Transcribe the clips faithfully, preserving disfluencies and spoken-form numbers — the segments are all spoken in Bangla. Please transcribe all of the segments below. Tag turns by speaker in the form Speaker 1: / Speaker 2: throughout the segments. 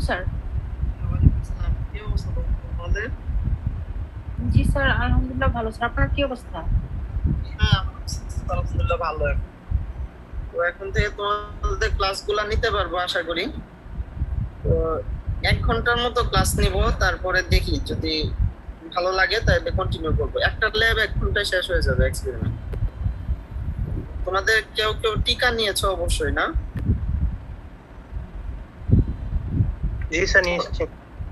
Speaker 1: স্যার।
Speaker 2: ওয়ালাইকুম আসসালাম। কি অবস্থা তোমাদের?
Speaker 1: জি স্যার, আলহামদুলিল্লাহ ভালো স্যার। আপনার কি অবস্থা?
Speaker 2: হ্যাঁ, আমার অবস্থা আলহামদুলিল্লাহ ভালো এখন। তো এখন থেকে তোমাদের ক্লাসগুলো নিতে পারবো আশা করি। তো এক ঘন্টার মতো ক্লাস নিব, তারপরে দেখি যদি ভালো লাগে তাহলে কন্টিনিউ করবো। একটা ল্যাব এক ঘন্টায় শেষ হয়ে যাবে এক্সপেরিমেন্ট। তোমাদের কেউ কেউ টিকা নিয়েছো অবশ্যই, না?
Speaker 3: জি স্যার, নিশ্চয়।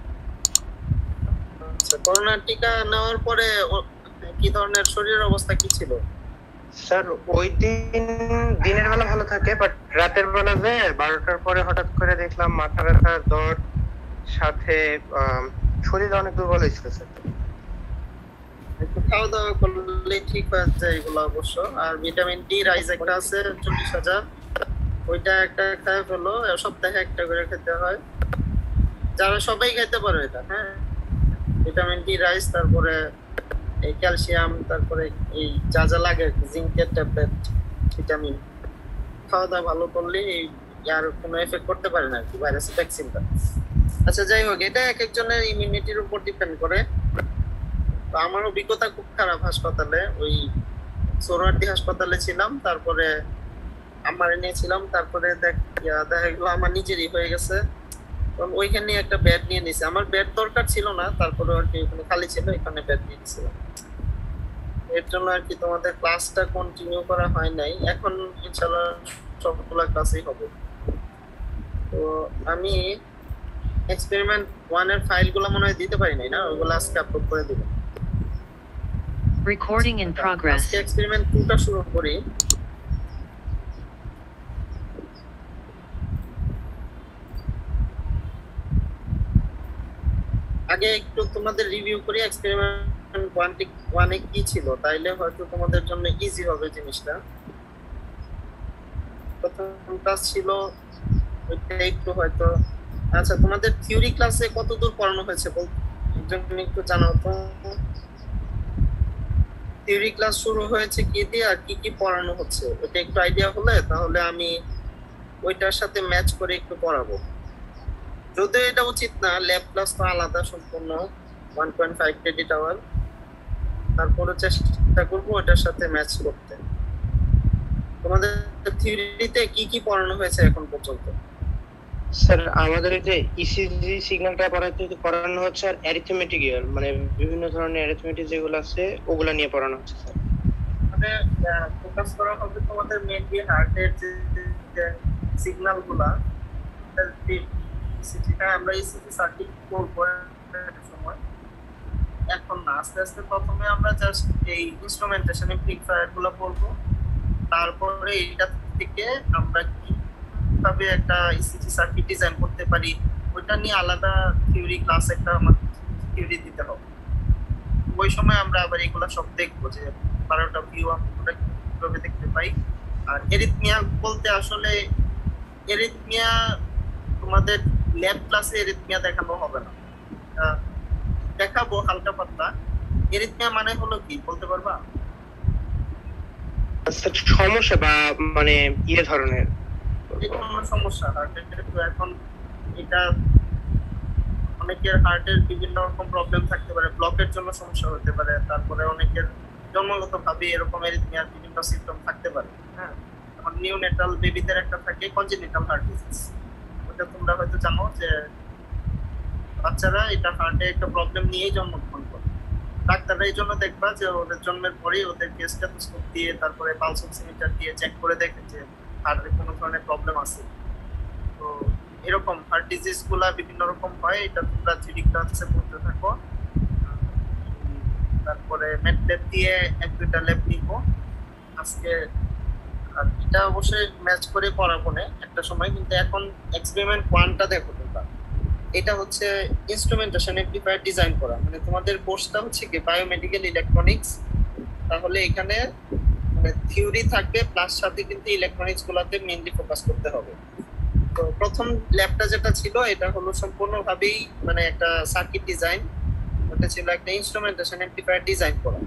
Speaker 2: আচ্ছা, করোনার টিকা নেওয়ার পরে ও- কি ধরনের শরীরের অবস্থা কি ছিল?
Speaker 3: স্যার ওই দিন দিনের বেলা ভালো থাকে, বাট রাতের বেলা যে বারোটার পরে হঠাৎ করে দেখলাম মাথা ব্যথা, জ্বর, সাথে আম, শরীর অনেক দুর্বল হয়েছিল স্যার।
Speaker 2: একটু খাওয়া দাওয়া করলে ঠিক হয়ে যায় এগুলো অবশ্য। আর ভিটামিন ডি রাইজ একটা আছে চল্লিশ হাজার, ওইটা একটা খায় ফেলো, সপ্তাহে একটা করে খেতে হয়। যারা সবাই খেতে পারে এটা, হ্যাঁ। ভিটামিন ডি রাইস, তারপরে এই ক্যালসিয়াম, তারপরে এই যা যা লাগে জিঙ্কের ট্যাবলেট, ভিটামিন, খাওয়া দাওয়া ভালো করলে এই আর কোনো এফেক্ট করতে পারে না আর কি ভাইরাসের ভ্যাকসিনটা। আচ্ছা, যাই হোক, এটা এক একজনের ইমিউনিটির উপর ডিপেন্ড করে। তো আমার অভিজ্ঞতা খুব খারাপ হাসপাতালে, ওই সোহরাওয়ার্দী হাসপাতালে ছিলাম, তারপরে আমার নিয়েছিলাম, তারপরে দেখ ইয়া দেখা গেলো আমার নিজেরই হয়ে গেছে। কারণ ওইখানে একটা বেড নিয়ে নিছি, আমার বেড দরকার ছিল না, তারপরে আর কি ওখানে খালি ছিল, এখানে বেড নিয়ে নিছিলাম। এর জন্য আর কি তোমাদের ক্লাসটা কন্টিনিউ করা হয় নাই। এখন ইনশাআল্লাহ সবগুলা ক্লাসই হবে। তো আমি এক্সপেরিমেন্ট ওয়ান এর ফাইলগুলো মনে হয় দিতে পারি নাই, না? ওইগুলো আজকে আপলোড করে দিব।
Speaker 4: Recording in progress.
Speaker 2: আজকে এক্সপেরিমেন্ট টুটা শুরু করি। আগে একটু তোমাদের রিভিউ করি এক্সপেরিমেন্ট ওয়ানটি ওয়ানে কি ছিল, তাইলে হয়তো তোমাদের জন্য ইজি হবে জিনিসটা। প্রথম ক্লাস ছিল ওইটা একটু হয়তো। আচ্ছা, তোমাদের থিওরি ক্লাসে কতদূর পড়ানো হয়েছে বলতে একটু জানাও তো। থিওরি ক্লাস শুরু হয়েছে কি দিয়ে আর কি কি পড়ানো হচ্ছে ওটা একটু আইডিয়া হলে তাহলে আমি ওইটার সাথে ম্যাচ করে একটু পড়াবো। যদিও এটা উচিত না, ল্যাব ক্লাস তো আলাদা সম্পূর্ণ, one point five credit hour. তারপরে চেষ্টা করবো ওটার সাথে ম্যাচ করতে। তোমাদের থিওরিতে কি কি পড়ানো হয়েছে এখন পর্যন্ত?
Speaker 3: স্যার আমাদের এই যে ইসিজি সিগন্যালটা পড়াতে পড়ানো হচ্ছে, আর অ্যারিথমেটিক ইয়ার মানে বিভিন্ন ধরনের অ্যারিথমেটিক যেগুলো আছে ওগুলা নিয়ে পড়ানো হচ্ছে স্যার।
Speaker 2: মানে ফোকাস করা হবে তোমাদের মেইনলি হার্টের যে সিগন্যাল গুলা, ইসিজিটা আমরা ইসিজি সার্কিট করবো সময়। এখন না, আস্তে আস্তে প্রথমে আমরা জাস্ট এই ইনস্ট্রুমেন্টেশন এমপ্লিফায়ার গুলো পড়বো, তারপরে এটা থেকে আমরা কিভাবে একটা ইসিজি সার্কিট ডিজাইন করতে পারি ওইটা নিয়ে আলাদা থিওরি ক্লাস একটা আমাদের থিওরি দিতে হবে। ওই সময় আমরা আবার এগুলো সব দেখবো যে বারোটা ভিউ আমরা কিভাবে দেখতে পাই। আর এরিথমিয়া বলতে আসলে এরিথমিয়া তোমাদের ল্যাব ক্লাসে এরিথমিয়া দেখানো হবে না, দেখাবো হালকা পাতলা। এরিথমিয়া মানে হলো কি বলতে পারবা?
Speaker 3: সমস্যা বা মানে ইয়ে ধরনের
Speaker 2: কোনো সমস্যা হার্টের। এখন এটা অনেকের হার্টের বিভিন্ন রকম প্রবলেম থাকতে পারে, ব্লকের জন্য সমস্যা হতে পারে, তারপরে অনেকের জন্মগত ভাবে এরকম এরিথমিয়ার বিভিন্ন সিম্পটম থাকতে পারে। হ্যাঁ, যেমন নিউনেটাল বেবিদের একটা থাকে কনজেনিটাল হার্ট ডিজিজ, ওটা তোমরা হয়তো জানো যে বাচ্চারা এটা হার্টে একটা প্রবলেম নিয়েই জন্মগ্রহণ করে। ডাক্তাররা এই জন্য দেখবা যে ওদের জন্মের পরেই ওদেরকে স্টেথোস্কোপ দিয়ে তারপরে পালস অক্সিমিটার দিয়ে চেক করে দেখে যে হার্টে কোনো ধরনের প্রবলেম আছে। তো এরকম হার্ট ডিজিজ গুলা বিভিন্ন রকম হয়, এটা তোমরা থ্রিডি ক্লাসে পড়তে থাকো। তারপরে ম্যাটল্যাব দিয়ে এক দুইটা ল্যাব নিবো আজকে। আর এটা অবশ্যই ম্যাচ করে পড়াবো না একটা সময়, কিন্তু এখন এক্সপেরিমেন্ট ওয়ানটা দেখো তোমরা। এটা হচ্ছে ইনস্ট্রুমেন্টেশন এমপ্লিফায়ার ডিজাইন করা, মানে তোমাদের কোর্সটা হচ্ছে কি বায়োমেডিক্যাল ইলেকট্রনিক্স। তাহলে এখানে মানে থিওরি থাকবে প্লাস সাথে কিন্তু ইলেকট্রনিক্স গুলাতে মেইনলি ফোকাস করতে হবে। তো প্রথম ল্যাবটা যেটা ছিল এটা হলো সম্পূর্ণভাবেই মানে একটা সার্কিট ডিজাইন, ওটা ছিল একটা ইনস্ট্রুমেন্টেশন এমপ্লিফায়ার ডিজাইন করা।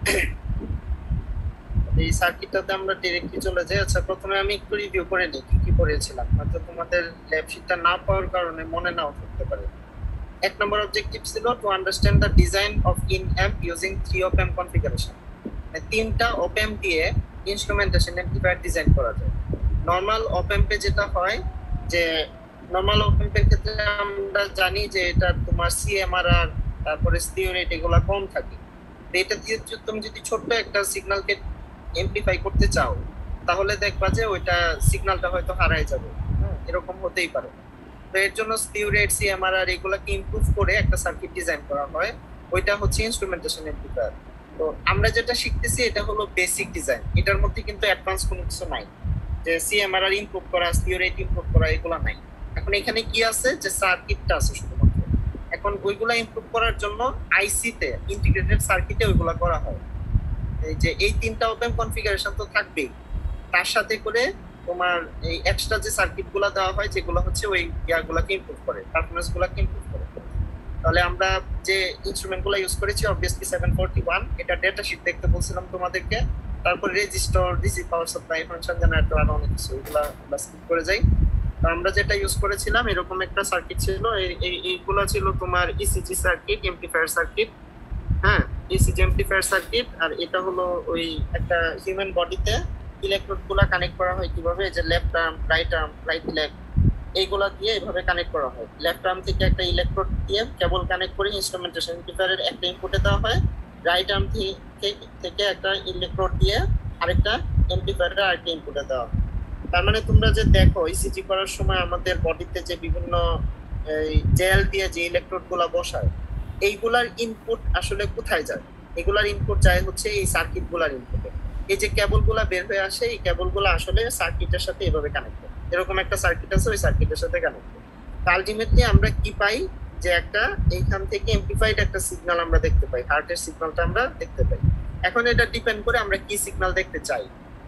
Speaker 2: এই সার্কিটটাতে আমরা ডাইরেক্টলি চলে যাই। আচ্ছা, প্রথমে আমি একটু রিভিউ করে নিই কি কি করেছিলাম, হয়তো তোমাদের ল্যাব শিটটা না পাওয়ার কারণে মনে নাও থাকতে পারে। এক নম্বর অবজেক্টিভ ছিল to understand the design of in amp using three op amp configuration. তিনটা অপ অ্যাম্প দিয়ে ইনস্ট্রুমেন্টেশন অ্যাম্পলিফায়ার ডিজাইন করা যায়। নর্মাল অপ অ্যাম্পে যেটা হয় যে নর্মাল অপ অ্যাম্পের ক্ষেত্রে আমরা জানি যে এটা তোমার সিএমআরআর তারপরে স্লিউ রেট এগুলা কম থাকে। এটা দিয়ে তুমি যদি ছোট্ট একটা সিগন্যালকে এমপ্লিফাই করতে চাও তাহলে দেখবা যে ওইটা সিগন্যালটা হয়তো হারায় যাবে, এরকম হতেই পারে। তো এর জন্য স্লিউ রেট সিএমআরআর এগুলাকে ইমপ্রুভ করে একটা সার্কিট ডিজাইন করা হয়, ওইটা হচ্ছে ইনস্ট্রুমেন্টেশন এমপ্লিফায়ার। তো আমরা যেটা শিখতেছি এটা হলো বেসিক ডিজাইন, এটার মধ্যে কিন্তু অ্যাডভান্স কোনো কিছু নাই যে সিএমআরআর ইমপ্রুভ করা স্লিউ রেট ইমপ্রুভ করা এগুলা নাই। এখন এখানে কি আছে যে সার্কিটটা আছে শুধুমাত্র। এখন ওইগুলা ইমপ্রুভ করার জন্য আইসিতে ইন্টিগ্রেটেড সার্কিটে ওইগুলা করা হয়। এই যে এই তিনটা ওপেন কনফিগারেশন তো থাকবেই, তার সাথে করে তোমার এই এক্সট্রা যে সার্কিট গুলা দেওয়া হয় যেগুলো হচ্ছে ওই ইয়াগুলাকে ইমপ্রুভ করে, পারফরম্যান্স গুলাকে ইমপ্রুভ করে। তাহলে আমরা যে ইনস্ট্রুমেন্ট গুলো ইউজ করেছি অবভিয়াসলি সেভেন ফোরটি ওয়ান, এটা ডেটা শিট দেখতে বলছিলাম তোমাদেরকে। তারপর resistor, DC power supply, function generator আর অনেক কিছু, এগুলা আমরা স্কিপ করে যাই। আমরা যেটা ইউজ করেছিলাম এরকম একটা সার্কিট ছিল, এই এইগুলো ছিল তোমার ইসিজি সার্কিট, এমপ্লিফায়ার সার্কিট। হ্যাঁ, ইসিজি এমপ্লিফায়ার সার্কিট। আর এটা হলো ওই একটা হিউম্যান বডিতে ইলেকট্রোড গুলা কানেক্ট করা হয় কিভাবে, যে left arm, right arm, right leg এইগুলা দিয়ে এইভাবে কানেক্ট করা হয়। লেফট আর্ম থেকে একটা ইলেকট্রোড দিয়ে কেবল কানেক্ট করে ইনস্ট্রুমেন্টেশন এমপ্লিফায়ারের একটা ইনপুটে দেওয়া হয়, রাইট আর্ম থেকে একটা ইলেকট্রোড দিয়ে আরেকটা এমপ্লিফায়ারের আরেকটা ইনপুটে দেওয়া হয়। তার মানে তোমরা যে দেখো ইসিজি করার সময় আমাদের বডিতে যে বিভিন্ন জেল দিয়ে যে ইলেকট্রোড গুলা বসায়, এইগুলার ইনপুট আসলে কোথায় যায়? এগুলার ইনপুট যায় হচ্ছে এই সার্কিট গুলার ইনপুটে। এই যে কেবল গুলা বের হয়ে আসে, এই কেবল গুলা আসলে সার্কিটের সাথে এভাবে কানেক্ট হয়। এরকম একটা সার্কিট আছে, ওই সার্কিটের সাথে কানেক্ট হয়। আলটিমেটলি আমরা কি পাই যে একটা এইখান থেকে এমপ্লিফাইড একটা সিগন্যাল আমরা দেখতে পাই, হার্টের সিগন্যালটা আমরা দেখতে পাই। এখন এটা ডিপেন্ড করে আমরা কি সিগন্যাল দেখতে চাই।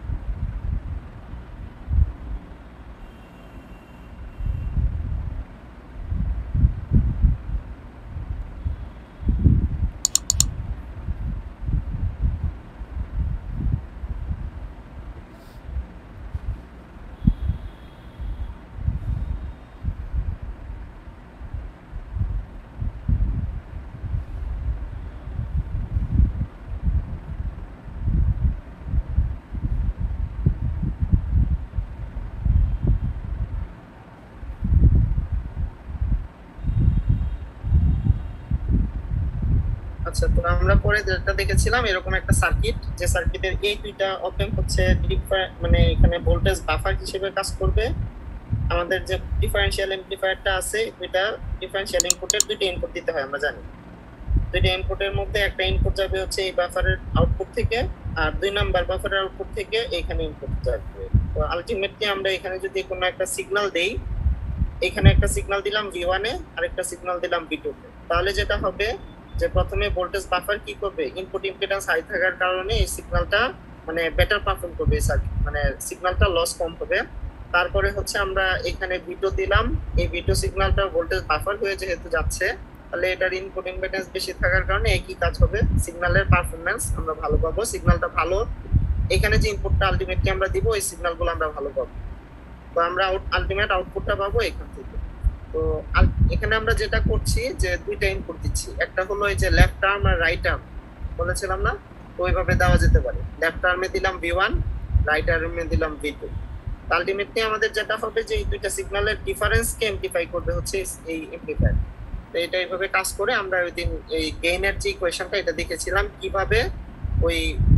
Speaker 2: আচ্ছা, তো আমরা পরে যেটা দেখেছিলাম এরকম একটা সার্কিট, যে সার্কিটের এই দুইটা অপ অ্যাম্প হচ্ছে মানে এখানে ভোল্টেজ বাফার হিসেবে কাজ করবে। আমাদের যে ডিফারেনশিয়াল এমপ্লিফায়ারটা আছে, এটা ডিফারেনশিয়াল ইনপুটের দুইটা ইনপুট দিতে হয় আমরা জানি। দুইটা ইনপুটের মধ্যে একটা ইনপুট যাবে হচ্ছে এই বাফারের আউটপুট থেকে, আর দুই নাম্বার বাফারের আউটপুট থেকে এইখানে ইনপুট যাবে। তো আলটিমেটলি আমরা এখানে যদি কোনো একটা সিগন্যাল দেই, এখানে একটা সিগন্যাল দিলাম ভি ওয়ান এ আর একটা সিগন্যাল দিলাম ভি টু তে, তাহলে যেটা হবে যে প্রথমে ভোল্টেজ বাফার কি করবে, ইনপুট ইম্পিডেন্স হাই থাকার কারণে এই সিগন্যালটা মানে বেটার পারফর্ম করবে, মানে সিগন্যালটা লস কম হবে। তারপরে হচ্ছে আমরা এখানে ভি টু দিলাম, এই ভি টু সিগন্যালটা ভোল্টেজ বাফার হয়ে যেহেতু যাচ্ছে, তাহলে এটার ইনপুট ইম্পিডেন্স বেশি থাকার কারণে একই কাজ হবে, সিগন্যালের পারফরম্যান্স আমরা ভালো পাবো, সিগন্যালটা ভালো। এখানে যে ইনপুটটা আলটিমেটলি আমরা দিব, এই সিগন্যালগুলো আমরা ভালো পাবো। তো আমরা আলটিমেট আউটপুটটা পাবো এখান থেকে। তো এখানে আমরা যেটা করছি যে দুইটা ইনপুট দিচ্ছি, একটা হলো এই যে লেফট আর্ম আর রাইট আর্ম বলেছিলাম না, তো ওইভাবে দেওয়া যেতে পারে। লেফট আর্মে দিলাম ভি ওয়ান, রাইট আর্মে দিলাম ভি টু। আলটিমেটলি আমাদের যেটা হবে যে এই দুইটা সিগন্যালের ডিফারেন্সকে এমপ্লিফাই করবে হচ্ছে এই এমপ্লিফায়ার। তো এটা এইভাবে কাজ করে। আমরা ওই দিন এই গেইনের যে ইকুয়েশনটা এটা দেখেছিলাম কিভাবে ওই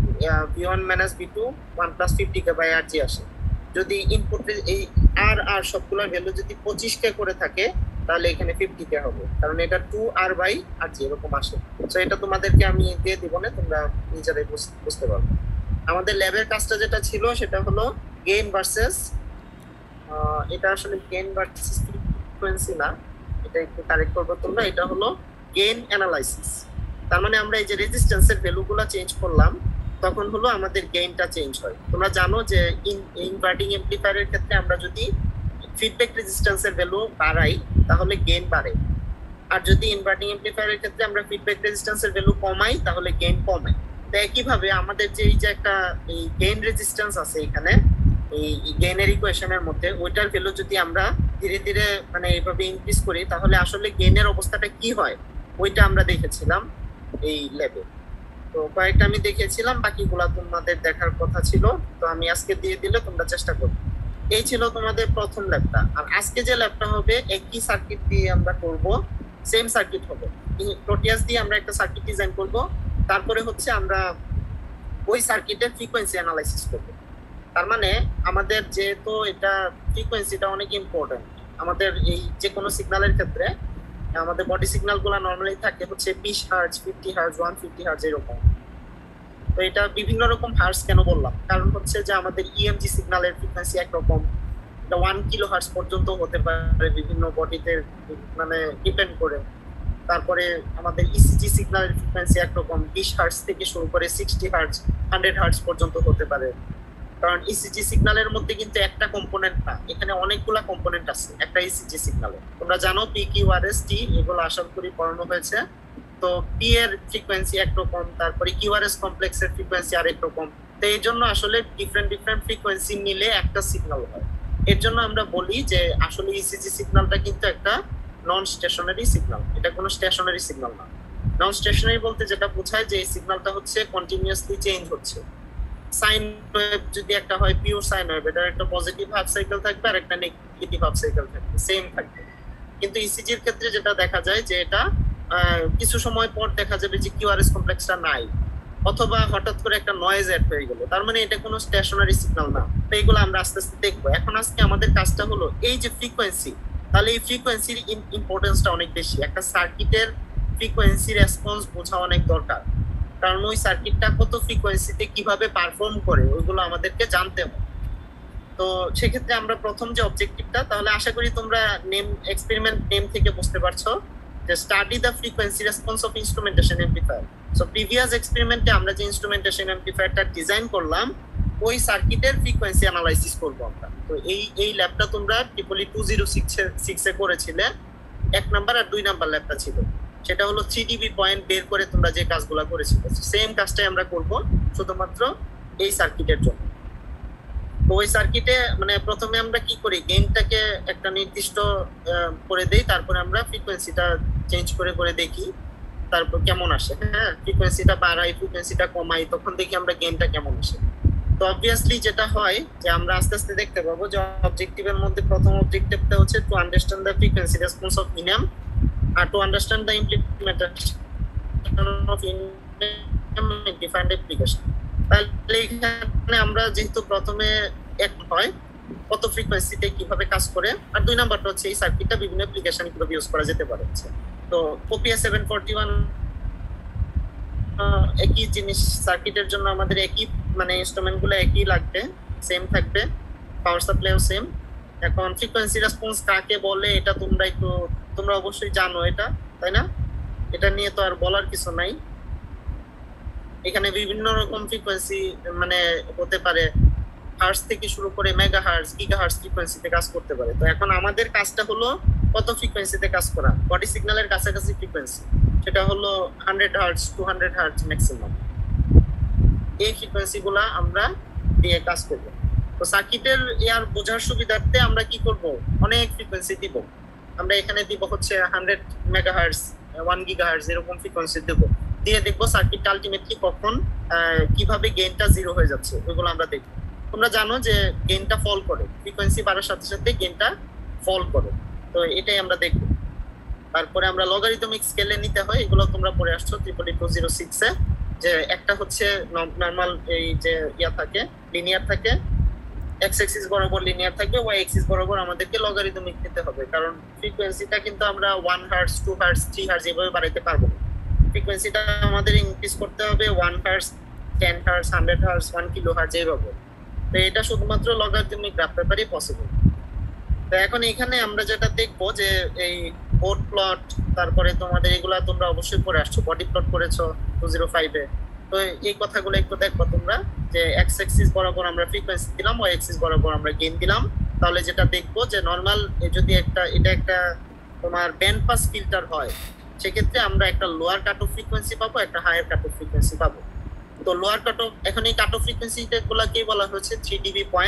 Speaker 2: V one minus V two one plus fifty K by R G আসে। যদি ইনপুটের এই আর আর সবগুলোর ভ্যালু যদি পঁচিশ কে করে থাকে তাহলে এখানে ফিফটি কে হবে, কারণ এটা টু আর বাই আর জি এরকম আসে। তো এটা তোমাদেরকে আমি দিয়ে দিব না, তোমরা নিজেরাই বুঝতে পারবে। আমাদের ল্যাবের কাজটা যেটা ছিল সেটা হলো গেইন ভার্সেস, এটা আসলে গেইন ভার্সেস ফ্রিকোয়েন্সি না, এটা একটু কারেক্ট করবো তোমরা, এটা হলো গেইন অ্যানালাইসিস। তার মানে আমরা এই যে রেজিস্ট্যান্সের ভ্যালুগুলো চেঞ্জ করলাম তখন হলো আমাদের গেইনটা চেঞ্জ হয়। তোমরা জানো যে ইনভার্টিং এমপ্লিফায়ারের ক্ষেত্রে আমরা যদি ফিডব্যাক রেজিস্ট্যান্সের ভ্যালু বাড়াই তাহলে গেইন বাড়ে, আর যদি ইনভার্টিং এমপ্লিফায়ারের ক্ষেত্রে আমরা ফিডব্যাক রেজিস্ট্যান্সের ভ্যালু কমাই তাহলে গেইন কমে। তো একইভাবে আমাদের যে এই যে একটা এই গেইন রেজিস্ট্যান্স আছে এখানে, এই গেইনের ইকুয়েশনের মধ্যে ওইটার ভ্যালু যদি আমরা ধীরে ধীরে মানে এইভাবে ইনক্রিজ করি তাহলে আসলে গেইনের অবস্থাটা কি হয় ওইটা আমরা দেখেছিলাম এই ল্যাবে। তো কয়েকটা আমি দেখেছিলাম, বাকিগুলা তোমাদের দেখার কথা ছিল, তো আমি আজকে দিয়ে দিলে তোমরা চেষ্টা করবে। এই ছিল তোমাদের প্রথম ল্যাবটা। আর আজকে যে ল্যাবটা হবে একই সার্কিট দিয়ে আমরা করব, সেম সার্কিট হবে, প্রোটিয়াস দিয়ে আমরা একটা সার্কিট ডিজাইন করব, তারপরে হচ্ছে আমরা ওই সার্কিটের ফ্রিকোয়েন্সি অ্যানালাইসিস করব। তার মানে আমাদের যেহেতু এটা ফ্রিকোয়েন্সিটা অনেক ইম্পর্টেন্ট আমাদের এই যে কোনো সিগন্যালের ক্ষেত্রে, আমাদের বডি সিগন্যালগুলো নরমালি থাকে হচ্ছে বিশ hertz, fifty hertz, one fifty hertz এরকম। তো এটা বিভিন্ন রকম হার্জ কেন বললাম, কারণ হচ্ছে যে আমাদের ইএমজি সিগন্যালের ফ্রিকোয়েন্সি একরকম, এটা ওয়ান কিলো হার্জ পর্যন্ত হতে পারে বিভিন্ন বডিতে মানে ডিপেন্ড করে। তারপরে আমাদের ইসিজি সিগন্যালের ফ্রিকোয়েন্সি একরকম, বিশ হার্জ থেকে শুরু করে সিক্সটি হার্জ, হান্ড্রেড হার্জ পর্যন্ত হতে পারে। কারণ ইসিজি সিগন্যালের মধ্যে কিন্তু একটা কম্পোনেন্ট না, এখানে অনেকগুলা কম্পোনেন্ট আছে একটা ইসিজি সিগন্যালে। তোমরা জানো P Q R S T এগুলো আশা করি পড়ানো হয়েছে। তো পি এর ফ্রিকোয়েন্সি একরকম, তারপরে কিউআরএস কমপ্লেক্সের ফ্রিকোয়েন্সি আরেক রকম। তো এই জন্য আসলে ডিফারেন্ট ডিফারেন্ট ফ্রিকোয়েন্সি মিলে একটা সিগন্যাল হয়। এর জন্য আমরা বলি যে আসলে ইসিজি সিগন্যালটা কিন্তু একটা নন স্টেশনারি সিগন্যাল, এটা কোনো স্টেশনারি সিগন্যাল না। নন স্টেশনারি বলতে যেটা বোঝায় যে এই সিগন্যালটা হচ্ছে কন্টিনিউয়াসলি চেঞ্জ হচ্ছে। সাইন ওয়েভ যদি একটা হয় পিওর সাইন ওয়েভ, এটার একটা পজিটিভ হাফ সাইকেল থাকবে আর একটা নেগেটিভ হাফ সাইকেল থাকবে, সেম থাকবে। কিন্তু ইসিজির ক্ষেত্রে যেটা দেখা যায় যে এটা কিছু সময় পর দেখা যাবে যে কিউআরএস কমপ্লেক্সটা নাই, অথবা হঠাৎ করে একটা নয়েজ অ্যাড হয়ে গেল, তার মানে এটা কোনো স্টেশনারি সিগন্যাল না। তো এইগুলো আমরা আস্তে আস্তে দেখবো। এখন আজকে আমাদের কাজটা হলো এই যে ফ্রিকোয়েন্সি, তাহলে এই ফ্রিকোয়েন্সির ইম্পর্টেন্সটা অনেক বেশি। একটা সার্কিটের ফ্রিকোয়েন্সি রেসপন্স বোঝা অনেক দরকার, কারণ ওই সার্কিটটা কত ফ্রিকোয়েন্সিতে কিভাবে পারফর্ম করে ওইগুলো আমাদেরকে জানতে হবে। তো সেক্ষেত্রে আমরা প্রথম যে অবজেক্টিভটা, তাহলে আশা করি তোমরা নেম এক্সপেরিমেন্ট নেম থেকে বুঝতে পারছো যে study the frequency response of instrumentation amplifier. So previous এক্সপেরিমেন্টে আমরা যে ইনস্ট্রুমেন্টেশন এমপ্লিফায়ারটা ডিজাইন করলাম ওই সার্কিটের ফ্রিকোয়েন্সি অ্যানালাইসিস করব আমরা। তো এই এই ল্যাবটা তোমরা ট্রিপলি টু জিরো সিক্স এ করেছিলে, এক নাম্বার আর দুই নাম্বার ল্যাবটা ছিল, সেটা হলো থ্রি ডিবি পয়েন্ট বের করে তোমরা যে কাজগুলো করেছিলে সেম কাজটাই আমরা করব শুধুমাত্র এই সার্কিটের জন্য। তো ওই সার্কিটে মানে প্রথমে আমরা কি করি, গেইনটাকে একটা নির্দিষ্ট করে দেই, তারপরে আমরা ফ্রিকোয়েন্সিটা চেঞ্জ করে করে দেখি তারপর কেমন আসে। হ্যাঁ, ফ্রিকোয়েন্সিটা বাড়াই, ফ্রিকোয়েন্সিটা কমাই, তখন দেখি আমরা গেইনটা কেমন আসে। তো অবভিয়াসলি যেটা হয় যে আমরা আস্তে আস্তে দেখতে পাবো যে অবজেক্টিভের মধ্যে প্রথম অবজেক্টিভটা হচ্ছে to understand the frequency response of in amp আর to understand the implementation of in amp in different application. তাহলে এখানে আমরা যেহেতু প্রথমে এক হয় কত ফ্রিকোয়েন্সিতে কিভাবে কাজ করে, আর দুই নাম্বারটা হচ্ছে এই সার্কিটটা বিভিন্ন অ্যাপ্লিকেশন কিভাবে ইউজ করা যেতে পারে। তো ওপিএস সেভেন ফোরটি ওয়ান একই জিনিস, সার্কিটের জন্য আমাদের একই মানে ইনস্ট্রুমেন্টগুলো একই লাগবে, সেম থাকবে, পাওয়ার সাপ্লাইও সেম। এখন ফ্রিকোয়েন্সি রেসপন্স কাকে বলে এটা তোমরা একটু তোমরা অবশ্যই জানো এটা, তাই না? এটা নিয়ে তো আর বলার কিছু নাই। এখানে বিভিন্ন রকম ফ্রিকোয়েন্সি মানে হতে পারে, হার্জ থেকে শুরু করে মেগা হার্জ, গিগা হার্জ ফ্রিকোয়েন্সিতে কাজ করতে পারে। তো এখন আমাদের কাজটা হলো কত ফ্রিকোয়েন্সিতে কাজ করা, বডি সিগন্যালের কাছাকাছি ফ্রিকোয়েন্সি, সেটা হলো hundred hertz, two hundred hertz maximum. এই ফ্রিকোয়েন্সিগুলা আমরা দিয়ে কাজ করবো। তো সার্কিটের ইয়ার বোঝার সুবিধার্থে আমরা কি করব, অনেক ফ্রিকোয়েন্সি দিব। আমরা এখানে দিব হচ্ছে hundred megahertz, one gigahertz এরকম ফ্রিকোয়েন্সি দেবো, দিয়ে দেখবো সার্কিটটা আলটিমেটলি কখন কিভাবে গেইনটা জিরো হয়ে যাচ্ছে ওইগুলো আমরা দেখবো। তোমরা জানো যে গেইনটা ফল করে, ফ্রিকোয়েন্সি বাড়ার সাথে সাথে গেইনটা ফল করে, তো এটাই আমরা দেখবো। তারপরে আমরা লগারিদমিক স্কেলে নিতে হয়, এগুলো তোমরা পড়ে আসছো ট্রিপলি টু জিরো সিক্স এ, যে একটা হচ্ছে নর্মাল এই যে ইয়া থাকে লিনিয়ার থাকে, এক্স এক্সিস বরাবর লিনিয়ার থাকবে, ওয়াই এক্সিস বরাবর আমাদেরকে লগারিদমিক নিতে হবে, কারণ ফ্রিকোয়েন্সিটা কিন্তু আমরা one hertz, two hertz, three hertz এভাবে বাড়াইতে পারবো না। ফ্রিকোয়েন্সিটা আমাদের ইনক্রিজ করতে হবে one hertz, ten hertz, hundred hertz, one kilohertz এইভাবে। তো এটা শুধুমাত্র লগারিদমিক গ্রাফ পেপারই পসিবল। তো এখন এখানে আমরা যেটা দেখবো যে এই বোর্ড প্লট, তারপরে তোমাদের এগুলা তোমরা অবশ্যই পড়ে আসছো, বডি প্লট করেছো টু জিরো ফাইভ এ। তো এই কথাগুলো একটু দেখবো তোমরা, যে এক্স এক্সিস বরাবর আমরা ফ্রিকোয়েন্সি দিলাম, ওয়াই এক্সিস বরাবর আমরা গেইন দিলাম। তাহলে যেটা দেখবো যে নর্মাল যদি একটা এটা একটা তোমার ব্যান্ড পাস ফিল্টার হয়, সেক্ষেত্রে আমরা একটা লোয়ার কাট অফ ফ্রিকোয়েন্সি পাবো, একটা হায়ার কাট অফ ফ্রিকোয়েন্সি পাবো। তো লোয়ার কাট অফ, এখন এই কাট অফ ফ্রিকোয়েন্সি গুলাকে বলা হচ্ছে থ্রি ডিবি পয়েন্ট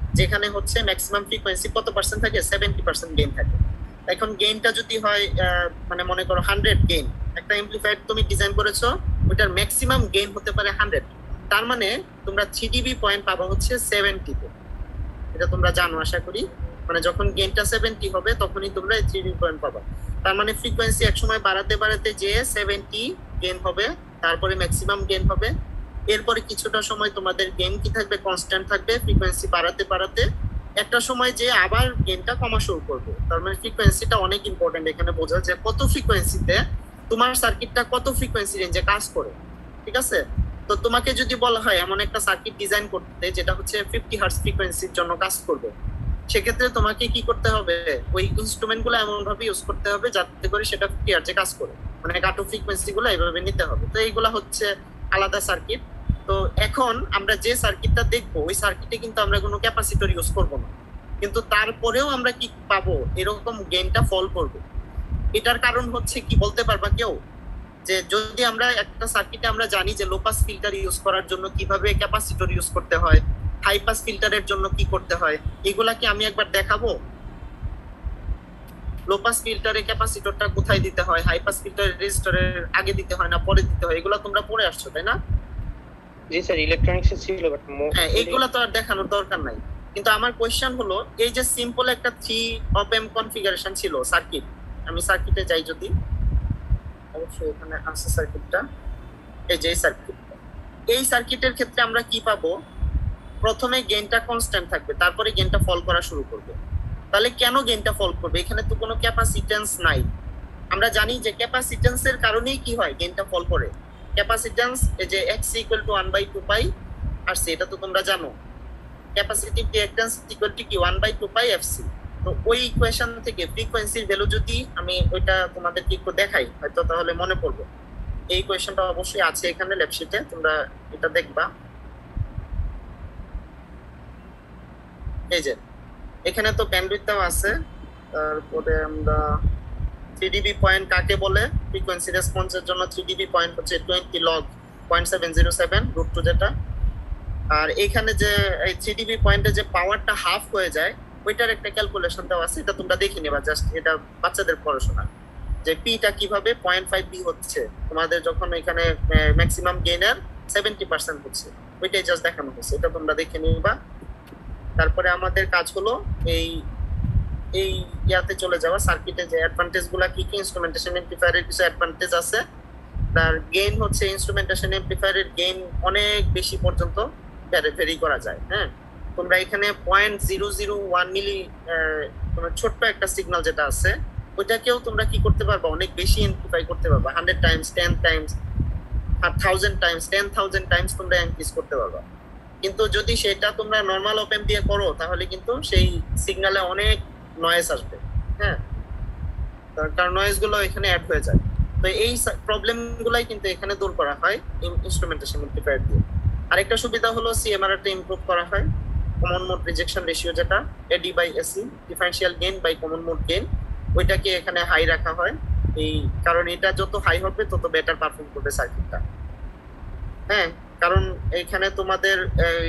Speaker 2: যেখানে হচ্ছে ম্যাক্সিমাম ফ্রিকোয়েন্সি কত পার্সেন্ট থাকে, সেভেন্টি পার্সেন্ট গেইন থাকে। এখন গেইনটা যদি হয় মানে মনে করো হান্ড্রেড গেইন, একটা এমপ্লিফায়ার তুমি ডিজাইন করেছো, ওটার ম্যাক্সিমাম গেইন হতে পারে হান্ড্রেড, তার মানে তোমরা থ্রি ডিবি পয়েন্ট পাবা হচ্ছে সেভেন্টিতে। এটা তোমরা জানো আশা করি, মানে যখন গেইনটা সেভেন্টি হবে তখনই তোমরা থ্রি ডিবি পয়েন্ট পাবা। তার মানে ফ্রিকোয়েন্সি একসময় বাড়াতে বাড়াতে যে সেভেন্টি গেইন হবে, তারপরে ম্যাক্সিমাম গেইন হবে, এরপরে কিছুটা সময় তোমাদের গেইন কি থাকবে, কনস্ট্যান্ট থাকবে, ফ্রিকোয়েন্সি বাড়াতে বাড়াতে একটা সময় যে আবার গেইনটা কমা শুরু করবে। তার মানে ফ্রিকোয়েন্সিটা অনেক ইম্পর্টেন্ট এখানে বোঝা যায়, কত ফ্রিকোয়েন্সিতে তোমার সার্কিটটা কত ফ্রিকোয়েন্সি রেঞ্জে কাজ করে। ঠিক আছে, তো তোমাকে যদি বলা হয় এমন একটা সার্কিট ডিজাইন করতে যেটা হচ্ছে ফিফটি হার্টজ ফ্রিকোয়েন্সির জন্য কাজ করবে, সেক্ষেত্রে তোমাকে কি করতে হবে, ওই ইনস্ট্রুমেন্ট গুলো এমন ভাবে ইউজ করতে হবে যাতে করে সেটা ফিফটি হার্টজে কাজ করে, মানে কাট অফ ফ্রিকোয়েন্সি গুলো এইভাবে নিতে হবে। তো এইগুলা হচ্ছে আলাদা সার্কিট। তো এখন আমরা যে সার্কিটটা দেখবো ওই সার্কিটে কিন্তু আমরা কোনো ক্যাপাসিটর ইউজ করব না, কিন্তু তারপরেও আমরা কি পাবো, এরকম গেইনটা ফল করবে। এটার কারণ হচ্ছে কি বলতে পারবা কেউ, যে যদি আমরা একটা সার্কিটে আমরা জানি যে লো পাস ফিল্টার ইউজ করার জন্য কিভাবে ক্যাপাসিটর ইউজ করতে হয়, হাই পাস ফিল্টারের জন্য কি করতে হয়, এগুলা কি আমি একবার দেখাবো? লো পাস ফিল্টারে ক্যাপাসিটরটা কোথায় দিতে হয়, হাই পাস ফিল্টারে রেজিস্টরের আগে দিতে হয় না পরে দিতে হয়, এগুলো তোমরা পড়ে আসছো তাই না?
Speaker 3: জি স্যার, ইলেকট্রনিক্সে ছিল বাট
Speaker 2: হ্যাঁ, এইগুলো তো আর দেখানোর দরকার নাই। কিন্তু আমার কোয়েশ্চেন হলো, এই যে সিম্পল একটা থ্রি অপ এম কনফিগারেশন ছিল সার্কিট, আমি সার্কিটে যাই যদি, অবশ্যই এখানে আছে সার্কিটটা, এই যে সার্কিটটা, এই সার্কিটের ক্ষেত্রে আমরা কি পাবো, প্রথমে গেইনটা কনস্ট্যান্ট থাকবে, তারপরে গেইনটা ফল করা শুরু করবে। তাহলে কেন গেইনটা ফল করবে, এখানে তো কোনো ক্যাপাসিটেন্স নাই। আমরা জানি যে ক্যাপাসিটেন্সের কারণেই কি হয়, গেইনটা ফল করে। ক্যাপাসিটেন্স এই যে x equal to one by two pi R C, এটা তো তোমরা জানো। ক্যাপাসিটিভ রিঅ্যাকট্যান্স ইকুয়াল টু কি one by two pi FC. তো ওই ইকুয়েশন থেকে ফ্রিকোয়েন্সির ভ্যালু যদি আমি ওইটা তোমাদেরকে একটু দেখাই হয়তো তাহলে মনে পড়বে। এই ইকুয়েশনটা অবশ্যই আছে এখানে ল্যাব শিটে, তোমরা এটা দেখবা। এই যে এখানে তো ব্যান্ডউইথটাও আছে, তারপরে আমরা থ্রি ডিবি পয়েন্ট কাকে বলে, ফ্রিকোয়েন্সি রেসপন্সের জন্য থ্রি ডিবি পয়েন্ট হচ্ছে twenty log point seven zero seven root two যেটা। আর এখানে যে এই থ্রি ডিবি পয়েন্টে যে পাওয়ারটা হাফ হয়ে যায় ওইটার একটা ক্যালকুলেশন দেওয়া আছে, এটা তোমরা দেখে নেবা, জাস্ট এটা বাচ্চাদের পড়াশোনা, যে পিটা কিভাবে পয়েন্ট ফাইভ বি হচ্ছে তোমাদের যখন এখানে ম্যাক্সিমাম গেইনের সেভেন্টি পার্সেন্ট হচ্ছে, ওইটাই জাস্ট দেখানো হচ্ছে, এটা তোমরা দেখে নিবা। তারপরে আমাদের কাজ হলো এই এই ইয়াতে চলে যাওয়া, সার্কিটে যে অ্যাডভান্টেজ গুলা কি কি, ইনস্ট্রুমেন্টেশন এমপ্লিফায়ারের কিছু অ্যাডভান্টেজ আছে। তার গেইন হচ্ছে ইনস্ট্রুমেন্টেশন এমপ্লিফায়ারের গেইন অনেক বেশি পর্যন্ত ভেরি করা যায়। হ্যাঁ, তোমরা এখানে point zero zero one milli তোমার ছোট্ট একটা সিগন্যাল যেটা আছে ওইটাকেও তোমরা কি করতে পারবা, অনেক বেশি এমপ্লিফাই করতে পারবা, hundred times, ten times, thousand times, ten thousand times তোমরা ইনক্রিজ করতে পারবা। কিন্তু যদি সেটা তোমরা নর্মাল অপ এম্প দিয়ে করো তাহলে কিন্তু সেই সিগন্যালে অনেক নয়েজ আসবে। হ্যাঁ, কারণ নয়েজ গুলো এখানে অ্যাড হয়ে যায়। তো এই প্রবলেম গুলাই কিন্তু এখানে দূর করা হয় ইনস্ট্রুমেন্টেশন এমপ্লিফায়ার দিয়ে। আরেকটা সুবিধা হলো সিএমআরটা ইমপ্রুভ করা হয়, কমন মোড রিজেকশন রেশিও যেটা AD by AC, differential gain by common mode gain, ওইটাকে এখানে হাই রাখা হয়। এই কারণ এটা যত হাই হবে তত বেটার পারফর্ম করবে সার্কিটটা। হ্যাঁ, কারণ এখানে তোমাদের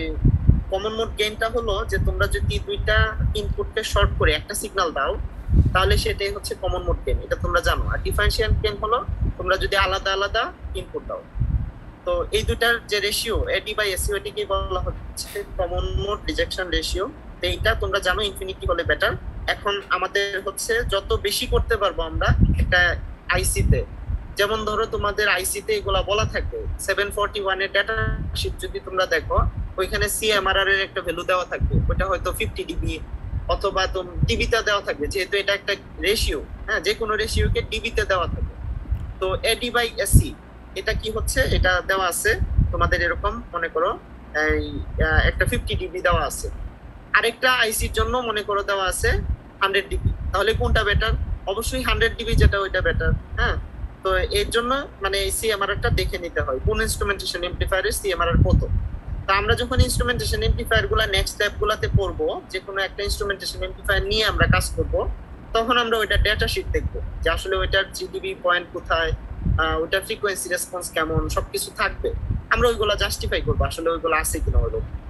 Speaker 2: কমন মোড গেইনটা হলো যে তোমরা যদি দুইটা ইনপুটকে শর্ট করে একটা সিগন্যাল দাও তাহলে সেটাই হচ্ছে কমন মোড গেইন, এটা তোমরা জানো। আর ডিফারেন্সিয়াল গেইন হলো তোমরা যদি আলাদা আলাদা ইনপুট দাও। তো এই দুটার যে রেশিও এডি বাই এসি, ওইটাকে বলা হচ্ছে কমন মোড রিজেকশন রেশিও। তো এইটা তোমরা জানো ইনফিনিটি হলে বেটার। এখন আমাদের হচ্ছে যত বেশি করতে পারবো আমরা একটা আইসিতে, যেমন ধরো তোমাদের আইসিতে এগুলা বলা থাকবে, সেভেন ফোরটি ওয়ান এর ডাটা শিট যদি তোমরা দেখো ওইখানে সিএমআরআর এর একটা ভ্যালু দেওয়া থাকবে, ওটা হয়তো ফিফটি ডিবি অথবা তুমি ডিবিতে দেওয়া থাকবে, যেহেতু এটা একটা রেশিও। হ্যাঁ, যে কোনো রেশিওকে ডিবিতে দেওয়া থাকবে। তো এডি বাই এসি এটা কি হচ্ছে, এটা দেওয়া আছে তোমাদের এরকম মনে করো এই একটা ফিফটি ডিবি দেওয়া আছে, আরেকটা আইসির জন্য মনে করো দেওয়া আছে হান্ড্রেড ডিবি। তাহলে কোনটা বেটার? অবশ্যই হান্ড্রেড ডিবি যেটা ওইটা বেটার। হ্যাঁ, তো এর জন্য মানে এই সিএমআরআরটা দেখে নিতে হয় কোন ইনস্ট্রুমেন্টেশন এমপ্লিফায়ারের সিএমআরআর কত। তো আমরা যখন ইনস্ট্রুমেন্টেশন এমপ্লিফায়ার গুলা নেক্সট স্টেপ গুলাতে পড়বো, যে কোনো একটা ইনস্ট্রুমেন্টেশন এমপ্লিফায়ার নিয়ে আমরা কাজ করব, তখন আমরা ওইটা ডেটা শিট দেখবো যে আসলে ওইটার জিডিবি পয়েন্ট কোথায়, ওইটার ফ্রিকোয়েন্সি রেসপন্স কেমন, সবকিছু থাকবে। আমরা ওইগুলা জাস্টিফাই করবো আসলে ওইগুলো আছে কিনা ওইরকম।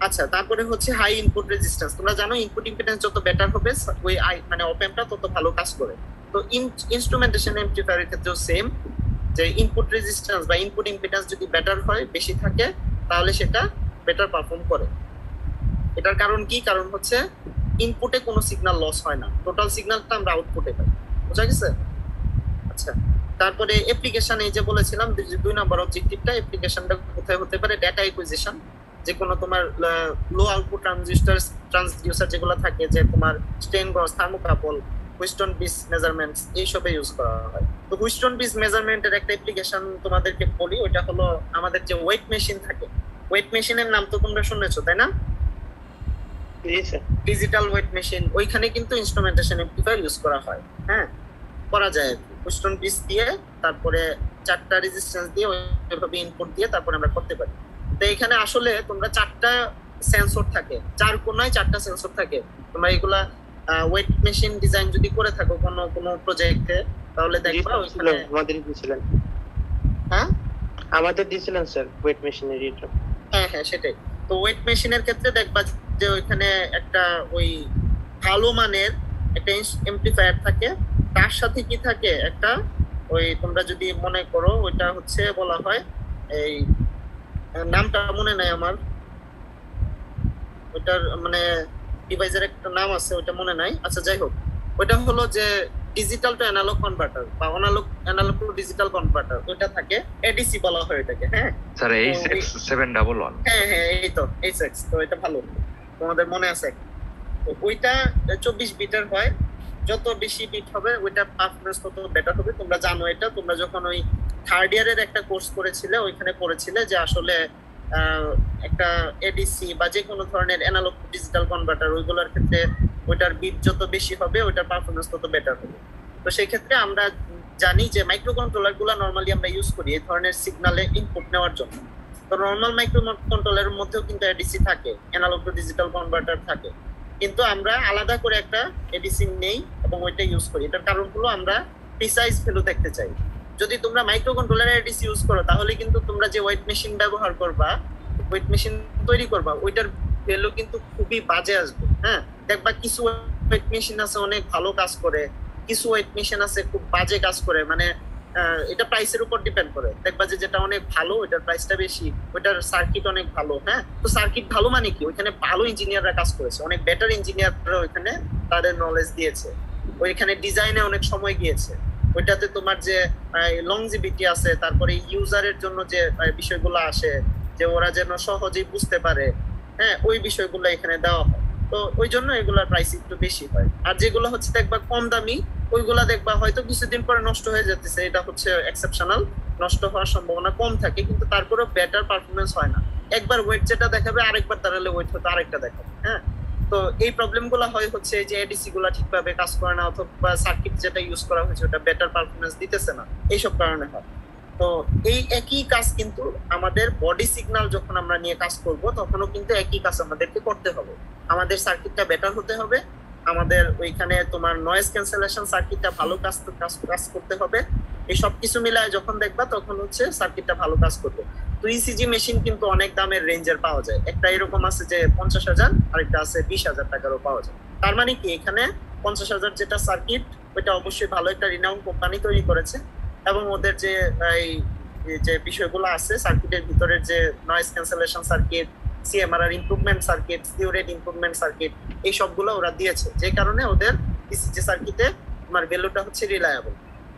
Speaker 2: আচ্ছা, তারপরে হচ্ছে হাই ইনপুট রেজিস্ট্যান্স। তোমরা জানো ইনপুট ইম্পিডেন্স যত বেটার হবে ওই আই- মানে অপ অ্যাম্পটা তত ভালো কাজ করে। তো ইনস্ট্রুমেন্টেশন এমপ্লিফায়ারের ক্ষেত্রেও সেম, যে ইনপুট রেজিস্ট্যান্স বা ইনপুট ইম্পিডেন্স যদি বেটার হয়, বেশি থাকে, তাহলে সেটা বেটার পারফর্ম করে। এটার কারণ কি? কারণ হচ্ছে ইনপুটে কোনো সিগন্যাল লস হয় না, টোটাল সিগন্যালটা আমরা আউটপুটে পাই। বুঝা গেছে? আচ্ছা, তারপরে অ্যাপ্লিকেশন, এই যে বলেছিলাম দুই- দুই নম্বর অবজেক্টিভটা, অ্যাপ্লিকেশনটা কোথায় হতে পারে? ডেটা অ্যাকুইজিশন, যে কোনো তোমার লো আউটপুট ট্রানজিস্টর ট্রান্সডিউসার যেগুলো থাকে, যে তোমার স্টেন গজ, থার্মোকাপল, হুইস্টন বিস মেজারমেন্টস, এইসবে ইউজ করা হয়। তো হুইস্টন বিস মেজারমেন্টের একটা অ্যাপ্লিকেশন তোমাদেরকে বলি, ওইটা হলো আমাদের যে ওয়েট মেশিন থাকে, ওয়েট মেশিনের নাম তো তোমরা শুনেছো তাই না?
Speaker 3: জি স্যার।
Speaker 2: ডিজিটাল ওয়েট মেশিন, ওইখানে কিন্তু ইনস্ট্রুমেন্টেশন এমপ্লিফায়ার ইউজ করা হয়। হ্যাঁ, করা যায় আর কি। হুইস্টন বিস দিয়ে, তারপরে চারটা রেজিস্ট্যান্স দিয়ে, ওইভাবে ইনপুট দিয়ে তারপরে আমরা করতে পারি। তো এখানে আসলে তোমরা চারটা সেন্সর থাকে, চার কোনায় চারটা সেন্সর থাকে। তোমরা এগুলা ওয়েট মেশিন ডিজাইন যদি করে থাকো কোনো কোনো প্রজেক্টে, তাহলে দেখবা ওইখানে
Speaker 3: আমাদের দিয়েছিলেন।
Speaker 2: হ্যাঁ
Speaker 3: আমাদের দিয়েছিলেন স্যার ওয়েট মেশিনারি এটা।
Speaker 2: হ্যাঁ হ্যাঁ সেটাই। তো ওয়েট মেশিনের ক্ষেত্রে দেখবা যে ওইখানে একটা ওই ভালো মানের একটা এমপ্লিফায়ার থাকে, তার সাথে কি থাকে একটা ওই, তোমরা যদি মনে করো ওইটা হচ্ছে বলা হয়, এই নামটা মনে নাই আমার, ওইটার মানে ডিভাইসের একটা নাম আছে, ওইটা মনে নাই। আচ্ছা যাই হোক, ওইটা হলো যে ডিজিটাল টু অ্যানালগ কনভার্টার বা analogue analogue to digital converter, ওইটা থাকে, এডিসি বলা হয় এটাকে। হ্যাঁ
Speaker 4: sir H X seven double one.
Speaker 2: হ্যাঁ হ্যাঁ এই তো এইচ এক্স, তো এটা ভালো তোমাদের মনে আছে। তো ওইটা চব্বিশ বিটের হয়, যত বেশি বিট হবে ওইটা পারফরমেন্স তত বেটার হবে। তোমরা জানো এটা, তোমরা যখন ওই থার্ড ইয়ারের একটা কোর্স করেছিলে ওইখানে পড়েছিলে যে আসলে একটা এডিসি বা যে কোনো ধরনের অ্যানালগ টু ডিজিটাল কনভার্টার, ওইগুলোর ক্ষেত্রে ওইটার বিট যত বেশি হবে ওইটার পারফরমেন্স তত বেটার হবে। তো সেই ক্ষেত্রে আমরা জানি যে মাইক্রো কন্ট্রোলার গুলো নর্মালি আমরা ইউজ করি এই ধরনের সিগনালে ইনপুট নেওয়ার জন্য। তো নর্মাল মাইক্রো কন্ট্রোলারের মধ্যেও কিন্তু এডিসি থাকে, অ্যানালগ টু ডিজিটাল কনভার্টার থাকে, কিন্তু আমরা আলাদা করে একটা এডিসি নেই এবং ওইটা ইউজ করি। এটার কারণ হলো আমরা প্রিসাইজ ভ্যালু দেখতে চাই। যদি তোমরা মাইক্রো কন্ট্রোলারের এডিসি ইউজ করো, তাহলে কিন্তু তোমরা যে ওয়েট মেশিন ব্যবহার করবা, ওয়েট মেশিন তৈরি করবা, ওইটার ভ্যালু কিন্তু খুবই বাজে আসবে। হ্যাঁ, দেখবা কিছু ওয়েট মেশিন আছে অনেক ভালো কাজ করে, কিছু ওয়েট মেশিন আছে খুব বাজে কাজ করে, মানে এটা প্রাইসের উপর ডিপেন্ড করে। দেখবা যে যেটা অনেক ভালো ওইটার প্রাইসটা বেশি, ওইটার সার্কিট অনেক ভালো। হ্যাঁ, তো সার্কিট ভালো মানে কি? ওইখানে ভালো ইঞ্জিনিয়াররা কাজ করেছে, অনেক বেটার ইঞ্জিনিয়াররা ওইখানে তাদের নলেজ দিয়েছে, ওইখানে ডিজাইনে অনেক সময় গিয়েছে, ওইটাতে তোমার যে লংজিভিটি আছে, তারপরে ইউজারের জন্য যে বিষয়গুলো আসে, যে ওরা যেন সহজেই বুঝতে পারে, হ্যাঁ, ওই বিষয়গুলো এখানে দেওয়া হয়। তো ওই জন্য এগুলোর প্রাইস একটু বেশি হয়। আর যেগুলো হচ্ছে দেখবা কম দামি, ওইগুলা দেখবা হয়তো কিছুদিন পরে নষ্ট হয়ে যেতেছে, এটা হচ্ছে এক্সেপশনাল, নষ্ট হওয়ার সম্ভাবনা কম থাকে, কিন্তু তারপরেও বেটার পারফরমেন্স হয় না। একবার ওয়েট যেটা দেখাবে আরেকবার দাঁড়ালে ওয়েট হয়তো আরেকটা দেখাবে। হ্যাঁ, তো এই প্রবলেম গুলো হয় হচ্ছে যে এডিসি গুলা ঠিকভাবে কাজ করে না, অথবা সার্কিট যেটা ইউজ করা হয়েছে ওটা বেটার পারফরমেন্স দিতেছে না, এইসব কারণে হয়। তো এই একই কাজ কিন্তু আমাদের বডি সিগন্যাল যখন আমরা নিয়ে কাজ করব, তখনও কিন্তু একই কাজ আমাদেরকে করতে হবে। আমাদের সার্কিটটা বেটার হতে হবে, আমাদের ওইখানে তোমার নয়েজ ক্যান্সেলেশন সার্কিটটা ভালো কাজ কাজ করতে হবে। এই সব কিছু মিলায় যখন দেখবা তখন হচ্ছে সার্কিটটা ভালো কাজ করবে। তো ইসিজি মেশিন কিন্তু অনেক দামের রেঞ্জের পাওয়া যায়, একটা এরকম আছে যে পঞ্চাশ হাজার, আরেকটা আছে বিশ হাজার টাকারও পাওয়া যায়। তার মানে কি, এখানে পঞ্চাশ হাজার যেটা সার্কিট, ওইটা অবশ্যই ভালো একটা রিনাউন কোম্পানি তৈরি করেছে, এবং ওদের যে এই যে বিষয়গুলো আছে সার্কিটের ভিতরে, যে noise cancellation circuit, CMRR improvement circuit, slew rate improvement circuit, এই সবগুলো ওরা দিয়েছে, যে কারণে ওদের ইসিজি সার্কিটে তোমার ভ্যালুটা হচ্ছে রিলায়েবল।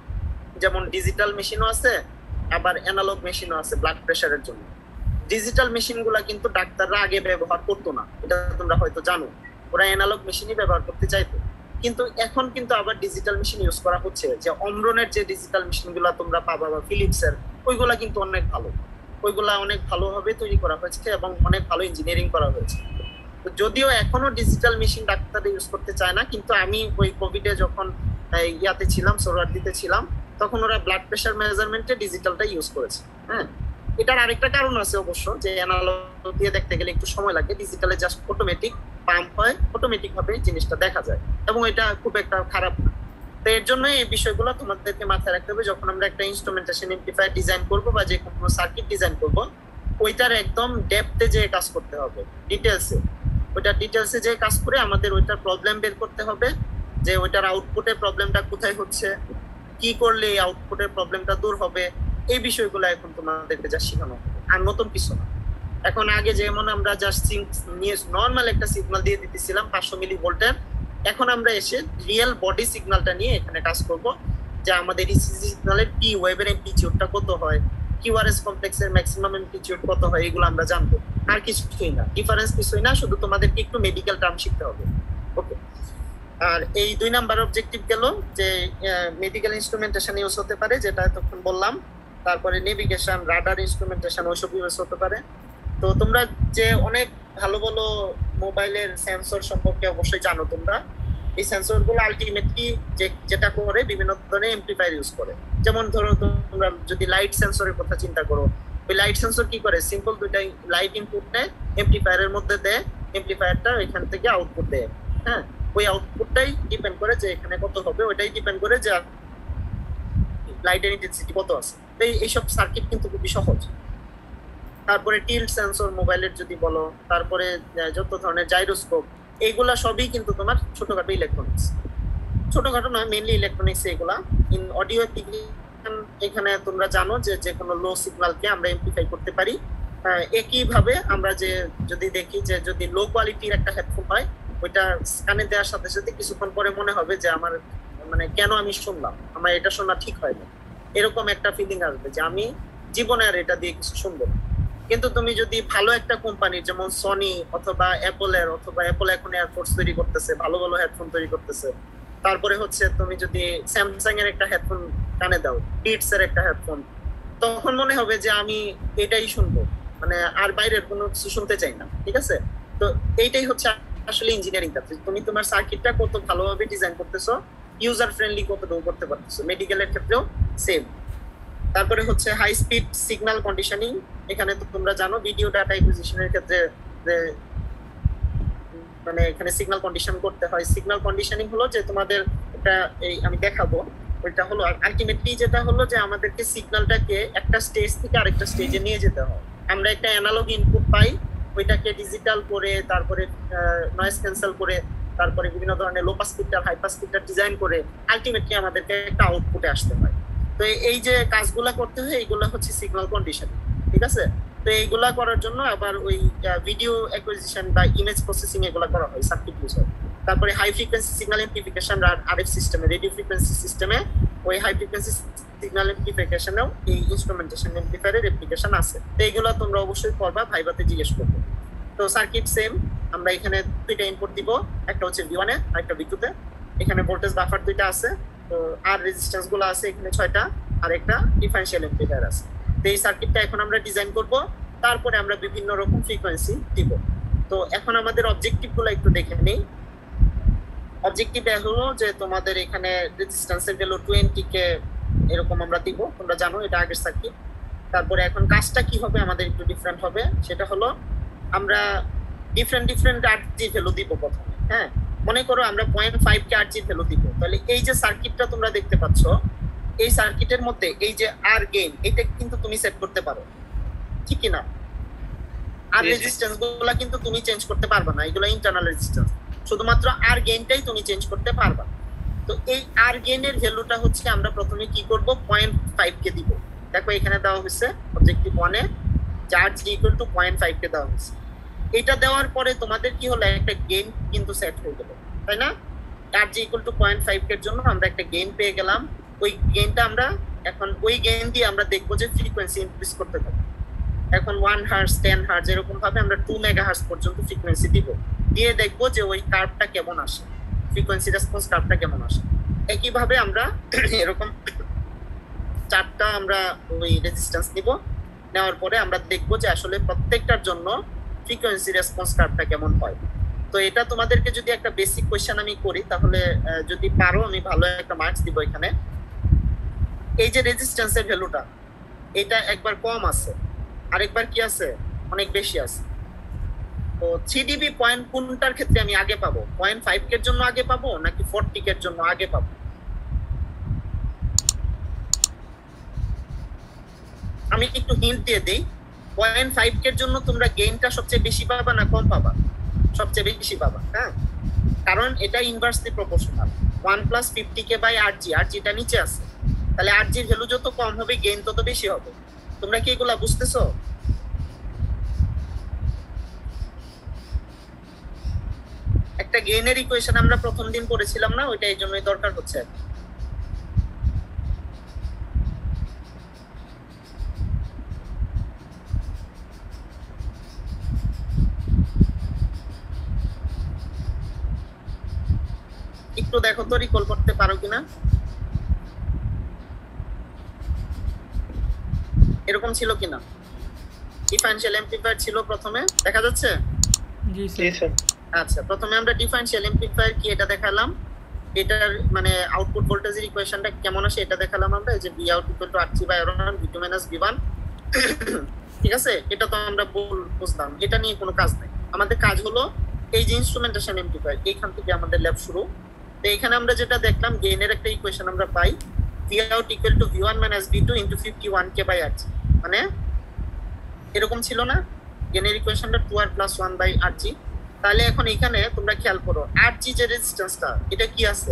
Speaker 2: যেমন ডিজিটাল মেশিনও আছে, আবার অ্যানালগ মেশিনও আছে ব্লাড প্রেশারের জন্য। ডিজিটাল মেশিনগুলো কিন্তু ডাক্তাররা আগে ব্যবহার করতো না, এটা তোমরা হয়তো জানো, ওরা অ্যানালগ মেশিনই ব্যবহার করতে চাইতো। কিন্তু এখন কিন্তু আবার ডিজিটাল মেশিন ইউজ করা হচ্ছে, যে অমরনের যে ডিজিটাল মেশিনগুলো তোমরা পাবা বা ফিলিপসের, ওইগুলা কিন্তু অনেক ভালো, ওইগুলা অনেক ভালোভাবে তৈরি করা হয়েছে এবং অনেক ভালো ইঞ্জিনিয়ারিং করা হয়েছে। যদিও এখনো ডিজিটাল মেশিন ডাক্তাররা ইউজ করতে চায় না, কিন্তু আমি ওই কোভিডে যখন ইয়াতে ছিলাম, সোহরাওয়ার্দীতে ছিলাম, তখন ওরা ব্লাড প্রেশার মেজারমেন্টে ডিজিটালটা ইউজ করেছে। হ্যাঁ, এটার আরেকটা কারণ আছে অবশ্য, যে অ্যানালগ দিয়ে দেখতে গেলে একটু সময় লাগে, ডিজিটালে জাস্ট অটোমেটিক পাম্প হয়, অটোমেটিক ভাবে জিনিসটা দেখা যায়, এবং এটা খুব একটা খারাপ না। তো এর জন্য এই বিষয়গুলো তোমাদেরকে মাথায় রাখতে হবে, যখন আমরা একটা ইনস্ট্রুমেন্টেশন এমপ্লিফায়ার ডিজাইন করবো বা যে কোনো সার্কিট ডিজাইন করবো, ওইটার একদম ডেপথে যে কাজ করতে হবে, ডিটেলসে। ওইটা ডিটেলসে যে কাজ করে আমাদের ওইটার প্রবলেম বের করতে হবে, যে ওইটার আউটপুটের প্রবলেমটা কোথায় হচ্ছে, কি করলে এই আউটপুটের প্রবলেমটা দূর হবে, এই বিষয়গুলো এখন তোমাদেরকে যা শেখানো হবে, আর নতুন কিছু না। এখন আগে যেমন আমরা জাস্ট নিয়ে নর্মাল একটা সিগন্যাল দিয়ে দিতেছিলাম পাঁচশো মিলি ভোল্টের, এখন আমরা এসে রিয়েল বডি সিগন্যালটা নিয়ে এখানে কাজ করব, যে আমাদের ইসিজি সিগন্যালের টি ওয়েভের এমপ্লিটিউডটা কত হয়, কিউআরএস কমপ্লেক্সের ম্যাক্সিমাম এমপ্লিটিউড কত হয়, এগুলো আমরা জানবো। আর কিছুই না, ডিফারেন্স কিছুই না, শুধু তোমাদেরকে একটু মেডিকেল টার্ম শিখতে হবে। ওকে। আর এই দুই নাম্বার অবজেক্টিভ গেল যে মেডিকেল ইনস্ট্রুমেন্টেশন ইউজ হতে পারে, যেটা তখন বললাম। তারপরে নেভিগেশন, রাডার ইনস্ট্রুমেন্টেশন, ওইসব ইউজ হতে পারে। তো তোমরা যে অনেক ভালো ভালো মোবাইলের সেন্সর সম্পর্কে অবশ্যই জানো তোমরা। এই সেন্সরগুলো আলটিমেটলি যে যেটা করে বিভিন্ন ধরনের এমপ্লিফায়ার ইউজ করে। যেমন ধরো তোমরা যদি লাইট সেন্সরের কথা চিন্তা করো, ওই লাইট সেন্সর কি করে, সিম্পল দুইটাই লাইট ইনপুট নেয়, এমপ্লিফায়ারের মধ্যে দেয়, এমপ্লিফায়ারটা এখান থেকে আউটপুট দেয়। হ্যাঁ, ওই আউটপুটটাই ডিপেন্ড করে যে এখানে কত হবে, ওইটাই ডিপেন্ড করে যে লাইটের ইন্টেন্সিটি কত আছে। তো এইসব সার্কিট কিন্তু খুবই সহজ। তারপরে টিল্ট সেন্সর মোবাইলের যদি বলো, তারপরে যত ধরনের জাইরোস্কোপ, এইগুলা সবই কিন্তু তোমার ছোটখাটো ইলেকট্রনিক্স। ছোটখাটো নয়, মেইনলি ইলেকট্রনিক্স এগুলা। ইন অডিও অ্যাপ্লিকেশন এখানে তোমরা জানো যে যে কোনো লো সিগন্যালকে আমরা এমপ্লিফাই করতে পারি। একইভাবে আমরা যে যদি দেখি যে যদি লো কোয়ালিটির একটা হেডফোন হয়, ওইটা কানে দেওয়ার সাথে সাথে কিছুক্ষণ পরে মনে হবে যে আমার মানে কেন আমি শুনলাম, আমার এটা শোনা ঠিক হয় না, এরকম একটা ফিলিং আসবে যে আমি জীবনে আর এটা দিয়ে কিছু শুনবো না। কিন্তু তুমি যদি ভালো একটা কোম্পানির যেমন সনি অথবা অ্যাপলের, অথবা অ্যাপল এখন এয়ারফোর্স তৈরি করতেছে, ভালো ভালো হেডফোন তৈরি করতেছে, তারপরে হচ্ছে তুমি যদি স্যামসাং এর একটা হেডফোন কানে দাও, বিটস এর একটা হেডফোন, তখন মনে হবে যে আমি এটাই শুনবো, মানে আর বাইরের কোনো কিছু শুনতে চাই না। ঠিক আছে? তো এইটাই হচ্ছে আসলে ইঞ্জিনিয়ারিং কাজ। তুমি তোমার সার্কিটটা কত ভালোভাবে ডিজাইন করতেছো, ইউজার ফ্রেন্ডলি কতটুকু করতে পারতেছো। মেডিকেলের ক্ষেত্রেও সেম। তারপরে হচ্ছে হাই স্পিড সিগন্যাল কন্ডিশনিং। এখানে তো তোমরা জানো ভিডিও ডাটা অ্যাকুইজিশনের ক্ষেত্রে মানে এখানে সিগন্যাল কন্ডিশন করতে হয়। সিগন্যাল কন্ডিশনিং হলো যে তোমাদের এটা এই আমি দেখাবো, ওইটা হলো আলটিমেটলি যেটা হলো যে আমাদেরকে সিগন্যালটাকে একটা স্টেজ থেকে আরেকটা স্টেজে নিয়ে যেতে হয়। আমরা একটা অ্যানালগ ইনপুট পাই, ওইটাকে ডিজিটাল করে, তারপরে নয়েজ ক্যান্সেল করে, তারপরে বিভিন্ন ধরনের low pass filter, high pass filter design করে আলটিমেটলি আমাদেরকে একটা আউটপুটে আসতে হয়। তো এই যে কাজগুলা করতে হয়, এইগুলা হচ্ছে সিগন্যাল কন্ডিশনিং। ঠিক আছে? তো এইগুলা করার জন্য আবার ওই ভিডিও অ্যাকুইজিশন বা ইমেজ প্রসেসিং এগুলা করা হয়, সার্কিট ইউজ হয়। তারপরে হাই ফ্রিকোয়েন্সি সিগন্যাল এমপ্লিফিকেশন আর আরএফ সিস্টেমে, রেডিও ফ্রিকোয়েন্সি সিস্টেমে ওই হাই ফ্রিকোয়েন্সি সিগন্যাল এমপ্লিফিকেশনেও এই ইনস্ট্রুমেন্টেশন এমপ্লিফায়ারের অ্যাপ্লিকেশন আছে। তো এইগুলো তোমরা অবশ্যই করবা, ভাইবাতে জিজ্ঞেস করবে। তো সার্কিট সেম, আমরা এখানে দুইটা ইনপুট দিব, একটা হচ্ছে ভি ওয়ানে আর একটা ভি টু তে। এখানে ভোল্টেজ বাফার দুইটা আছে, তো আর রেজিস্ট্যান্স গুলো আছে এখানে ছয়টা, আর একটা ডিফারেনশিয়াল এমপ্লিফায়ার আছে। তো এই সার্কিটটা এখন আমরা ডিজাইন করব, তারপরে আমরা বিভিন্ন রকম ফ্রিকোয়েন্সি দিব। তো এখন আমাদের অবজেক্টিভ গুলো একটু দেখে নেই। অবজেক্টিভ হলো যে তোমাদের এখানে রেজিস্ট্যান্সের ভ্যালু টোয়েন্টি কে এরকম আমরা দিব, তোমরা জানো এটা আগের সার্কিট। তারপরে এখন কাজটা কি হবে আমাদের একটু ডিফারেন্ট হবে, সেটা হলো আমরা ডিফারেন্ট ডিফারেন্ট আরজি ভ্যালু দিব প্রথমে। হ্যাঁ, মনে করো আমরা point five K RG value দিব, তাহলে এই যে সার্কিটটা তোমরা দেখতে পাচ্ছ, এই সার্কিটের মধ্যে এই যে আর গেইন, এটা কিন্তু তুমি সেট করতে পারো, ঠিক কি না? আর রেজিস্ট্যান্স গুলো কিন্তু তুমি চেঞ্জ করতে পারবে না, এগুলো ইন্টারনাল রেজিস্ট্যান্স। শুধুমাত্র আর গেইনটাই তুমি চেঞ্জ করতে পারবা। তো এই আর গেইনের ভ্যালুটা হচ্ছে আমরা প্রথমে কি করব, পয়েন্ট ফাইভ কে দিব। দেখো এখানে দেওয়া হয়েছে অবজেক্টিভ ওয়ানে charge equal to point five K দেওয়া হয়েছে। এটা দেওয়ার পরে তোমাদের কি হলো, একটা গেইন কিন্তু সেট হয়ে গেল, তাই না? Charge equal to point five এর জন্য আমরা একটা গেইন পেয়ে গেলাম। ওই গেইনটা আমরা এখন ওই গেইন দিয়ে আমরা দেখবো যে ফ্রিকোয়েন্সি ইনক্রিজ করতে থাকবে। এখন ওয়ান হার্জ, টেন হার্জ, এরকম ভাবে আমরা টু মেগা হার্জ পর্যন্ত ফ্রিকোয়েন্সি দিব, দিয়ে দেখবো যে ওই কার্ভটা কেমন আসে, ফ্রিকোয়েন্সি রেসপন্স কার্ভটা কেমন আসে। একইভাবে আমরা এরকম চারটা আমরা ওই রেজিস্ট্যান্স নিব, নেওয়ার পরে আমরা দেখবো যে আসলে প্রত্যেকটার জন্য ফ্রিকোয়েন্সি রেসপন্স কার্ভটা কেমন হয়। তো এটা তোমাদেরকে যদি একটা বেসিক কোয়েশ্চেন আমি করি, তাহলে যদি পারো আমি ভালো একটা মার্কস দিব এখানে। এই যে রেজিস্ট্যান্সের ভ্যালুটা, এটা একবার কম আছে, আরেকবার কি আছে, অনেক বেশি আছে। তো থ্রি ডিবি পয়েন্ট কোনটার ক্ষেত্রে আমি আগে পাবো, পয়েন্ট ফাইভ এর জন্য আগে পাবো নাকি ফোরটি এর জন্য আগে পাবো? আমি একটু হিন্ট দিয়ে দিই, পয়েন্ট ফাইভ এর জন্য তোমরা গেইনটা সবচেয়ে বেশি পাবা না কম পাবা? সবচেয়ে বেশি পাবা, হ্যাঁ, কারণ এটা inversely proportional. One plus fifty K by R G, R জিটা নিচে আছে, তাহলে আর জির ভ্যালু যত কম হবে গেইন তত বেশি হবে। তোমরা কি এগুলা বুঝতেছো? একটা গেইনের ইকুয়েশন আমরা প্রথম দিন পড়েছিলাম না, ওইটা এই জন্যই দরকার হচ্ছে। একটু দেখো তো রিকল করতে পারো কিনা। এরকম ছিল কিনা? ডিফারেনশিয়াল এমপ্লিফায়ার ছিল প্রথমে, দেখা যাচ্ছে?
Speaker 5: জি
Speaker 3: জি
Speaker 5: স্যার।
Speaker 3: স্যার।
Speaker 2: আচ্ছা, প্রথমে আমরা ডিফারেনশিয়াল এমপ্লিফায়ার কি এটা দেখালাম, এটার মানে আউটপুট ভোল্টেজের ইকুয়েশনটা কেমন আসে এটা দেখালাম আমরা, এই যে V out equal to R three by R one V two minus V one. ঠিক আছে, এটা তো আমরা বুঝলাম, এটা নিয়ে কোনো কাজ নাই। আমাদের কাজ হলো এই যে ইনস্ট্রুমেন্টেশন এমপ্লিফায়ার, এইখান থেকে আমাদের ল্যাব শুরু। তো এখানে আমরা যেটা দেখলাম গেইনের একটা ইকুয়েশন আমরা পাই, V out equal to V one minus V two into fifty one K by R G, মানে এরকম ছিল না গেইনের ইকুয়েশনটা two R plus one by R G. তাহলে এখন এখানে তোমরা খেয়াল করো আর জি যে রেজিস্ট্যান্সটা এটা কি আছে,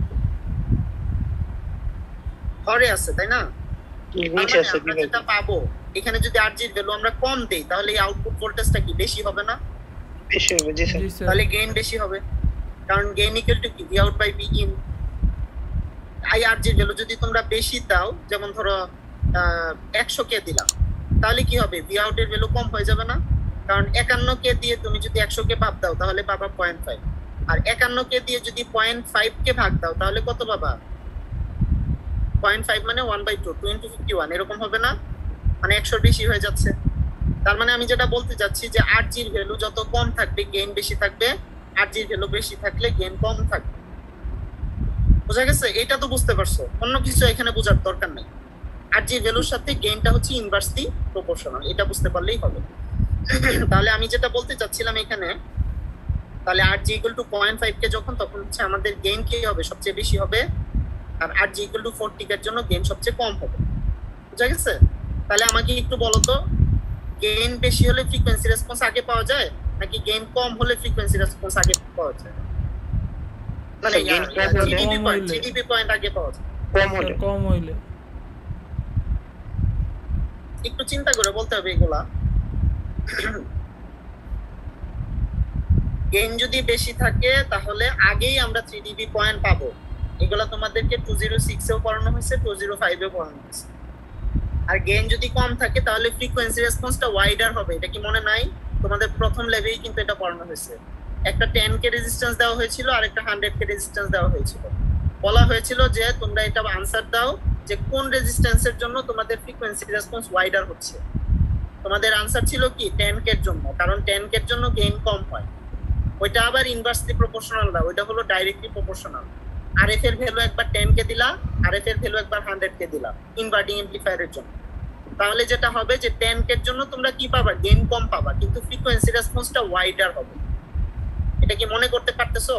Speaker 2: হরে আছে, তাই না?
Speaker 3: নিচে আছে
Speaker 2: আমরা যেটা পাবো এখানে যদি আর জির ভ্যালু আমরা কম দেই তাহলে এই আউটপুট ভোল্টেজটা কি বেশি হবে না?
Speaker 3: বেশি হবে। জি স্যার।
Speaker 5: জি স্যার।
Speaker 2: তাহলে গেইন বেশি হবে, কারণ গেইন ইকুয়াল টু কি V out by V in. I R জির ভ্যালু যদি তোমরা বেশি দাও, যেমন ধরো একশো কে দিলাম, তাহলে কি হবে ভি আউট এর ভ্যালু কম হয়ে যাবে না? কারণ একান্ন কে দিয়ে তুমি যদি একশো কে ভাগ দাও তাহলে পাবা পয়েন্ট ফাইভ, আর একান্ন কে দিয়ে যদি পয়েন্ট ফাইভ কে ভাগ দাও তাহলে কত পাবা? পয়েন্ট ফাইভ মানে one by two, two into fifty one, এরকম হবে না? মানে একশোর বেশি হয়ে যাচ্ছে। তার মানে আমি যেটা বলতে চাচ্ছি যে আর জির ভ্যালু যত কম থাকবে গেইন বেশি থাকবে, আর জির ভ্যালু বেশি থাকলে গেইন কম থাকবে। বুঝা গেছে? এটা তো বুঝতে পারছো, অন্য কিছু এখানে বোঝার দরকার নেই। আর জির ভ্যালুর সাথে গেইনটা হচ্ছে ইনভার্সলি প্রপোর্শনাল, এটা বুঝতে পারলেই হবে। তাহলে আমি যেটা বলতে চাচ্ছিলাম এখানে, তাহলে R G equal to point five K যখন, তখন হচ্ছে আমাদের গেইন কি হবে? সবচেয়ে বেশি হবে। আর R G equal to forty এর জন্য গেইন সবচেয়ে কম হবে। বুঝা গেছে? তাহলে আমাকে একটু বলো তো, গেইন বেশি হলে ফ্রিকোয়েন্সি রেসপন্স আগে পাওয়া যায় নাকি গেইন কম হলে ফ্রিকোয়েন্সি রেসপন্স আগে পাওয়া যায়? মানে
Speaker 3: gain কম হলে-
Speaker 2: জিডিপি
Speaker 5: কম
Speaker 2: পয়েন্ট
Speaker 5: হইলে।
Speaker 2: জিডিপি পয়েন্ট আগে পাওয়া যায়।
Speaker 3: কম হলে।
Speaker 5: কম হইলে।
Speaker 2: একটু চিন্তা করে বলতে হবে এগুলা। গেইন যদি বেশি থাকে তাহলে আগেই আমরা থ্রি ডিবি পয়েন্ট পাবো। এগুলা তোমাদেরকে টু জিরো সিক্স এও পড়ানো হয়েছে, টু জিরো ফাইভ এও পড়ানো হয়েছে। আর গেইন যদি কম থাকে তাহলে ফ্রিকোয়েন্সি রেসপন্সটা ওয়াইডার হবে। এটা কি মনে নাই? তোমাদের প্রথম লেভেলেই কিন্তু এটা পড়ানো হয়েছে। একটা টেন কে রেজিস্ট্যান্স দেওয়া হয়েছিল আর একটা হান্ড্রেড কে রেজিস্ট্যান্স দেওয়া হয়েছিল। বলা হয়েছিল যে তোমরা এটা আনসার দাও যে কোন রেজিস্ট্যান্সের জন্য তোমাদের ফ্রিকোয়েন্সি রেসপন্স ওয়াইডার হচ্ছে। তোমাদের আনসার ছিল কি টেন কে এর জন্য, কারণ টেন কে এর জন্য গেইন কম হয়। ওইটা আবার ইনভার্সলি প্রপোর্শনাল না, ওইটা হলো ডাইরেক্টলি প্রপোর্শনাল। আর এফ এর ভ্যালু একবার টেন কে দিলা, আর এফ এর ভ্যালু একবার হান্ড্রেড কে দিলা ইনভার্টিং এমপ্লিফায়ারের জন্য। তাহলে যেটা হবে যে টেন কে এর জন্য তোমরা কি পাবা? গেইন কম পাবা, কিন্তু ফ্রিকোয়েন্সি রেসপন্সটা ওয়াইডার হবে। এটা কি মনে করতে পারতেছো?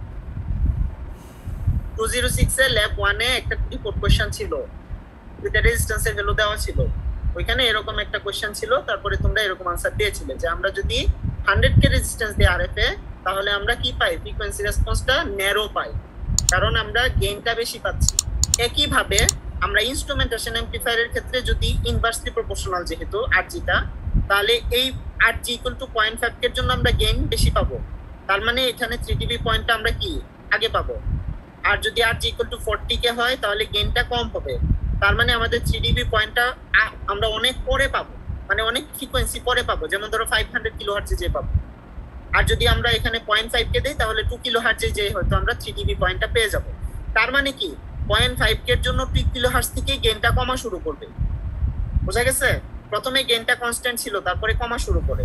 Speaker 2: টু জিরো সিক্স এর ল্যাব ওয়ান এ একটা রিপোর্ট কোশ্চেন ছিল, দুইটা রেজিস্ট্যান্সের ভ্যালু দেওয়া ছিল। ওইখানে এরকম একটা কোশ্চেন ছিল, তারপরে তোমরা এরকম আনসার দিয়েছিলে যে আমরা যদি হান্ড্রেড কে রেজিস্ট্যান্স দিই আরএফ এ তাহলে আমরা কি পাই? ফ্রিকোয়েন্সি রেসপন্সটা ন্যারো পাই, কারণ আমরা গেইনটা বেশি পাচ্ছি। একই ভাবে আমরা ইনস্ট্রুমেন্টেশন এমপ্লিফায়ারের ক্ষেত্রে যদি ইনভার্সলি প্রপোর্শনাল যেহেতু আরজিটা, তাহলে এই RG equal to point five এর জন্য আমরা গেইন বেশি পাবো। তার মানে এখানে থ্রি ডিবি পয়েন্টটা আমরা কি আগে পাবো। আর যদি RG equal to forty K হয় তাহলে গেইনটা কম হবে। তার মানে আমাদের থ্রি ডিবি পয়েন্টটা আমরা অনেক পরে পাবো, মানে অনেক ফ্রিকোয়েন্সি পরে পাবো, যেমন ধরো ফাইভ হান্ড্রেড কিলো হার্টজে যে পাবো। আর যদি আমরা এখানে পয়েন্ট ফাইভ কে দিই তাহলে টু কিলো হার্টজে যে হয়তো আমরা থ্রি ডিবি পয়েন্টটা পেয়ে যাবো। তার মানে কি পয়েন্ট ফাইভ কে এর জন্য টু কিলো হার্টজ থেকে গেইনটা কমা শুরু করবে। বোঝা গেছে? প্রথমে গেইনটা কনস্ট্যান্ট ছিল, তারপরে কমা শুরু করে।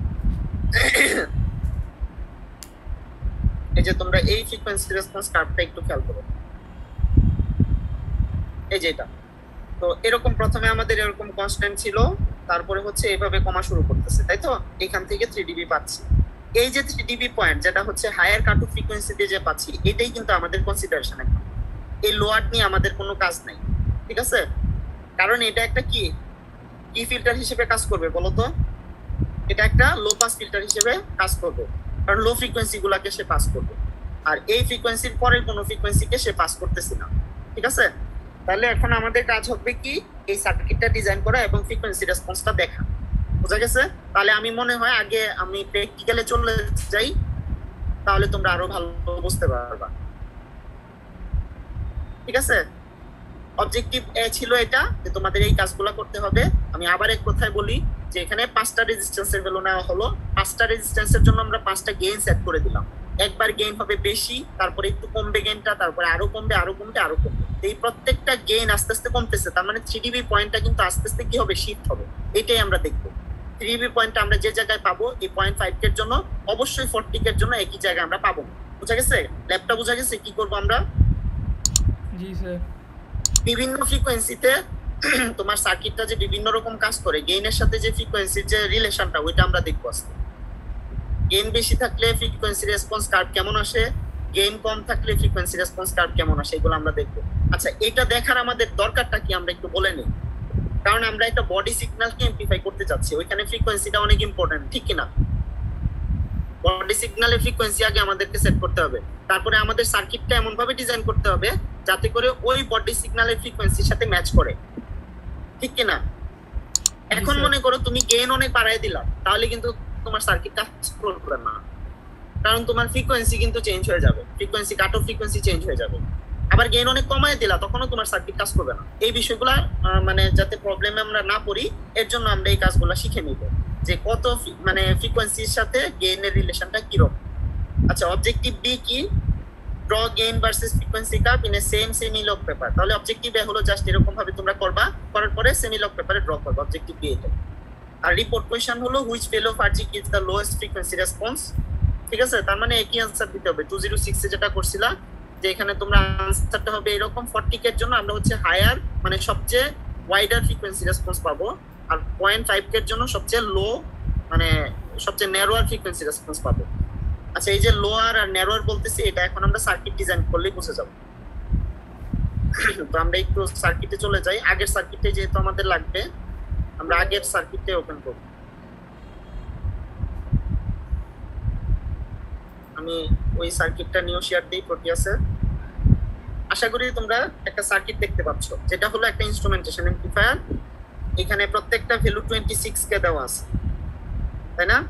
Speaker 2: এই যে তোমরা এই ফ্রিকোয়েন্সি রেসপন্স কার্ভটা একটু খেয়াল করো, এই যে এটা। তো এরকম প্রথমে আমাদের এরকম কনস্ট্যান্ট ছিল, তারপরে হচ্ছে এইভাবে কমা শুরু করতেছে, তাই তো? এখান থেকে থ্রি ডিবি পাচ্ছি। এই যে থ্রি ডিবি পয়েন্ট যেটা হচ্ছে হায়ার কাট অফ ফ্রিকোয়েন্সিতে যে পাচ্ছি, এটাই কিন্তু আমাদের কনসিডারেশন। এখন এই লোয়ার নিয়ে আমাদের কোনো কাজ নাই, ঠিক আছে? কারণ এটা একটা কি কি ফিল্টার হিসেবে কাজ করবে বলো তো? এটা একটা লো পাস ফিল্টার হিসেবে কাজ করবে, কারণ লো ফ্রিকোয়েন্সি গুলাকে সে পাস করবে, আর এই ফ্রিকোয়েন্সির পরের কোনো ফ্রিকোয়েন্সিকে সে পাস করতেছে না। ঠিক আছে, তাহলে এখন আমাদের কাজ হবে কি এই সার্কিটটা ডিজাইন করা এবং ফ্রিকোয়েন্সি রেসপন্সটা দেখা। বুঝা গেছে? তাহলে আমি মনে হয় আগে আমি প্র্যাকটিক্যালে চলে যাই, তাহলে তোমরা আরো ভালো বুঝতে পারবা। ঠিক আছে, অবজেক্টিভ এ ছিল এটা যে তোমাদের এই কাজগুলো করতে হবে। আমি আবার এক কথায় বলি যে এখানে পাঁচটা রেজিস্ট্যান্সের ভ্যালু নেওয়া হলো, পাঁচটা রেজিস্ট্যান্সের জন্য আমরা পাঁচটা গেইন সেট করে দিলাম। একবার গেইন হবে বেশি, তারপরে একটু কমবে গেইনটা, তারপরে আরো কমবে আরো কমবে আরো কমবে। এই প্রত্যেকটা গেইন আস্তে আস্তে কমতেছে, তার মানে থ্রি ডিবি পয়েন্টটা কিন্তু আস্তে আস্তে কি হবে, শিফট হবে। এটাই আমরা দেখবো। থ্রি ডিবি পয়েন্টটা আমরা যে জায়গায় পাবো এই পয়েন্ট ফাইভ এর জন্য অবশ্যই ফোরটি এর জন্য একই জায়গায় আমরা পাবো। বুঝা গেছে? ল্যাবটা বুঝা গেছে? কি করবো আমরা?
Speaker 5: জি স্যার।
Speaker 2: বিভিন্ন ফ্রিকোয়েন্সিতে তোমার সার্কিটটা যে বিভিন্ন রকম কাজ করে, গেইনের সাথে যে ফ্রিকোয়েন্সির যে রিলেশনটা ওইটা আমরা দেখবো আজকে। গেইন বেশি থাকলে ফ্রিকোয়েন্সি রেসপন্স কার্ভ কেমন আসে, গেইন কম থাকলে ফ্রিকোয়েন্সি রেসপন্স কার্ভ কেমন আসে, এগুলো আমরা দেখবো। আচ্ছা, এটা দেখার আমাদের দরকারটা কি আমরা একটু বলে নিই। কারণ আমরা একটা বডি সিগন্যালকে এমপ্লিফাই করতে চাচ্ছি, ওইখানে ফ্রিকোয়েন্সিটা অনেক ইম্পর্টেন্ট, ঠিক কিনা? বডি সিগন্যালের ফ্রিকোয়েন্সি আগে আমাদেরকে সেট করতে হবে, তারপরে আমাদের সার্কিটটা এমন ভাবে ডিজাইন করতে হবে যাতে করে ওই বডি সিগন্যালের ফ্রিকোয়েন্সির সাথে ম্যাচ করে, ঠিক কিনা? এখন মনে করো তুমি গেইন অনেক বাড়ায় দিলা, তাহলে কিন্তু তোমার সার্কিট কাজ করবে না, কারণ তোমার ফ্রিকোয়েন্সি কিন্তু চেঞ্জ হয়ে যাবে, frequency cut off frequency change হয়ে যাবে। আবার গেইন অনেক কমায় দিলা, তখনও তোমার সার্কিট কাজ করবে না। এই বিষয়গুলো মানে যাতে প্রবলেমে আমরা না পড়ি, এর জন্য আমরা এই কাজগুলো শিখে নিব যে কত মানে ফ্রিকোয়েন্সির সাথে গেইনের রিলেশনটা কিরকম। আচ্ছা, অবজেক্টিভ বি কি? Draw gain versus frequency curve in a same semi log paper. তাহলে অবজেক্টিভ এ হলো জাস্ট এরকম ভাবে তোমরা করবা, করার পরে সেমি লগ পেপারে ড্র করবা। অবজেক্টিভ বি এটা। আর রিপোর্ট কোয়েশ্চন হলো which value of RG gives the lowest frequency response. ঠিক আছে, তার মানে একই আনসার দিতে হবে। টু জিরো সিক্স এ যেটা করছিলা যে এখানে তোমরা আনসারটা হবে এরকম, ফর্টি এর জন্য আমরা হচ্ছে হায়ার মানে সবচেয়ে ওয়াইডার ফ্রিকোয়েন্সি রেসপন্স পাবো, আর পয়েন্ট ফাইভ এর জন্য সবচেয়ে লো মানে সবচেয়ে ন্যারোয়ার ফ্রিকোয়েন্সি রেসপন্স পাবো। আচ্ছা, এই যে লোয়ার আর ন্যারোয়ার বলতেছি, এটা এখন আমরা সার্কিট ডিজাইন করলেই বুঝে যাব। তো আমরা একটু সার্কিটে চলে যাই। আগের সার্কিটে যেহেতু আমাদের লাগবে, আমরা আগের সার্কিটে ওপেন করব। আমি ওই সার্কিটটা নিউ শেয়ার দিই প্রোটিয়াসে। আশা করি তোমরা একটা সার্কিট দেখতে পাচ্ছ, যেটা হলো একটা ইনস্ট্রুমেন্টেশন অ্যাম্পলিফায়ার। এখানে প্রত্যেকটা ভ্যালু টোয়েন্টি সিক্স কে দেওয়া আছে, তাই না?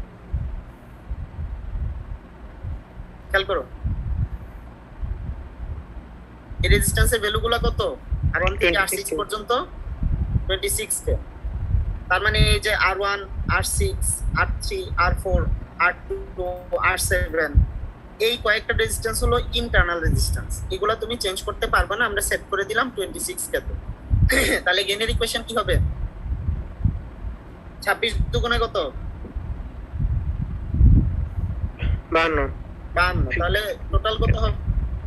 Speaker 2: খেয়াল করো এই রেজিস্ট্যান্সের ভ্যালুগুলো কত, আর ওয়ান থেকে আর সিক্স পর্যন্ত টোয়েন্টি সিক্স কে। তার মানে এই যে R one, R six, R three, R four, R two, R seven, এই কয়েকটা রেজিস্ট্যান্স হলো ইন্টারনাল রেজিস্ট্যান্স। এগুলো তুমি চেঞ্জ করতে পারবে না, আমরা সেট করে দিলাম টোয়েন্টি সিক্স কে। তাহলে গেইনের ইকুয়েশন কি হবে? ছাব্বিশ দুগুণে কত?
Speaker 3: বাহান্ন।
Speaker 2: বাহান্ন। তাহলে টোটাল কত হবে?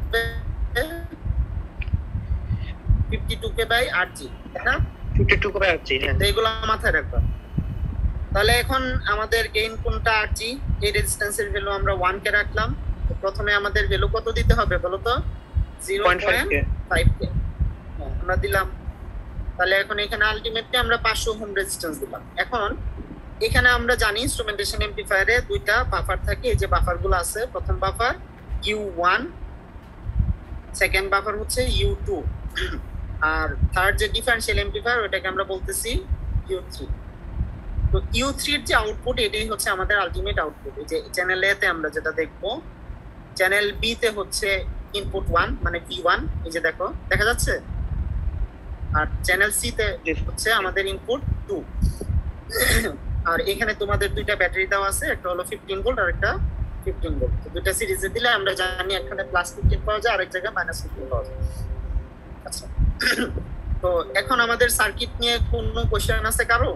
Speaker 2: Fifty two K by R G, তাই না?
Speaker 3: Fifty two K by R G.
Speaker 2: এইগুলো মাথায় রাখবা। তাহলে এখন আমাদের গেইন কোনটা? আর জি। এই রেজিস্ট্যান্সের ভ্যালু আমরা ওয়ান কে রাখলাম। প্রথমে আমাদের ভ্যালু কত দিতে হবে বলো তো? জিরো পয়েন্ট ফাইভ কে আমরা দিলাম। তাহলে এখন এখানে আলটিমেটলি আমরা পাঁচশো ওহম রেজিস্ট্যান্স দিলাম। এখন এখানে আমরা জানি ইনস্ট্রুমেন্টেশন এমপ্লিফায়ারে দুইটা বাফার থাকে। এই যে বাফারগুলো আছে, প্রথম buffer U one, second buffer হচ্ছে ইউ টু, আর থার্ড যে ডিফারেনশিয়াল এমপ্লিফায়ার ওটাকে আমরা বলতেছি ইউ থ্রি। তো ইউ থ্রি এর যে আউটপুট, এটাই হচ্ছে আমাদের আলটিমেট আউটপুট। এই যে চ্যানেল এ তে আমরা যেটা দেখবো, চ্যানেল বি তে হচ্ছে ইনপুট ওয়ান মানে ভি ওয়ান, এই যে দেখো দেখা যাচ্ছে, আর চ্যানেল সি তে হচ্ছে আমাদের ইনপুট টু। আর এখানে তোমাদের দুইটা ব্যাটারি দেওয়া আছে, একটা হলো ফিফটিন ভোল্ট আর একটা ফিফটিন ভোল্ট। তো দুইটা সিরিজে দিলে আমরা জানি এখানে প্লাস ফিফটিন পাওয়া যায়, আরেক জায়গায় মাইনাস ফিফটিন পাওয়া যায়। আচ্ছা, তো এখন আমাদের সার্কিট নিয়ে কোনো কোশ্চেন আছে কারো?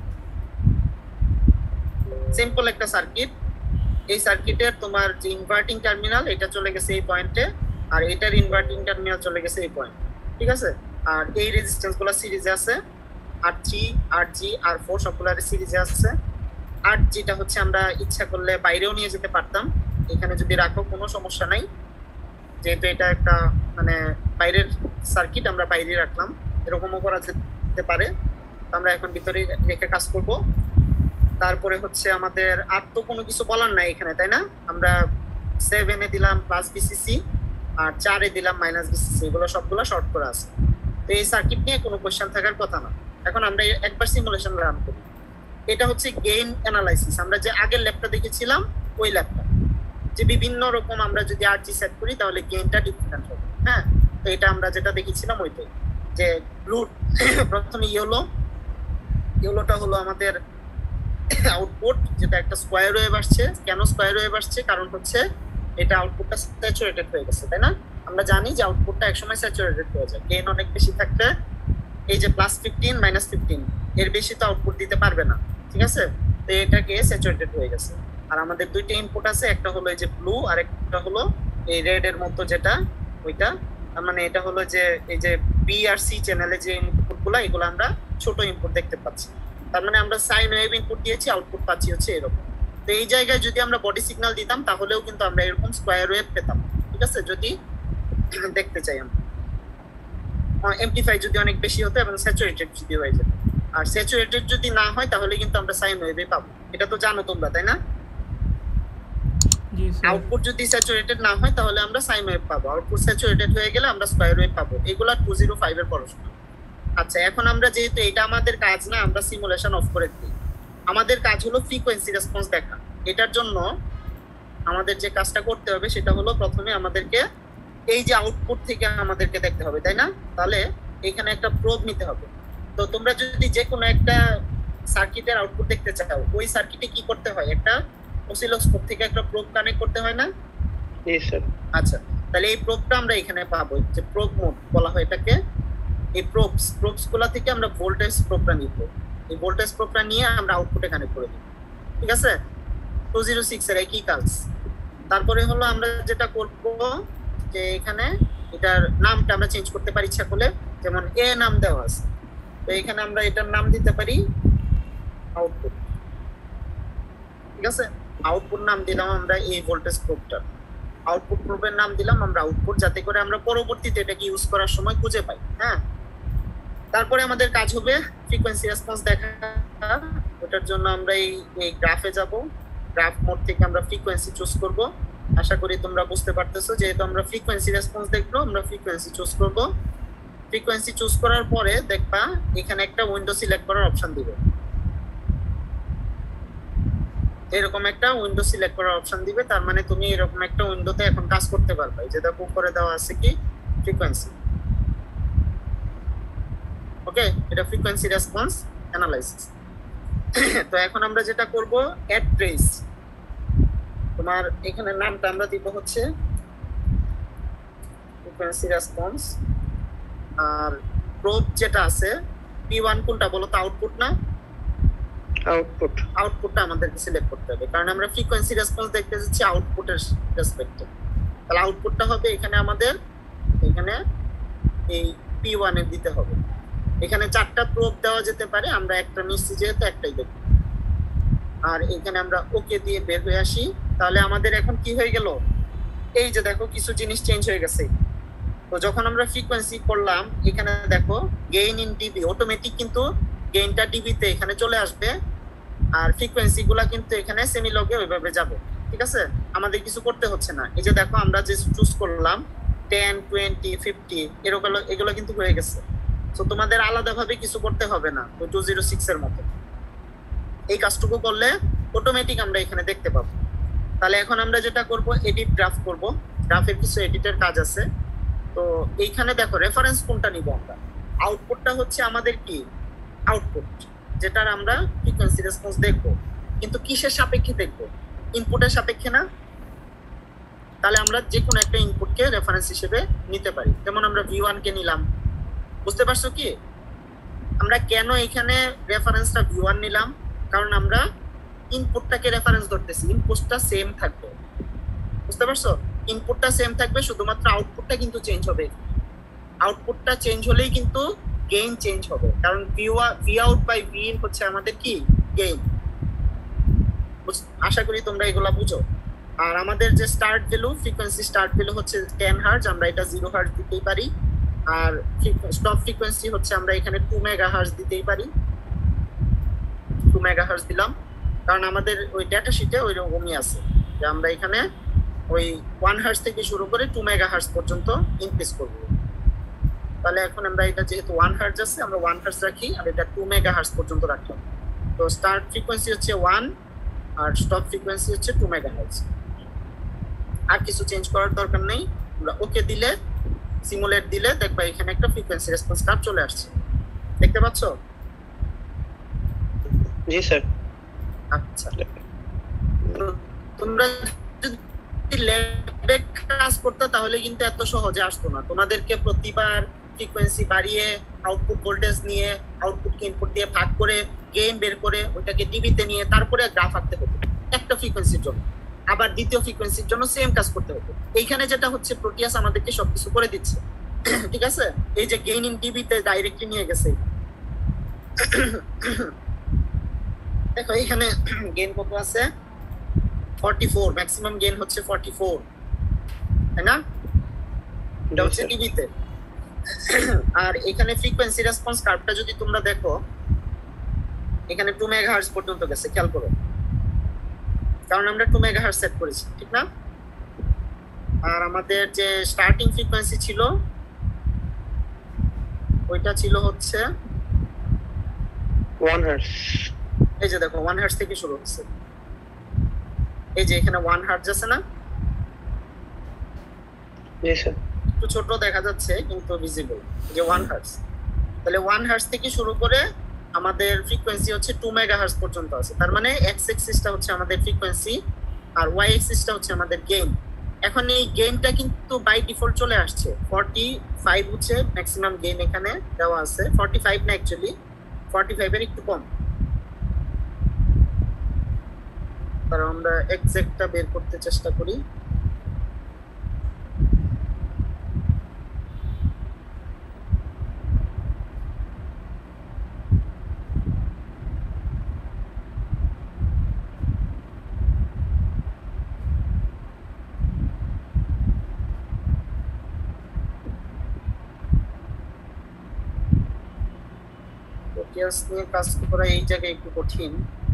Speaker 2: সিম্পল একটা সার্কিট। এই সার্কিটের তোমার যে ইনভার্টিং টার্মিনাল এটা চলে গেছে এই পয়েন্টে, আর এটার ইনভার্টিং টার্মিনাল চলে গেছে এই পয়েন্ট, ঠিক আছে? আর এই রেজিস্ট্যান্স গুলো সিরিজে আছে, আর থ্রি, আর জি, আর ফোর সবগুলো সিরিজে আছে। আর যেটা হচ্ছে আমরা ইচ্ছা করলে বাইরেও নিয়ে যেতে পারতাম, এখানে যদি রাখো কোনো সমস্যা নাই, যেহেতু এটা একটা মানে বাইরের সার্কিট আমরা বাইরে রাখলাম, এরকমও করা যেতে পারে। আমরা এখন ভিতরে রেখে কাজ করব। তারপরে হচ্ছে আমাদের আর তো কোনো কিছু বলার নাই এখানে, তাই না? আমরা সেভেনে দিলাম প্লাস বিসিসি আর চারে দিলাম মাইনাস বিসিসি, এগুলো সবগুলো শর্ট করে আছে। তো এই সার্কিট নিয়ে কোনো কোশ্চেন থাকার কথা না। এখন আমরা একবার সিমুলেশন রান করি। এটা হচ্ছে গেইন অ্যানালাইসিস, আমরা যে আগের ল্যাবটা দেখেছিলাম ওই ল্যাবটা, যে বিভিন্ন রকম আমরা যদি আরজি সেট করি তাহলে গেইনটা ডিফারেন্ট হবে। হ্যাঁ, তো এটা আমরা যেটা দেখেছিলাম ওইটাই, যে ব্লু প্রথমে ইয়েলো, ইয়েলোটা হলো আমাদের আউটপুট, যেটা একটা স্কোয়ার ওয়েভ আসছে। কেন স্কোয়ার ওয়েভ আসছে? কারণ হচ্ছে এটা আউটপুটটা স্যাচুরেটেড হয়ে গেছে, তাই না? আমরা জানি যে আউটপুটটা একসময় স্যাচুরেটেড হয়ে যায়, গেইন অনেক বেশি থাকলে এই যে প্লাস ফিফটিন মাইনাস ফিফটিন এর বেশি তো আউটপুট দিতে পারবে না, ঠিক আছে? তো এটাকে স্যাচুরেটেড হয়ে গেছে। আর আমাদের দুইটা ইনপুট আছে, একটা হলো এই যে ব্লু আর একটা হলো এই রেড এর মতো যেটা, ওইটা মানে এটা হলো যে এই যে বি আর সি চ্যানেলে যে ইনপুটগুলো, এগুলো আমরা ছোট ইনপুট দেখতে পাচ্ছি। তার মানে আমরা সাইন ওয়েভ ইনপুট দিয়েছি, আউটপুট পাচ্ছি হচ্ছে এরকম। তো এই জায়গায় যদি আমরা বডি সিগন্যাল দিতাম তাহলেও কিন্তু আমরা এরকম স্কোয়ার ওয়েভ পেতাম, ঠিক আছে? যদি দেখতে চাই আমরা এমপ্লিফাই যদি অনেক বেশি হতো এবং স্যাচুরেটেড যদি হয়ে যেত। আর স্যাচুরেটেড যদি না হয় তাহলে কিন্তু আমরা সাইন ওয়েভে পাবো, এটা তো জানো তোমরা, তাই না?
Speaker 5: জি স্যার।
Speaker 2: আউটপুট যদি স্যাচুরেটেড না হয় তাহলে আমরা সাইন ওয়েভ পাবো, আউটপুট স্যাচুরেটেড হয়ে গেলে আমরা স্কয়ার ওয়েভ পাবো। এগুলা টু জিরো ফাইভ এর পড়াশোনা। আচ্ছা, এখন আমরা যেহেতু এটা আমাদের কাজ না, আমরা সিমুলেশন অফ করে দিই। আমাদের কাজ হলো ফ্রিকোয়েন্সি রেসপন্স দেখা। এটার জন্য আমাদের যে কাজটা করতে হবে সেটা হলো প্রথমে আমাদেরকে এই যে আউটপুট থেকে আমাদেরকে দেখতে হবে, তাই না? তাহলে এখানে একটা প্রোব নিতে হবে। তো তোমরা যদি যে কোনো একটা সার্কিটের আউটপুট দেখতে চাও, ওই সার্কিটে কি করতে হয়? একটা অসিলোস্কোপ থেকে একটা প্রোব কানেক্ট করতে হয় না?
Speaker 3: জি স্যার।
Speaker 2: আচ্ছা, তাহলে এই প্রোবটা আমরা এখানে পাবো, যে প্রোব মোড বলা হয় এটাকে। এই প্রোবস প্রোবস গুলা থেকে আমরা ভোল্টেজ প্রোবটা নিব। এই ভোল্টেজ প্রোবটা নিয়ে আমরা আউটপুটে কানেক্ট করে দিব, ঠিক আছে? টু জিরো সিক্স এর একই কাজ। তারপরে হলো আমরা যেটা করব, যে এখানে এটার নামটা আমরা চেঞ্জ করতে পারি ইচ্ছা করলে, যেমন এ নাম দেওয়া আছে, তো এখানে আমরা এটার নাম দিতে পারি আউটপুট, ঠিক আছে? আউটপুট নাম দিলাম আমরা এই ভোল্টেজ প্রোবটার, আউটপুট প্রোবের নাম দিলাম আমরা আউটপুট, যাতে করে আমরা পরবর্তীতে এটাকে ইউজ করার সময় খুঁজে পাই। হ্যাঁ, তারপরে আমাদের কাজ হবে ফ্রিকোয়েন্সি রেসপন্স দেখা। ওটার জন্য আমরা এই এই গ্রাফে যাব, গ্রাফ মোড থেকে আমরা ফ্রিকোয়েন্সি চুজ করব। আশা করি তোমরা বুঝতে পারতেছো, যেহেতু আমরা ফ্রিকোয়েন্সি রেসপন্স দেখবো, আমরা ফ্রিকোয়েন্সি চুজ করব। ফ্রিকোয়েন্সি চুজ করার পরে দেখবা এখানে একটা উইন্ডো সিলেক্ট করার অপশন দিবে, এরকম একটা উইন্ডো সিলেক্ট করার অপশন দিবে। তার মানে তুমি এরকম একটা উইন্ডোতে এখন কাজ করতে পারবে। এই যে দেখো উপরে দেওয়া আছে কি ফ্রিকোয়েন্সি, ওকে? এটা ফ্রিকোয়েন্সি রেসপন্স অ্যানালাইসিস। তো এখন আমরা যেটা করব, অ্যাড্রেস, তোমার এখানে নামটা আমরা দিব হচ্ছে ফ্রিকোয়েন্সি রেসপন্স। আর প্রোব যেটা আছে পি ওয়ান কোনটা বলো তো? আউটপুট না?
Speaker 3: আউটপুট।
Speaker 2: আউটপুটটা আমাদেরকে সিলেক্ট করতে হবে, কারণ আমরা ফ্রিকোয়েন্সি রেসপন্স দেখতে যাচ্ছি আউটপুটের রেসপেক্টে। তাহলে আউটপুটটা হবে এখানে আমাদের, এখানে এই পি ওয়ান এর দিতে হবে। এখানে চারটা প্রোব দেওয়া যেতে পারে, আমরা একটা নিচ্ছি যেহেতু একটাই দেখব। আর এখানে আমরা ওকে দিয়ে বের হয়ে আসি। তাহলে আমাদের এখন কি হয়ে গেল? এই যে দেখো কিছু জিনিস চেঞ্জ হয়ে গেছে। তো যখন আমরা ফ্রিকোয়েন্সি করলাম, এখানে দেখো গেইন ইন ডিবি, অটোমেটিক কিন্তু গেইনটা ডিবিতে এখানে চলে আসবে, আর ফ্রিকোয়েন্সি গুলা কিন্তু এখানে সেমি লগে ওইভাবে যাবে, ঠিক আছে? আমাদের কিছু করতে হচ্ছে না। এই যে দেখো আমরা যে চুজ করলাম টেন টোয়েন্টি ফিফটি এরকম, এগুলো কিন্তু হয়ে গেছে। তো তোমাদের আলাদাভাবে কিছু করতে হবে না, ওই টু জিরো সিক্স এর মতো। এই কাজটুকু করলে অটোমেটিক আমরা এখানে দেখতে পাবো। তাহলে এখন আমরা যেটা করব, এডিট গ্রাফ করব। গ্রাফের কিছু এডিটের কাজ আছে। তো এইখানে দেখো রেফারেন্স কোনটা নিব আমরা? আউটপুটটা হচ্ছে আমাদের কি আউটপুট, যেটার আমরা ফ্রিকোয়েন্সি রেসপন্স দেখবো, কিন্তু কিসের সাপেক্ষে দেখবো? ইনপুটের সাপেক্ষে না? তাহলে আমরা যে কোনো একটা ইনপুটকে রেফারেন্স হিসেবে নিতে পারি। যেমন আমরা ভি ওয়ান কে নিলাম, বুঝতে পারছো কি আমরা কেন এখানে রেফারেন্সটা ভি ওয়ান নিলাম? কারণ আমরা ইনপুটটাকে রেফারেন্স ধরতেছি, ইনপুটটা সেম থাকবে, বুঝতে পারছো? ইনপুটটা সেম থাকবে, শুধুমাত্র আউটপুটটা কিন্তু চেঞ্জ হবে। আউটপুটটা চেঞ্জ হলেই কিন্তু গেইন চেঞ্জ হবে, কারণ V out by V in হচ্ছে আমাদের কি গেইন। আশা করি তোমরা এগুলা বুঝো। আর আমাদের যে start value, frequency start value হচ্ছে টেন হার্জ, আমরা এটা জিরো হার্জ দিতেই পারি। আর স্টপ ফ্রিকোয়েন্সি হচ্ছে আমরা এখানে টু মেগা হার্জ দিতেই পারি। মেগাহার্টজ দিলাম, কারণ আমাদের ওই ডেটা শিটে ওই রকমই আছে যে আমরা এখানে ওই ওয়ান হার্টজ থেকে শুরু করে টু মেগাহার্টজ পর্যন্ত ইনক্রিজ করবো। তাহলে এখন আমরা এটা যেহেতু ওয়ান হার্টজ আছে আমরা ওয়ান হার্টজ রাখি, আর এটা টু মেগাহার্টজ পর্যন্ত রাখলাম। তো স্টার্ট ফ্রিকোয়েন্সি হচ্ছে ওয়ান আর স্টপ ফ্রিকোয়েন্সি হচ্ছে টু মেগাহার্টজ। আর কিছু চেঞ্জ করার দরকার নেই। আমরা ওকে দিলে, সিমুলেট দিলে দেখবা এখানে একটা ফ্রিকোয়েন্সি রেসপন্স কার্ভ চলে আসছে, দেখতে পাচ্ছ?
Speaker 3: জি স্যার।
Speaker 2: আচ্ছা, তোমরা যদি ল্যাবে কাজ করতে তাহলে কিন্তু এত সহজে আসতো না। তোমাদেরকে প্রতিবার ফ্রিকোয়েন্সি বাড়িয়ে আউটপুট ভোল্টেজ নিয়ে আউটপুটকে ইনপুট দিয়ে ভাগ করে গেইন বের করে ওটাকে টিভিতে নিয়ে তারপরে গ্রাফ আঁকতে হতো একটা ফ্রিকোয়েন্সির জন্য, আবার দ্বিতীয় ফ্রিকোয়েন্সির জন্য সেম কাজ করতে হতো। এইখানে যেটা হচ্ছে প্রোটিয়াস আমাদেরকে সবকিছু করে দিচ্ছে, ঠিক আছে? এই যে গেইন ইন টিভিতে ডাইরেক্টলি নিয়ে গেছে। দেখো এখানে গেইন কত আছে? ফর্টি ফোর, ম্যাক্সিমাম গেইন হচ্ছে ফর্টি ফোর, তাই না? এটা হচ্ছে টিভিতে। আর এখানে ফ্রিকোয়েন্সি রেসপন্স কার্ভটা যদি তোমরা দেখো এখানে টু মেগাহার্টজ পর্যন্ত গেছে, খেয়াল করো, কারণ আমরা টু মেগাহার্টজ সেট করেছি, ঠিক না? আর আমাদের যে স্টার্টিং ফ্রিকোয়েন্সি ছিল ওইটা ছিল হচ্ছে
Speaker 3: ওয়ান হার্টজ।
Speaker 2: এই যে দেখো ওয়ান হার্টজ থেকে শুরু হচ্ছে, এই যে এখানে ওয়ান হার্টজ আছে না?
Speaker 3: জি স্যার।
Speaker 2: একটু ছোট দেখা যাচ্ছে কিন্তু ভিজিবল, যে ওয়ান হার্টজ। তাহলে ওয়ান হার্টজ থেকে শুরু করে আমাদের ফ্রিকোয়েন্সি হচ্ছে টু মেগাহার্টজ পর্যন্ত আছে। তার মানে এক্স এক্সিসটা হচ্ছে আমাদের ফ্রিকোয়েন্সি আর ওয়াই এক্সিসটা হচ্ছে আমাদের গেইন। এখন এই গেইনটা কিন্তু বাই ডিফল্ট চলে আসছে, ফর্টি ফাইভ হচ্ছে ম্যাক্সিমাম গেইন এখানে দেওয়া আছে। ফর্টি ফাইভ না, অ্যাকচুয়ালি ফর্টি ফাইভ এর একটু কম। কারণ আমরা এক্সাক্টটা বের করতে চেষ্টা করি। প্রোটিয়াস নিয়ে কাজ করা এই জায়গায় একটু কঠিন।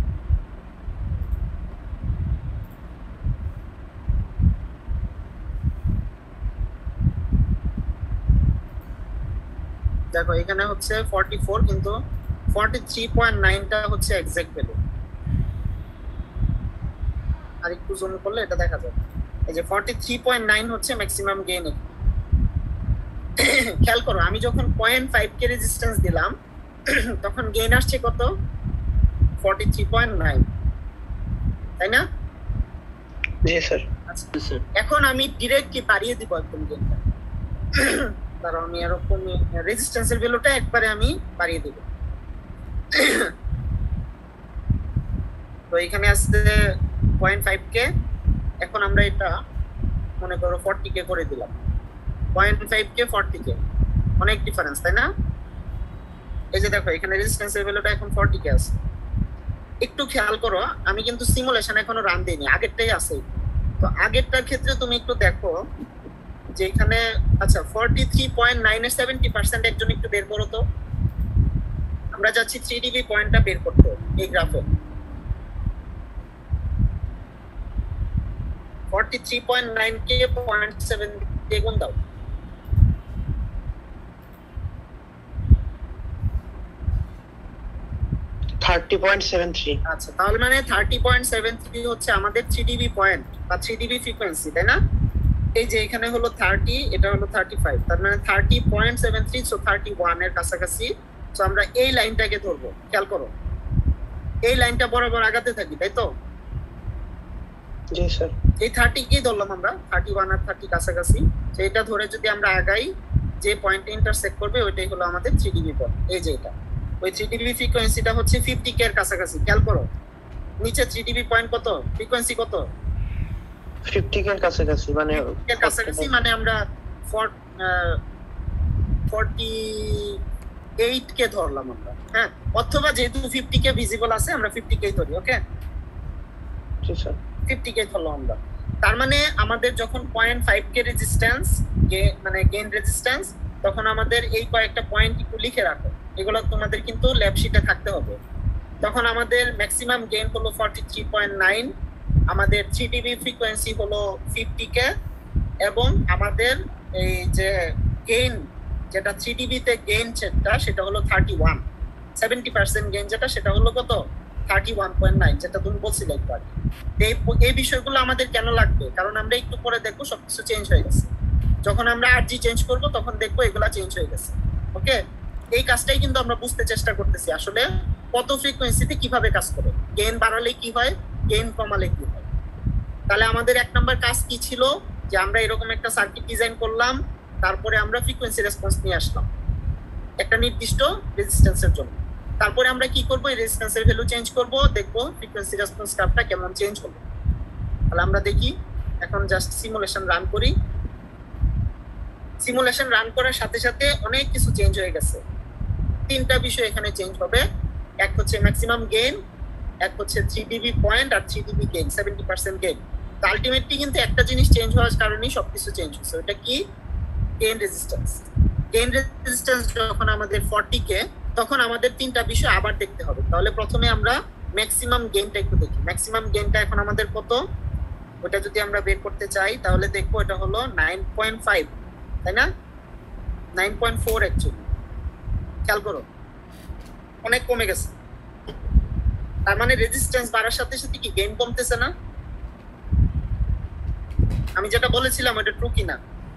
Speaker 2: দেখো এখানে হচ্ছে ফর্টি ফোর, কিন্তু ফর্টি থ্রি পয়েন্ট নাইনটা হচ্ছে এক্সাক্ট ভ্যালু। আর একটু জুম করলে এটা দেখা যাবে, এই যে ফর্টি থ্রি পয়েন্ট নাইন হচ্ছে ম্যাক্সিমাম গেইন। খেয়াল করো আমি যখন পয়েন্ট ফাইভ কে রেজিস্ট্যান্স দিলাম তখন গেইন আসছে কত? ফর্টি থ্রি পয়েন্ট নাইন, তাই না?
Speaker 3: জি স্যার।
Speaker 2: আচ্ছা, এখন আমি ডিরেক্টলি বাড়িয়ে দিব একদম গেইনটা, কারণ আমি এরকম রেজিস্ট্যান্সের ভ্যালুটা একবারে আমি বাড়িয়ে দেব। তো এখানে আসছে পয়েন্ট ফাইভ কে, এখন আমরা এটা মনে করো ফর্টি কে করে দিলাম। Point five K forty K, অনেক ডিফারেন্স, তাই না? এই যে দেখো এখানে রেজিস্ট্যান্সের ভ্যালুটা এখন ফর্টি কে আছে। একটু খেয়াল করো আমি কিন্তু সিমুলেশন এখনো রান দিইনি, আগেরটাই আছে। তো আগেরটার ক্ষেত্রে তুমি একটু দেখো যে এখানে আচ্ছা ফর্টি থ্রি পয়েন্ট নাইন এর সেভেন্টি পার্সেন্ট একজন একটু বের করো তো। আমরা যাচ্ছি থ্রি ডিবি পয়েন্টটা বের করতে এই গ্রাফে। ফর্টি থ্রি পয়েন্ট নাইন কে পয়েন্ট সেভেন গুণ দাও।
Speaker 3: Thirty point seven three.
Speaker 2: আচ্ছা, তাহলে মানে থার্টি পয়েন্ট সেভেন থ্রি হচ্ছে আমাদের থ্রি ডিবি পয়েন্ট বা থ্রি ডিবি ফ্রিকোয়েন্সি, তাই না? এই যে এখানে হলো থার্টি, এটা হলো থার্টি ফাইভ, তার মানে thirty point seven three, so thirty one এর কাছাকাছি। সো আমরা এই লাইনটাকে ধরবো, খেয়াল করো এই লাইনটা বরাবর আগাতে থাকি, তাই তো?
Speaker 3: জি স্যার।
Speaker 2: এই থার্টি কি ধরলাম আমরা, থার্টি ওয়ান আর থার্টি কাছাকাছি। তো এটা ধরে যদি আমরা আগাই, যে পয়েন্টে ইন্টারসেক্ট করবে ওইটাই হলো আমাদের থ্রি ডিবি পয়েন্ট। এই যে এটা ওই থ্রি ডিবি ফ্রিকোয়েন্সিটা হচ্ছে ফিফটি কে এর কাছাকাছি। খেয়াল করো নিচে থ্রি ডিবি পয়েন্ট কত, ফ্রিকোয়েন্সি কত?
Speaker 3: ফিফটি কে এর কাছাকাছি, মানে
Speaker 2: এর কাছাকাছি, মানে আমরা ফর্টি এইট কে ধরলাম আমরা, হ্যাঁ? অথবা যেহেতু ফিফটি কে ভিজিবল আছে আমরা ফিফটি কে ধরি, ওকে?
Speaker 3: জি স্যার।
Speaker 2: ফিফটি কে ধরলাম আমরা। তার মানে আমাদের যখন পয়েন্ট ফাইভ কে রেজিস্ট্যান্স মানে গেইন রেজিস্ট্যান্স, তখন আমাদের এই কয়েকটা পয়েন্ট একটু লিখে রাখো, এগুলো তোমাদের কিন্তু ল্যাব শিটে থাকতে হবে। তখন আমাদের ম্যাক্সিমাম গেইন হলো ফর্টি থ্রি পয়েন্ট নাইন, আমাদের থ্রি ডিবি ফ্রিকোয়েন্সি হলো ফিফটি কে, এবং আমাদের এই যে গেইন যেটা থ্রি ডিবিতে গেইন সেটা সেটা হলো thirty one, seventy percent gain যেটা সেটা হলো কত থার্টি ওয়ান পয়েন্ট নাইন, যেটা তুমি বলছিলে একবার। এই এই বিষয়গুলো আমাদের কেন লাগবে, কারণ আমরা একটু পরে দেখবো সবকিছু চেঞ্জ হয়ে গেছে। যখন আমরা আর জি চেঞ্জ করবো তখন দেখবো এগুলা চেঞ্জ হয়ে গেছে। ওকে, এই কাজটাই কিন্তু আমরা বুঝতে চেষ্টা করতেছি আসলে কত ফ্রিকোয়েন্সিতে কিভাবে কাজ করে, গেইন বাড়ালে কি হয়, গেইন কমালে কি হয়। তাহলে আমাদের এক নাম্বার কাজ কি ছিল, যে আমরা এরকম একটা সার্কিট ডিজাইন করলাম, তারপরে আমরা ফ্রিকোয়েন্সি রেসপন্স নিয়ে আসলাম একটা নির্দিষ্ট রেজিস্ট্যান্সের জন্য। তারপরে আমরা কি করব, এই রেজিস্ট্যান্সের ভ্যালু চেঞ্জ করব, দেখব ফ্রিকোয়েন্সি রেসপন্স কার্ভটা কেমন চেঞ্জ হলো। তাহলে আমরা দেখি, এখন জাস্ট সিমুলেশন রান করি। সিমুলেশন রান করার সাথে সাথে অনেক কিছু চেঞ্জ হয়ে গেছে। তিনটা বিষয় এখানে চেঞ্জ হবে, এক হচ্ছে ম্যাক্সিমাম গেইন, এক হচ্ছে থ্রি ডিবি পয়েন্ট, আর three dB gain seventy percent gain. তো আলটিমেটলি কিন্তু একটা জিনিস চেঞ্জ হওয়ার কারণেই সবকিছু চেঞ্জ হচ্ছে, ওটা কি, গেইন রেজিস্ট্যান্স। গেইন রেজিস্ট্যান্স যখন আমাদের ফর্টি কে, তখন আমাদের তিনটা বিষয় আবার দেখতে হবে। তাহলে প্রথমে আমরা ম্যাক্সিমাম গেইনটা একটু দেখি। ম্যাক্সিমাম গেইনটা এখন আমাদের কত, ওটা যদি আমরা বের করতে চাই তাহলে দেখবো এটা হলো নাইন পয়েন্ট ফাইভ, তাই না, নাইন পয়েন্ট ফোর অ্যাকচুয়ালি। খেয়াল করো, অনেক কমে গেছে। তার মানে রেজিস্ট্যান্স বাড়ার সাথে সাথে কি গেইন কমতেছে না? আমি যেটা বলেছিলাম ওটা ট্রু কিনা?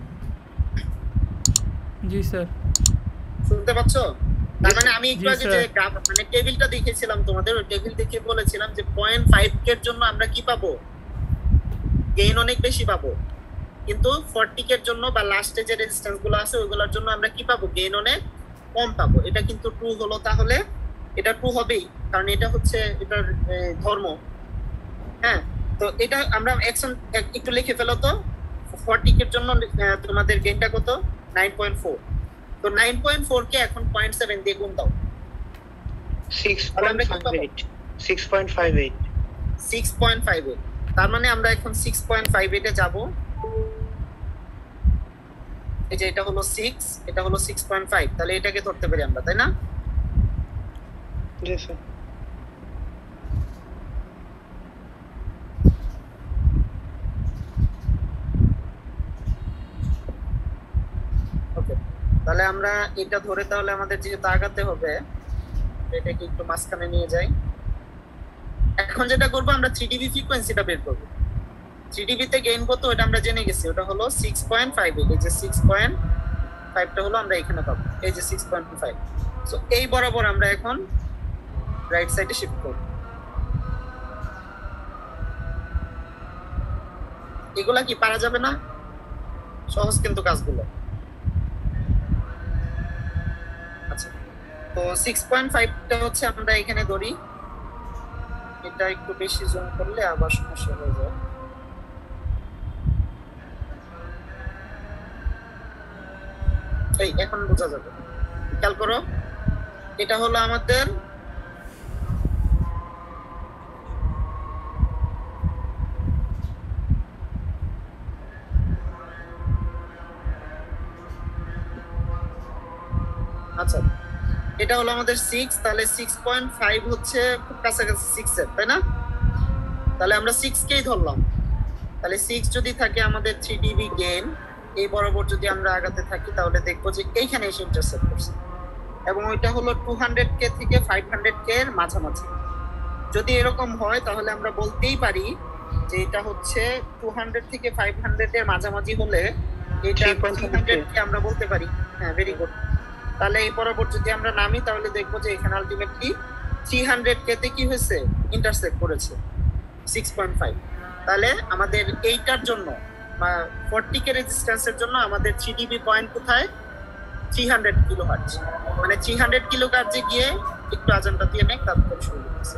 Speaker 5: जी सर।
Speaker 2: শুনতে পাচ্ছো? তার মানে আমি একটু
Speaker 5: জি,
Speaker 2: আগে
Speaker 5: স্যার।
Speaker 2: যে গ্রাফ মানে টেবিলটা দেখিয়েছিলাম তোমাদের, ওই টেবিল দেখে বলেছিলাম যে পয়েন্ট ফাইভ কে এর জন্য আমরা কি পাবো, গেইন অনেক বেশি পাবো, কিন্তু ফর্টি কে এর জন্য বা লাস্টে যে রেজিস্ট্যান্স গুলো আছে ওইগুলোর জন্য আমরা কি পাবো, গেইন অনেক কম পাবো। এটা কিন্তু ট্রু হলো, তাহলে এটা ট্রু হবেই, কারণ এটা হচ্ছে এটার আহ, ধর্ম। হ্যাঁ, তো এটা আমরা অ্যাকশন একটু লিখে ফেলো তো। ফর্টি কে এর জন্য আহ, তোমাদের গেইনটা কত, নাইন পয়েন্ট ফোর। তো নাইন পয়েন্ট ফোর কে এখন পয়েন্ট সেভেন দিয়ে গুণ দাও,
Speaker 3: সিক্স
Speaker 2: তাহলে আমরা
Speaker 3: পয়েন্ট
Speaker 2: কি
Speaker 3: ফাইভ
Speaker 2: পাবো?
Speaker 3: Eight six point five eight
Speaker 2: six point five eight. তার মানে আমরা এখন সিক্স পয়েন্ট ফাইভ এইট এ যাবো। এই যে এটা হলো সিক্স, এটা হলো সিক্স পয়েন্ট ফাইভ, তাহলে এটাকে ধরতে পারি আমরা, তাই না?
Speaker 3: জি স্যার।
Speaker 2: ওকে, তাহলে আমরা এটা ধরে তাহলে আমাদের যেহেতু আগাতে হবে, এটাকে একটু মাঝখানে নিয়ে যাই। এখন যেটা করবো, আমরা থ্রি ডিবি ফ্রিকোয়েন্সিটা বের করবো। থ্রি ডিবি তে গেইন কত ওটা আমরা জেনে গেছি, ওটা হলো সিক্স পয়েন্ট ফাইভ এইট। এই যে সিক্স পয়েন্ট ফাইভটা হলো আমরা এখানে পাবো, এই যে সিক্স পয়েন্ট ফাইভ। সো এই বরাবর আমরা এখন রাইট সাইডে শিফট করব। এগুলা কি পারা যাবে না? সহজ কিন্তু কাজগুলো। আচ্ছা, তো সিক্স পয়েন্ট ফাইভটা হচ্ছে আমরা এখানে ধরি। এটা একটু বেশি জুম করলে আবার সমস্যা হয়ে যায়। এই এখন বোঝা যাবে, খেয়াল করো। এটা হলো আমাদের আচ্ছা, এটা হলো আমাদের সিক্স, তাহলে সিক্স পয়েন্ট ফাইভ হচ্ছে খুব কাছাকাছি সিক্স এর, তাই না? তাহলে আমরা সিক্স কেই ধরলাম। তাহলে সিক্স যদি থাকে আমাদের থ্রি ডিবি গেইন, এই বরাবর যদি আমরা আগাতে থাকি তাহলে দেখবো যে এইখানে এসে ইন্টারসেক্ট করছে, এবং ওইটা হলো টু হান্ড্রেড কে থেকে ফাইভ হান্ড্রেড কে এর মাঝামাঝি। যদি এরকম হয় তাহলে আমরা বলতেই পারি যে এটা হচ্ছে টু হান্ড্রেড থেকে ফাইভ হান্ড্রেড এর মাঝামাঝি হলে এটা থ্রি হান্ড্রেড কে আমরা বলতে পারি। হ্যাঁ, ভেরি গুড। তাহলে এই বরাবর যদি আমরা নামি তাহলে দেখবো যে এখানে আলটিমেটলি থ্রি হান্ড্রেড কে তে কি হয়েছে, ইন্টারসেক্ট করেছে সিক্স পয়েন্ট ফাইভ। তাহলে আমাদের এইটার জন্য বা ফর্টি কে রেজিস্ট্যান্সের জন্য আমাদের থ্রি ডিবি পয়েন্ট কোথায়, থ্রি হান্ড্রেড কিলো হার্টজ, মানে থ্রি হান্ড্রেড কিলো হার্টজে গিয়ে একটু আজানটা দিয়ে নেই, তারপর শুরু করতেছে।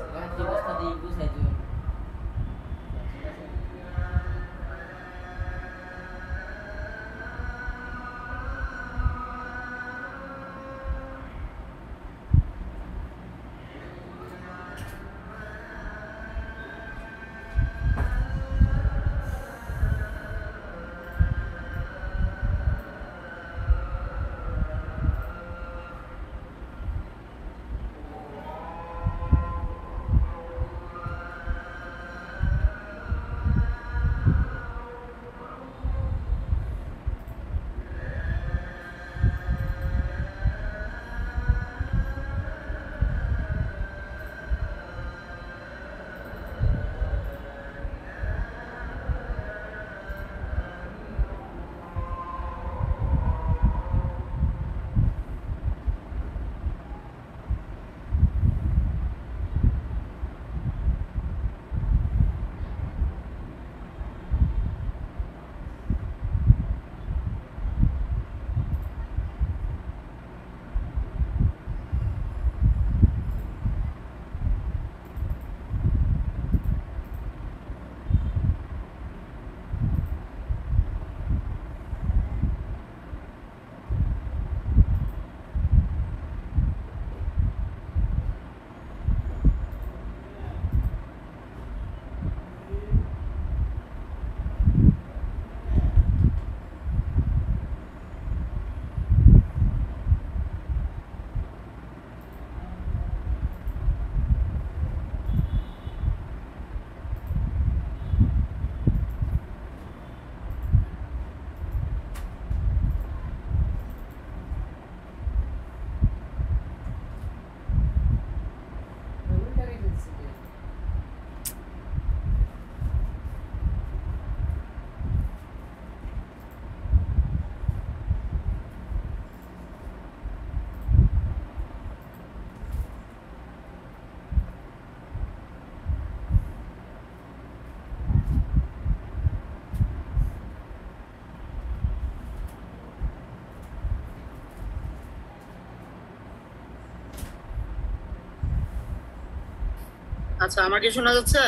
Speaker 2: আচ্ছা, আমাকে শোনা যাচ্ছে?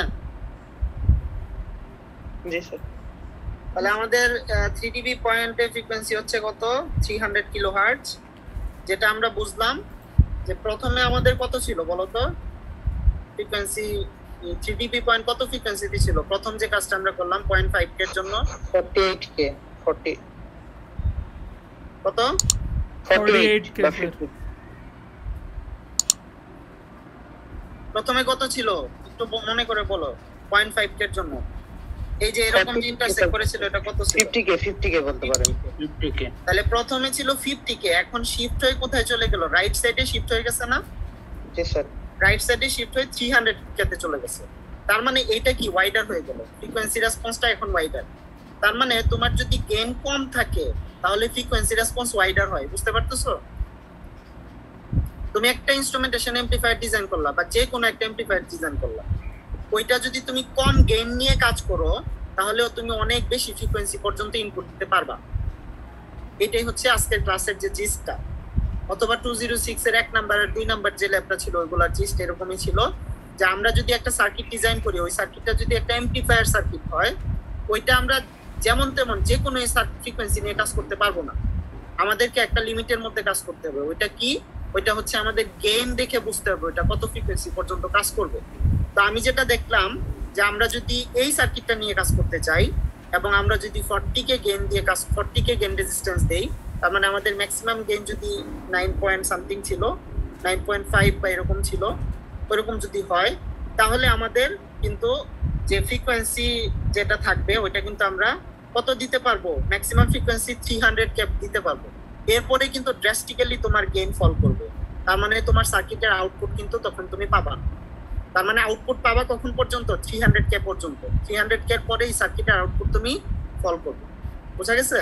Speaker 3: জি স্যার।
Speaker 2: তাহলে আমাদের থ্রি ডিবি পয়েন্টে ফ্রিকোয়েন্সি হচ্ছে কত? Three hundred kilo hertz. যেটা আমরা বুঝলাম যে প্রথমে আমাদের কত ছিল বলতো ফ্রিকোয়েন্সি? থ্রি ডিবি পয়েন্ট কত ফ্রিকোয়েন্সিতে ছিল প্রথম যে কাজটা আমরা করলাম পয়েন্ট ফাইভ কে এর জন্য?
Speaker 3: ফর্টি এইট কে ফর্টি
Speaker 2: কত?
Speaker 3: ফর্টি এইট
Speaker 5: forty-eight কে
Speaker 3: বা
Speaker 5: স্যার।
Speaker 3: ফিফটি।
Speaker 2: প্রথমে কত ছিল একটু ব- মনে করে বলো পয়েন্ট ফাইভ কে এর জন্য। এই যে এরকম যে ইন্টারসেক্ট করেছিল এটা কত ছিল?
Speaker 3: ফিফটি কে ফিফটি কে বলতে পারেন।
Speaker 2: Fifty K. তাহলে প্রথমে ছিল ফিফটি কে, এখন শিফট হয়ে কোথায় চলে গেল? রাইট সাইডে শিফট হয়ে গেছে না?
Speaker 3: জি স্যার।
Speaker 2: রাইট সাইডে শিফট হয়ে থ্রি হান্ড্রেড কে চলে গেছে। তার মানে এইটা কি ওয়াইডার হয়ে গেল, ফ্রিকোয়েন্সি রেসপন্সটা এখন ওয়াইডার। তার মানে তোমার যদি গেইন কম থাকে তাহলে ফ্রিকোয়েন্সি রেসপন্স ওয়াইডার হয়। বুঝতে পারতেছো? তুমি একটা ইনস্ট্রুমেন্টেশন এমপ্লিফায়ার ডিজাইন করলা বা যে কোনো একটা এমপ্লিফায়ার ডিজাইন করলা, ওইটা যদি তুমি কম গেইন নিয়ে কাজ করো তাহলেও তুমি অনেক বেশি ফ্রিকোয়েন্সি পর্যন্ত ইনপুট দিতে পারবা। এটাই হচ্ছে আজকের ক্লাসের যে জিস্টটা। অথবা টু জিরো সিক্স এর এক নাম্বারের দুই নাম্বার যে ল্যাবটা ছিল ওইগুলার জিস্ট এরকমই ছিল যে আমরা যদি একটা সার্কিট ডিজাইন করি, ওই সার্কিটটা যদি একটা এমপ্লিফায়ার সার্কিট হয়, ওইটা আমরা যেমন তেমন যে কোনো ফ্রিকোয়েন্সি নিয়ে কাজ করতে পারবো না। আমাদেরকে একটা লিমিটের মধ্যে কাজ করতে হবে। ওইটা কি? ওইটা হচ্ছে আমাদের গেইন দেখে বুঝতে হবে ওইটা কত ফ্রিকোয়েন্সি পর্যন্ত কাজ করবে। তো আমি যেটা দেখলাম যে আমরা যদি এই সার্কিটটা নিয়ে কাজ করতে চাই এবং আমরা যদি ফর্টি কে গেইন দিয়ে কাজ ফর্টি কে গেইন রেজিস্ট্যান্স দেই, তার মানে আমাদের ম্যাক্সিমাম গেইন যদি নাইন পয়েন্ট সামথিং ছিল, নাইন পয়েন্ট ফাইভ বা এরকম ছিল, ওইরকম যদি হয় তাহলে আমাদের কিন্তু যে ফ্রিকোয়েন্সি যেটা থাকবে ওইটা কিন্তু আমরা কত দিতে পারবো? Maximum frequency three hundred K দিতে পারবো। এরপরে কিন্তু ড্রাস্টিক্যালি তোমার গেইন ফল করবে। তার মানে তোমার সার্কিটের আউটপুট কিন্তু তখন তুমি পাবা না। তার মানে আউটপুট পাবা কখন পর্যন্ত? থ্রি হান্ড্রেড কে পর্যন্ত। থ্রি হান্ড্রেড কে পরে এই সার্কিটের আউটপুট তুমি ফল করবে। বোঝা গেছে?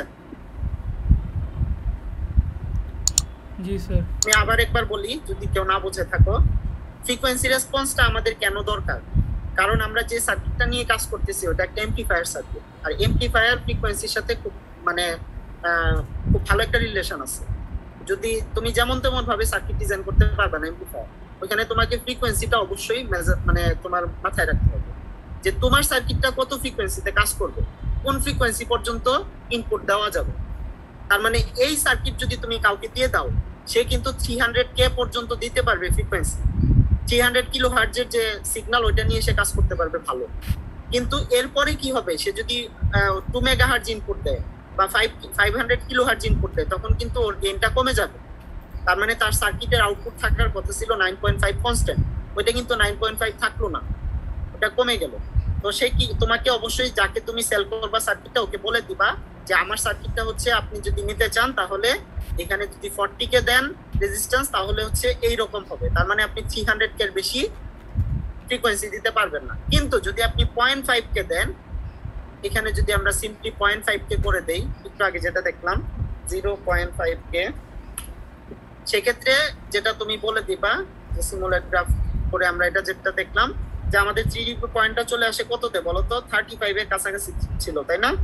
Speaker 5: জি স্যার।
Speaker 2: আমি আবার একবার বলি যদি কেউ না বুঝে থাকো, ফ্রিকোয়েন্সি রেসপন্সটা আমাদের কেন দরকার? কারণ আমরা যে সার্কিটটা নিয়ে কাজ করতেছি ওটা একটা এমপ্লিফায়ার সার্কিট, আর এমপ্লিফায়ার ফ্রিকোয়েন্সির সাথে খুব মানে আহ, খুব ভালো একটা রিলেশন আছে। যদি তুমি যেমন তেমন ভাবে সার্কিট ডিজাইন করতে পারবে না এমপ্লিফায়ার, ওইখানে তোমাকে ফ্রিকোয়েন্সিটা অবশ্যই মেজার মানে তোমার মাথায় রাখতে হবে যে তোমার সার্কিটটা কত ফ্রিকোয়েন্সিতে কাজ করবে, কোন ফ্রিকোয়েন্সি পর্যন্ত ইনপুট দেওয়া যাবে। তার মানে এই সার্কিট যদি তুমি কাউকে দিয়ে দাও, সে কিন্তু থ্রি হান্ড্রেড কে পর্যন্ত দিতে পারবে ফ্রিকোয়েন্সি। থ্রি হান্ড্রেড কিলো হার্টজের যে সিগন্যাল ওইটা নিয়ে সে কাজ করতে পারবে ভালো। কিন্তু এরপরে কি হবে? সে যদি টু মেগা হার্টজ ইনপুট দেয় বা five five hundred kilo hertz input দেয়, তখন কিন্তু ওর গেইনটা কমে যাবে। তার মানে তার সার্কিটের আউটপুট থাকার কথা ছিল নাইন পয়েন্ট ফাইভ কনস্ট্যান্ট, ওইটা কিন্তু নাইন পয়েন্ট ফাইভ থাকলো না, ওটা কমে গেল। তো সে কি তোমাকে অবশ্যই যাকে তুমি সেল করবা সার্কিটটা ওকে বলে দিবা যে আমার সার্কিটটা হচ্ছে আপনি যদি নিতে চান তাহলে এখানে যদি ফর্টি কে দেন রেজিস্ট্যান্স তাহলে হচ্ছে এই রকম হবে। তার মানে আপনি থ্রি হান্ড্রেড কে এর বেশি ফ্রিকোয়েন্সি দিতে পারবেন না। কিন্তু যদি আপনি পয়েন্ট ফাইভ কে দেন, এখানে যদি আমরা সিম্পলি পয়েন্ট ফাইভ কে করে দেই, একটু আগে যেটা দেখলাম জিরো পয়েন্ট ফাইভ কে, সেক্ষেত্রে যেটা তুমি বলে দিবা যে সিমুলেট গ্রাফ করে আমরা এটা যেটা দেখলাম যে আমাদের থ্রি ডিবি পয়েন্টটা চলে আসে কততে বলো তো? থার্টি ফাইভ এর কাছাকাছি ছিল, তাই না?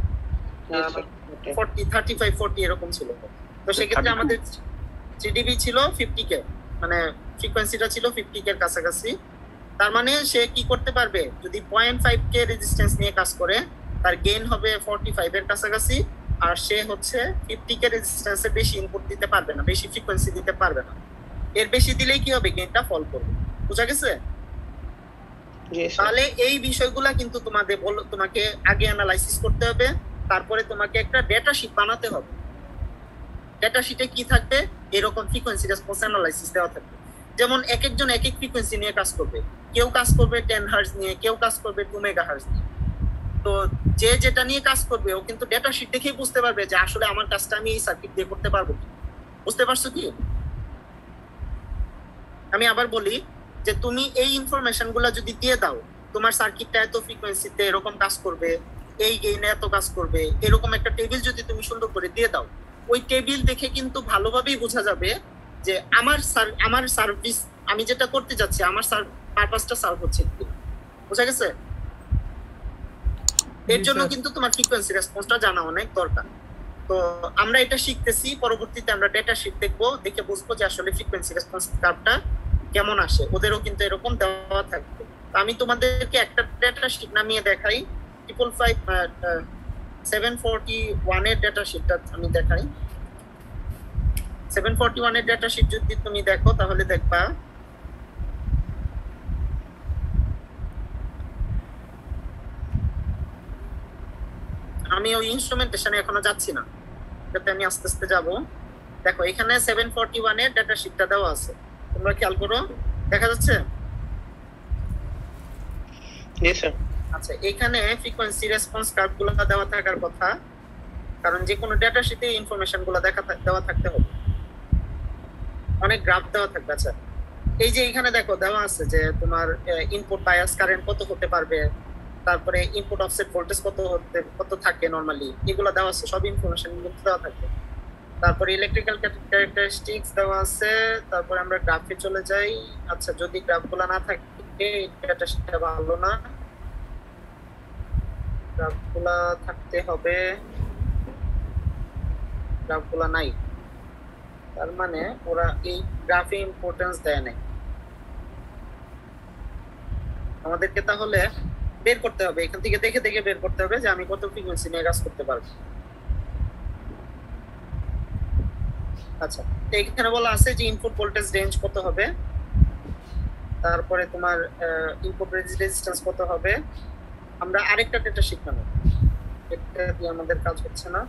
Speaker 2: ফর্টি থার্টি ফাইভ ফর্টি এরকম ছিল। তো সেক্ষেত্রে আমাদের থ্রি ডিবি ছিল ফিফটি কে, মানে ফ্রিকোয়েন্সিটা ছিল ফিফটি কে এর কাছাকাছি। তার মানে সে কি করতে পারবে? যদি পয়েন্ট ফাইভ কে রেজিস্ট্যান্স নিয়ে কাজ করে তার গেইন হবে ফর্টি ফাইভ এর কাছাকাছি, আর সে হচ্ছে ফিফটি কে রেজিস্ট্যান্সে বেশি ইনপুট দিতে পারবে না, বেশি ফ্রিকোয়েন্সি দিতে পারবে না। এর বেশি দিলেই কি হবে? গেইনটা ফল করবে। বুঝা গেছে? তাহলে এই বিষয়গুলা কিন্তু তোমাদের বলো তোমাকে আগে অ্যানালাইসিস করতে হবে, তারপরে তোমাকে একটা ডেটা শিট বানাতে হবে। ডেটা শিটে কি থাকবে? এরকম ফ্রিকোয়েন্সি রেসপন্স অ্যানালাইসিস দেওয়া থাকবে। যেমন এক একজন এক এক ফ্রিকোয়েন্সি নিয়ে কাজ করবে, কেউ কাজ করবে টেন হার্টজ নিয়ে, কেউ কাজ করবে টু মেগা হার্টজ নিয়ে। তো যে যেটা নিয়ে কাজ করবে ও কিন্তু ডেটা শিট দেখেই বুঝতে পারবে যে আসলে আমার কাজটা আমি এই সার্কিট দিয়ে করতে পারবো কি। বুঝতে পারছো কি? আমি আবার বলি যে তুমি এই ইনফরমেশন গুলা যদি দিয়ে দাও, তোমার সার্কিটটা এত ফ্রিকোয়েন্সিতে এরকম কাজ করবে, এই গেইনে এত কাজ করবে, এরকম একটা টেবিল যদি তুমি সুন্দর করে দিয়ে দাও, ওই টেবিল দেখে কিন্তু ভালোভাবেই বোঝা যাবে যে আমার আমার সার্ভিস আমি যেটা করতে যাচ্ছি আমার পারপাসটা সার্ভ হচ্ছে কি। বুঝা গেছে? এর জন্য কিন্তু তোমার ফ্রিকোয়েন্সি রেসপন্সটা জানা অনেক দরকার। তো আমরা এটা শিখতেছি, পরবর্তীতে আমরা ডেটা শিট দেখবো, দেখে বুঝবো যে আসলে ফ্রিকোয়েন্সি রেসপন্স কার্ভটা কেমন আসে। ওদেরও কিন্তু এরকম দেওয়া থাকবে। আমি তোমাদেরকে একটা ডেটা শিট নামিয়ে দেখাই, triple five seven forty one এর ডেটা শিটটা আমি দেখাই। সেভেন ফোরটি ওয়ান এর ডেটা শিট যদি তুমি দেখো তাহলে দেখবা আমি ওই ইনস্ট্রুমেন্টেশনে এখনো যাচ্ছি না, যাতে আমি আস্তে আস্তে যাব। দেখো এখানে সেভেন ফোরটি ওয়ান এর ডেটা শিটটা দেওয়া আছে, তোমরা খেয়াল করো, দেখা যাচ্ছে?
Speaker 3: জি স্যার।
Speaker 2: আচ্ছা, এখানে ফ্রিকোয়েন্সি রেসপন্স কার্ভগুলো দেওয়া থাকার কথা, কারণ যে কোনো ডেটা শিটে ইনফরমেশনগুলো দেখা দেওয়া থাকতে হবে, অনেক গ্রাফ দেওয়া থাকবে। আচ্ছা, এই যে এখানে দেখো দেওয়া আছে যে তোমার ইনপুট বায়াস কারেন্ট কত হতে পারবে, তারপরে ইনপুট অফসেট ভোল্টেজ কত হতে কত থাকে নরমালি, এগুলো দেওয়া আছে, সব ইনফরমেশন কিন্তু দেওয়া থাকে। তারপরে ইলেকট্রিক্যাল ক্যারেক্টারিস্টিক্স দেওয়া আছে। তারপরে আমরা গ্রাফে চলে যাই। আচ্ছা, যদি গ্রাফগুলো না থাকে এটা সেটা ভালো না, গ্রাফগুলা থাকতে হবে, গ্রাফগুলা নাই, তার মানে ওরা এই গ্রাফে ইম্পর্টেন্স দেয় নাই। আমাদেরকে তাহলে বের করতে হবে, এখান থেকে দেখে দেখে বের করতে হবে যে আমি কত ফ্রিকোয়েন্সি নিয়ে কাজ করতে পারবো। আচ্ছা, এখানে বলা আছে যে ইনপুট ভোল্টেজ রেঞ্জ কত হবে, তারপরে তোমার ইনপুট রেজিস্ট্যান্স কত হবে। আমরা আরেকটা ডেটা শিট নেব, এটা দিয়ে আমাদের কাজ হচ্ছে না।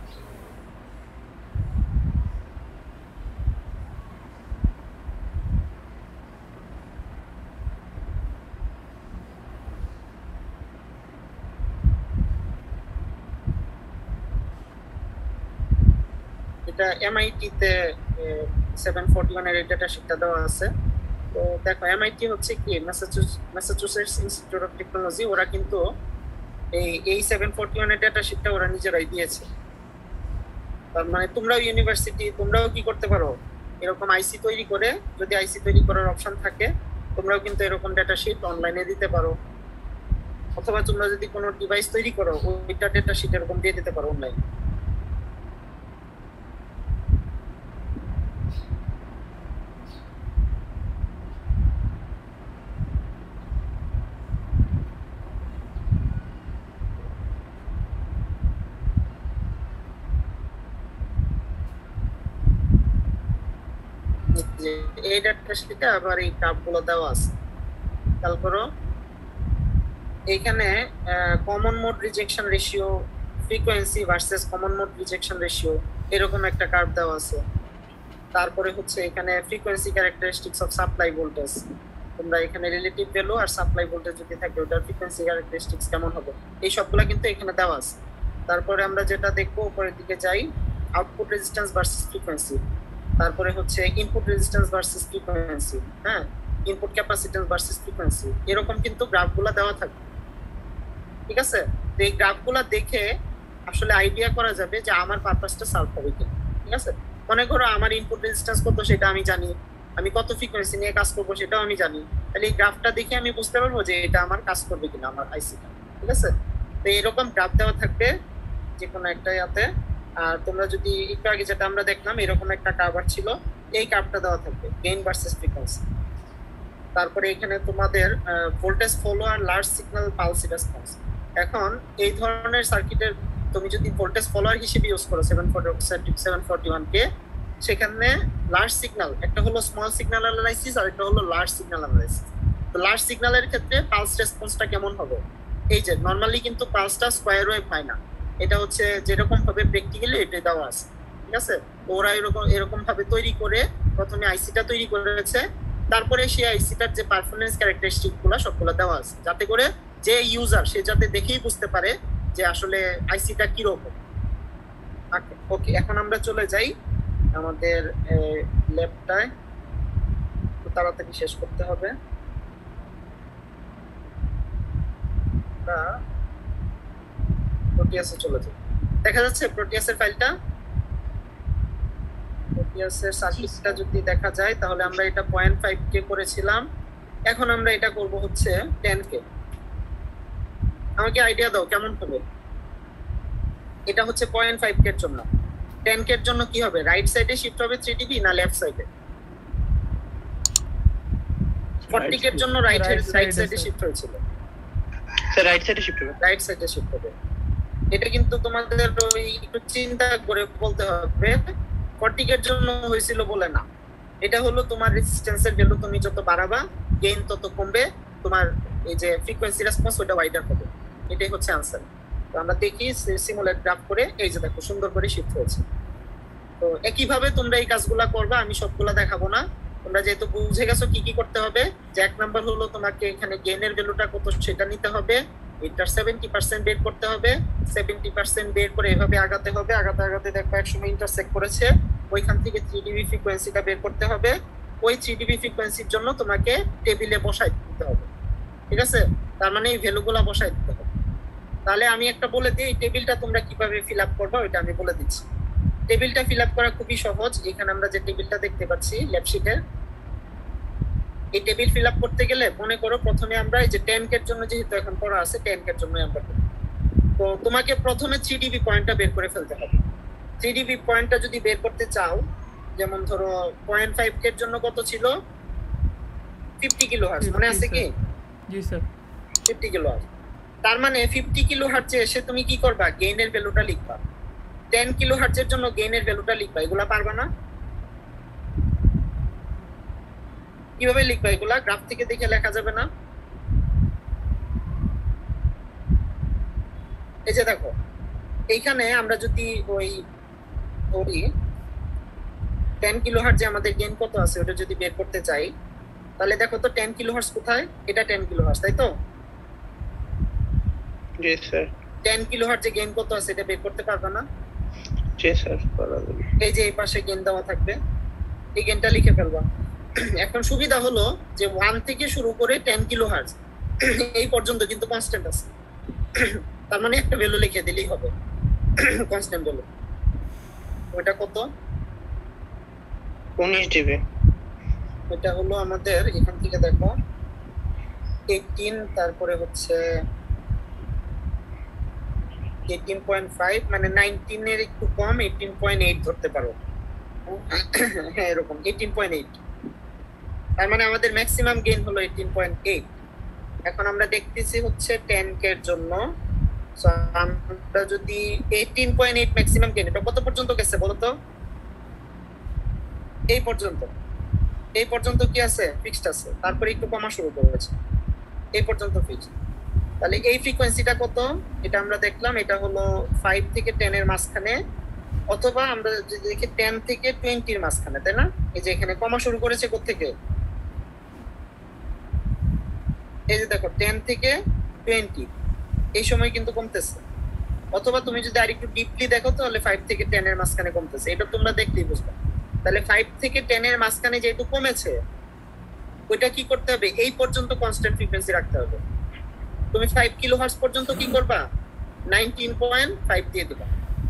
Speaker 2: এটা এমআইটি তে সেভেন ফোরটি ওয়ান এর ডেটা শিটটা দেওয়া আছে। তো দেখো এমআইটি হচ্ছে কি ম্যাসাচুসেটস ইনস্টিটিউট অফ টেকনোলজি, ওরা কিন্তু এই এই সেভেন ফোরটি ওয়ান এর ডেটা শিটটা ওরা নিজেরাই দিয়েছে। তার মানে তোমরাও ইউনিভার্সিটি, তোমরাও কি করতে পারো, এরকম আইসি তৈরি করে, যদি আইসি তৈরি করার অপশন থাকে তোমরাও কিন্তু এরকম ডেটা শিট অনলাইনে দিতে পারো, অথবা তোমরা যদি কোনো ডিভাইস তৈরি করো ওইটা ডেটা শিট এরকম দিয়ে দিতে পারো অনলাইনে। এই ডেটা শিটে আবার এই গ্রাফগুলো দেওয়া আছে, খেয়াল করো। এইখানে common mode rejection ratio, frequency versus common mode rejection ratio, এরকম একটা কার্ভ দেওয়া আছে। তারপরে হচ্ছে এখানে frequency characteristics of supply voltage, তোমরা এখানে রিলেটিভ ভ্যালু আর সাপ্লাই ভোল্টেজ যদি থাকে ওটার ফ্রিকোয়েন্সি ক্যারেক্টারিস্টিক্স কেমন হবে, এই সবগুলো কিন্তু এখানে দেওয়া আছে। তারপরে আমরা যেটা দেখবো উপরের দিকে যাই, আউটপুট রেজিস্ট্যান্স ভার্সেস ফ্রিকোয়েন্সি, তারপরে হচ্ছে ইনপুট রেজিস্ট্যান্স ভার্সেস ফ্রিকোয়েন্সি, হ্যাঁ, ইনপুট ক্যাপাসিট্যান্স ভার্সেস ফ্রিকোয়েন্সি, এরকম কিন্তু গ্রাফগুলো দেওয়া থাকে, ঠিক আছে? তো এই গ্রাফগুলো দেখে আসলে আইডিয়া করা যাবে যে আমার পারপাসটা সলভ হবে কিনা, ঠিক আছে? মনে করো আমার ইনপুট রেজিস্ট্যান্স কত সেটা আমি জানি, আমি কত ফ্রিকোয়েন্সি নিয়ে কাজ করবো সেটাও আমি জানি, তাহলে এই গ্রাফটা দেখে আমি বুঝতে পারবো যে এটা আমার কাজ করবে কিনা আমার আইসিটা, ঠিক আছে? তো এরকম গ্রাফ দেওয়া থাকবে যে কোনো একটা ইয়াতে। আর তোমরা যদি একটু আগে যেটা আমরা দেখলাম এরকম একটা কার্ভার ছিল, এই কার্ভটা দেওয়া থাকবে গেইন ভার্সেস ফ্রিকোয়েন্সি। তারপরে এখানে তোমাদের ভোল্টেজ ফলো আর লার্জ সিগন্যাল পালস রেসপন্স। এখন এই ধরনের সার্কিটের তুমি যদি ভোল্টেজ ফলোয়ার হিসেবে ইউজ করো সেভেন ফোরটি ওয়ান কে, সেখানে লার্জ সিগন্যাল, একটা হলো স্মল সিগন্যাল অ্যানালাইসিস আর একটা হলো লার্জ সিগন্যাল অ্যানালাইসিস। তো লার্জ সিগন্যালের ক্ষেত্রে পালস রেসপন্সটা কেমন হবে, এই যে নর্মালি কিন্তু পালসটা স্কোয়ার ওয়েভ হয় না, এটা হচ্ছে যেরকম ভাবে প্র্যাকটিক্যালি এটা দেওয়া আছে, ঠিক আছে? তো ওরা এরকম এরকম ভাবে তৈরি করে প্রথমে আইসিটা তৈরি করেছে, তারপরে সেই আইসিটার যে পারফরমেন্স ক্যারেক্টারিস্টিক গুলো সবগুলো দেওয়া আছে, যাতে করে যে ইউজার সে যাতে দেখেই বুঝতে পারে যে আসলে আইসিটা কিরকম। ওকে, এখন আমরা চলে যাই আমাদের ল্যাবটায়, তাড়াতাড়ি শেষ করতে হবে। প্রোটিয়াসে চলে যাই, দেখা যাচ্ছে প্রোটিয়াসের ফাইলটা, প্রোটিয়াসের সার্কিটটা যদি দেখা যায় তাহলে আমরা এটা পয়েন্ট ফাইভ কে করেছিলাম, এখন আমরা এটা করব হচ্ছে টেন কে। আমাকে আইডিয়া দাও কেমন হবে? এটা হচ্ছে পয়েন্ট ফাইভ কে এর জন্য, টেন কে এর জন্য কি হবে? রাইট সাইডে শিফট হবে থ্রি ডিবি না লেফট সাইডে? ফর্টি কে এর জন্য রাইট
Speaker 5: Right
Speaker 2: রাইট
Speaker 5: side এ,
Speaker 2: সাইডে
Speaker 5: sir.
Speaker 2: শিফট হয়েছিল,
Speaker 3: স্যার রাইট সাইডে শিফট হবে।
Speaker 2: রাইট সাইডে শিফট হবে। এটা কিন্তু তোমাদের ওই একটু চিন্তা করে বলতে হবে, ফর্টি কে এর জন্য হয়েছিল বলে না, এটা হলো তোমার রেজিস্ট্যান্সের ভ্যালু তুমি যত বাড়াবা গেইন তত কমবে, তোমার এই যে ফ্রিকোয়েন্সি রেসপন্স ওটা ওয়াইডার হবে, এটাই হচ্ছে আনসার। তো আমরা দেখি সিমুলেট গ্রাফ করে, এই যে দেখো সুন্দর করে শিফট হয়েছে। তো একইভাবে তোমরা এই কাজগুলা করবা, আমি সবগুলা দেখাবো না, তোমরা যেহেতু বুঝে গেছো কি কি করতে হবে, যে এক নাম্বার হলো তোমাকে এখানে গেইনের ভ্যালুটা কত সেটা নিতে হবে, এটার সেভেন্টি পার্সেন্ট বের করতে হবে, সেভেন্টি পার্সেন্ট বের করে এভাবে আগাতে হবে, আগাতে আগাতে দেখো এক সময় ইন্টারসেক্ট করেছে, ওইখান থেকে থ্রি ডিবি ফ্রিকোয়েন্সিটা বের করতে হবে, ওই থ্রি ডিবি ফ্রিকোয়েন্সির জন্য তোমাকে টেবিলে বসাই দিতে হবে, ঠিক আছে? তার মানে এই ভ্যালুগুলা বসাই দিতে হবে। তাহলে আমি একটা বলে দিই, এই টেবিলটা তোমরা কিভাবে ফিল আপ করবে ওইটা আমি বলে দিচ্ছি। টেবিলটা ফিল আপ করা খুবই সহজ, এখানে আমরা যে টেবিলটা দেখতে পাচ্ছি লেফট শিটে, এই টেবিল ফিল আপ করতে গেলে মনে করো প্রথমে আমরা এই যে টেন কে এর জন্য যেহেতু এখন পড়া আছে, টেন কে এর জন্য আমরা করি। তো তোমাকে প্রথমে থ্রি ডিবি পয়েন্টটা বের করে ফেলতে হবে। থ্রি ডিবি পয়েন্টটা যদি বের করতে চাও, যেমন ধরো পয়েন্ট ফাইভ কে এর জন্য কত ছিল, ফিফটি কিলো হার্টজ, মনে আছে কি?
Speaker 5: জি স্যার।
Speaker 2: ফিফটি কিলো হার্টজ, তার মানে ফিফটি কিলো হার্টজে এসে তুমি কি করবা, গেইনের ভ্যালুটা লিখবা। টেন কিলো হার্টজের জন্য গেইনের ভ্যালুটা লিখবা, এগুলা পারবা না? কিভাবে লিখবা এগুলা? গ্রাফ থেকে দেখে লেখা যাবে না? এই যে দেখো এইখানে আমরা যদি ওই ধরি টেন কিলো হার্টজে আমাদের গেইন কত আছে ওটা যদি বের করতে চাই, তাহলে দেখো তো টেন কিলো হার্টজ কোথায়, এটা টেন কিলো হার্টজ, তাই তো?
Speaker 3: জি স্যার।
Speaker 2: টেন কিলো হার্টজে গেইন কত আছে এটা বের করতে পারবা না?
Speaker 3: জি স্যার, পারা যাবে।
Speaker 2: এই যে এই পাশে গেইন দেওয়া থাকবে, এই গেইনটা লিখে ফেলবা। এখন সুবিধা হলো যে ওয়ান থেকে শুরু করে টেন কিলো হার্টজ এই পর্যন্ত কিন্তু কনস্ট্যান্ট আছে, তার মানে একটা ভ্যালু লিখে দিলেই হবে, কনস্ট্যান্ট ভ্যালু। ওটা কত?
Speaker 3: উনিশ ডিবি।
Speaker 2: এটা হলো আমাদের এখান থেকে দেখো এইটিন, তারপরে হচ্ছে এইটিন পয়েন্ট ফাইভ, মানে নাইনটিন এর একটু কম, এইটিন পয়েন্ট এইট ধরতে পারো, হ্যাঁ এরকম এইটিন পয়েন্ট এইট। তার মানে আমাদের ম্যাক্সিমাম গেইন হলো এইটিন পয়েন্ট এইট। এখন আমরা দেখতেছি হচ্ছে টেন কে এর জন্য, সো আমরা যদি eighteen point eight maximum gain, এটা কত পর্যন্ত গেছে বলো তো? এই পর্যন্ত, এই পর্যন্ত কি আছে, ফিক্সড আছে, তারপরে একটু কমা শুরু করেছে, এই পর্যন্ত ফিক্সড। তাহলে এই ফ্রিকোয়েন্সিটা কত, এটা আমরা দেখলাম, এটা হলো ফাইভ থেকে টেন এর মাঝখানে, অথবা আমরা যদি দেখি টেন থেকে টোয়েন্টি এর মাঝখানে, তাই না? এই যে এখানে কমা শুরু করেছে কোত্থেকে, এই যে দেখো টেন থেকে টোয়েন্টি, এই সময় কিন্তু কমতেছে। অথবা তুমি যদি আরেকটু ডিপলি দেখো তাহলে ফাইভ থেকে টেন এর মাঝখানে কমতেছে, এটা তোমরা দেখলেই বুঝবে। তাহলে ফাইভ থেকে টেন এর মাঝখানে যেহেতু কমেছে, ওইটা কি করতে হবে, এই পর্যন্ত কনস্ট্যান্ট ফ্রিকোয়েন্সি রাখতে হবে। তুমি ফাইভ কিলো হার্টজ পর্যন্ত কি করবা, নাইনটিন পয়েন্ট ফাইভ দিয়ে দিবা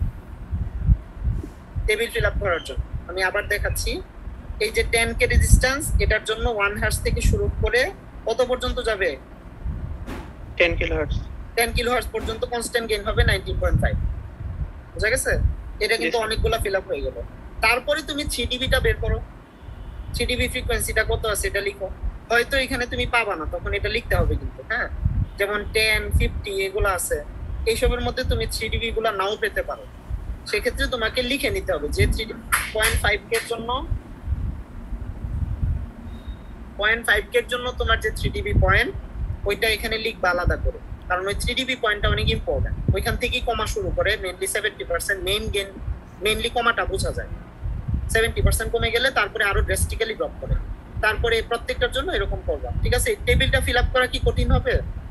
Speaker 2: টেবিল ফিল আপ করার জন্য। আমি আবার দেখাচ্ছি, এই যে টেন কে রেজিস্ট্যান্স, এটার জন্য ওয়ান হার্টজ থেকে শুরু করে কত পর্যন্ত যাবে,
Speaker 3: ten kilo hertz.
Speaker 2: Ten kilo hertz পর্যন্ত কনস্ট্যান্ট গেইন হবে নাইনটিন পয়েন্ট ফাইভ, বুঝা গেছে? এটা কিন্তু অনেকগুলা ফিল আপ হয়ে গেল। তারপরে তুমি থ্রি ডিবিটা বের করো, থ্রি ডিবি ফ্রিকোয়েন্সিটা কত আছে এটা লিখো। হয়তো এখানে তুমি পাবা না, তখন এটা লিখতে হবে কিন্তু, হ্যাঁ, যেমন টেন, ফিফটি এগুলো আছে, এইসবের মধ্যে তুমি থ্রি ডিবি গুলা নাও পেতে পারো, সেক্ষেত্রে তোমাকে লিখে নিতে হবে যে থ্রি পয়েন্ট ফাইভ কে এর জন্য, পয়েন্ট ফাইভ কে এর জন্য তোমার যে থ্রি ডিবি পয়েন্ট, ওইটা এখানে লিখবা আলাদা করে, কারণ ওই থ্রি ডিবি পয়েন্টটা অনেক ইম্পর্টেন্ট। ওইখান থেকেই কমা শুরু করে mainly seventy percent main gain, mainly কমাটা বোঝা যায়, সেভেন্টি পার্সেন্ট কমে গেলে তারপরে আরো ড্রাস্টিক্যালি ড্রপ করে, তারপরে প্রত্যেকটার জন্য এরকম করবা, ঠিক আছে? টেবিলটা ফিল আপ করা কি কঠিন হবে?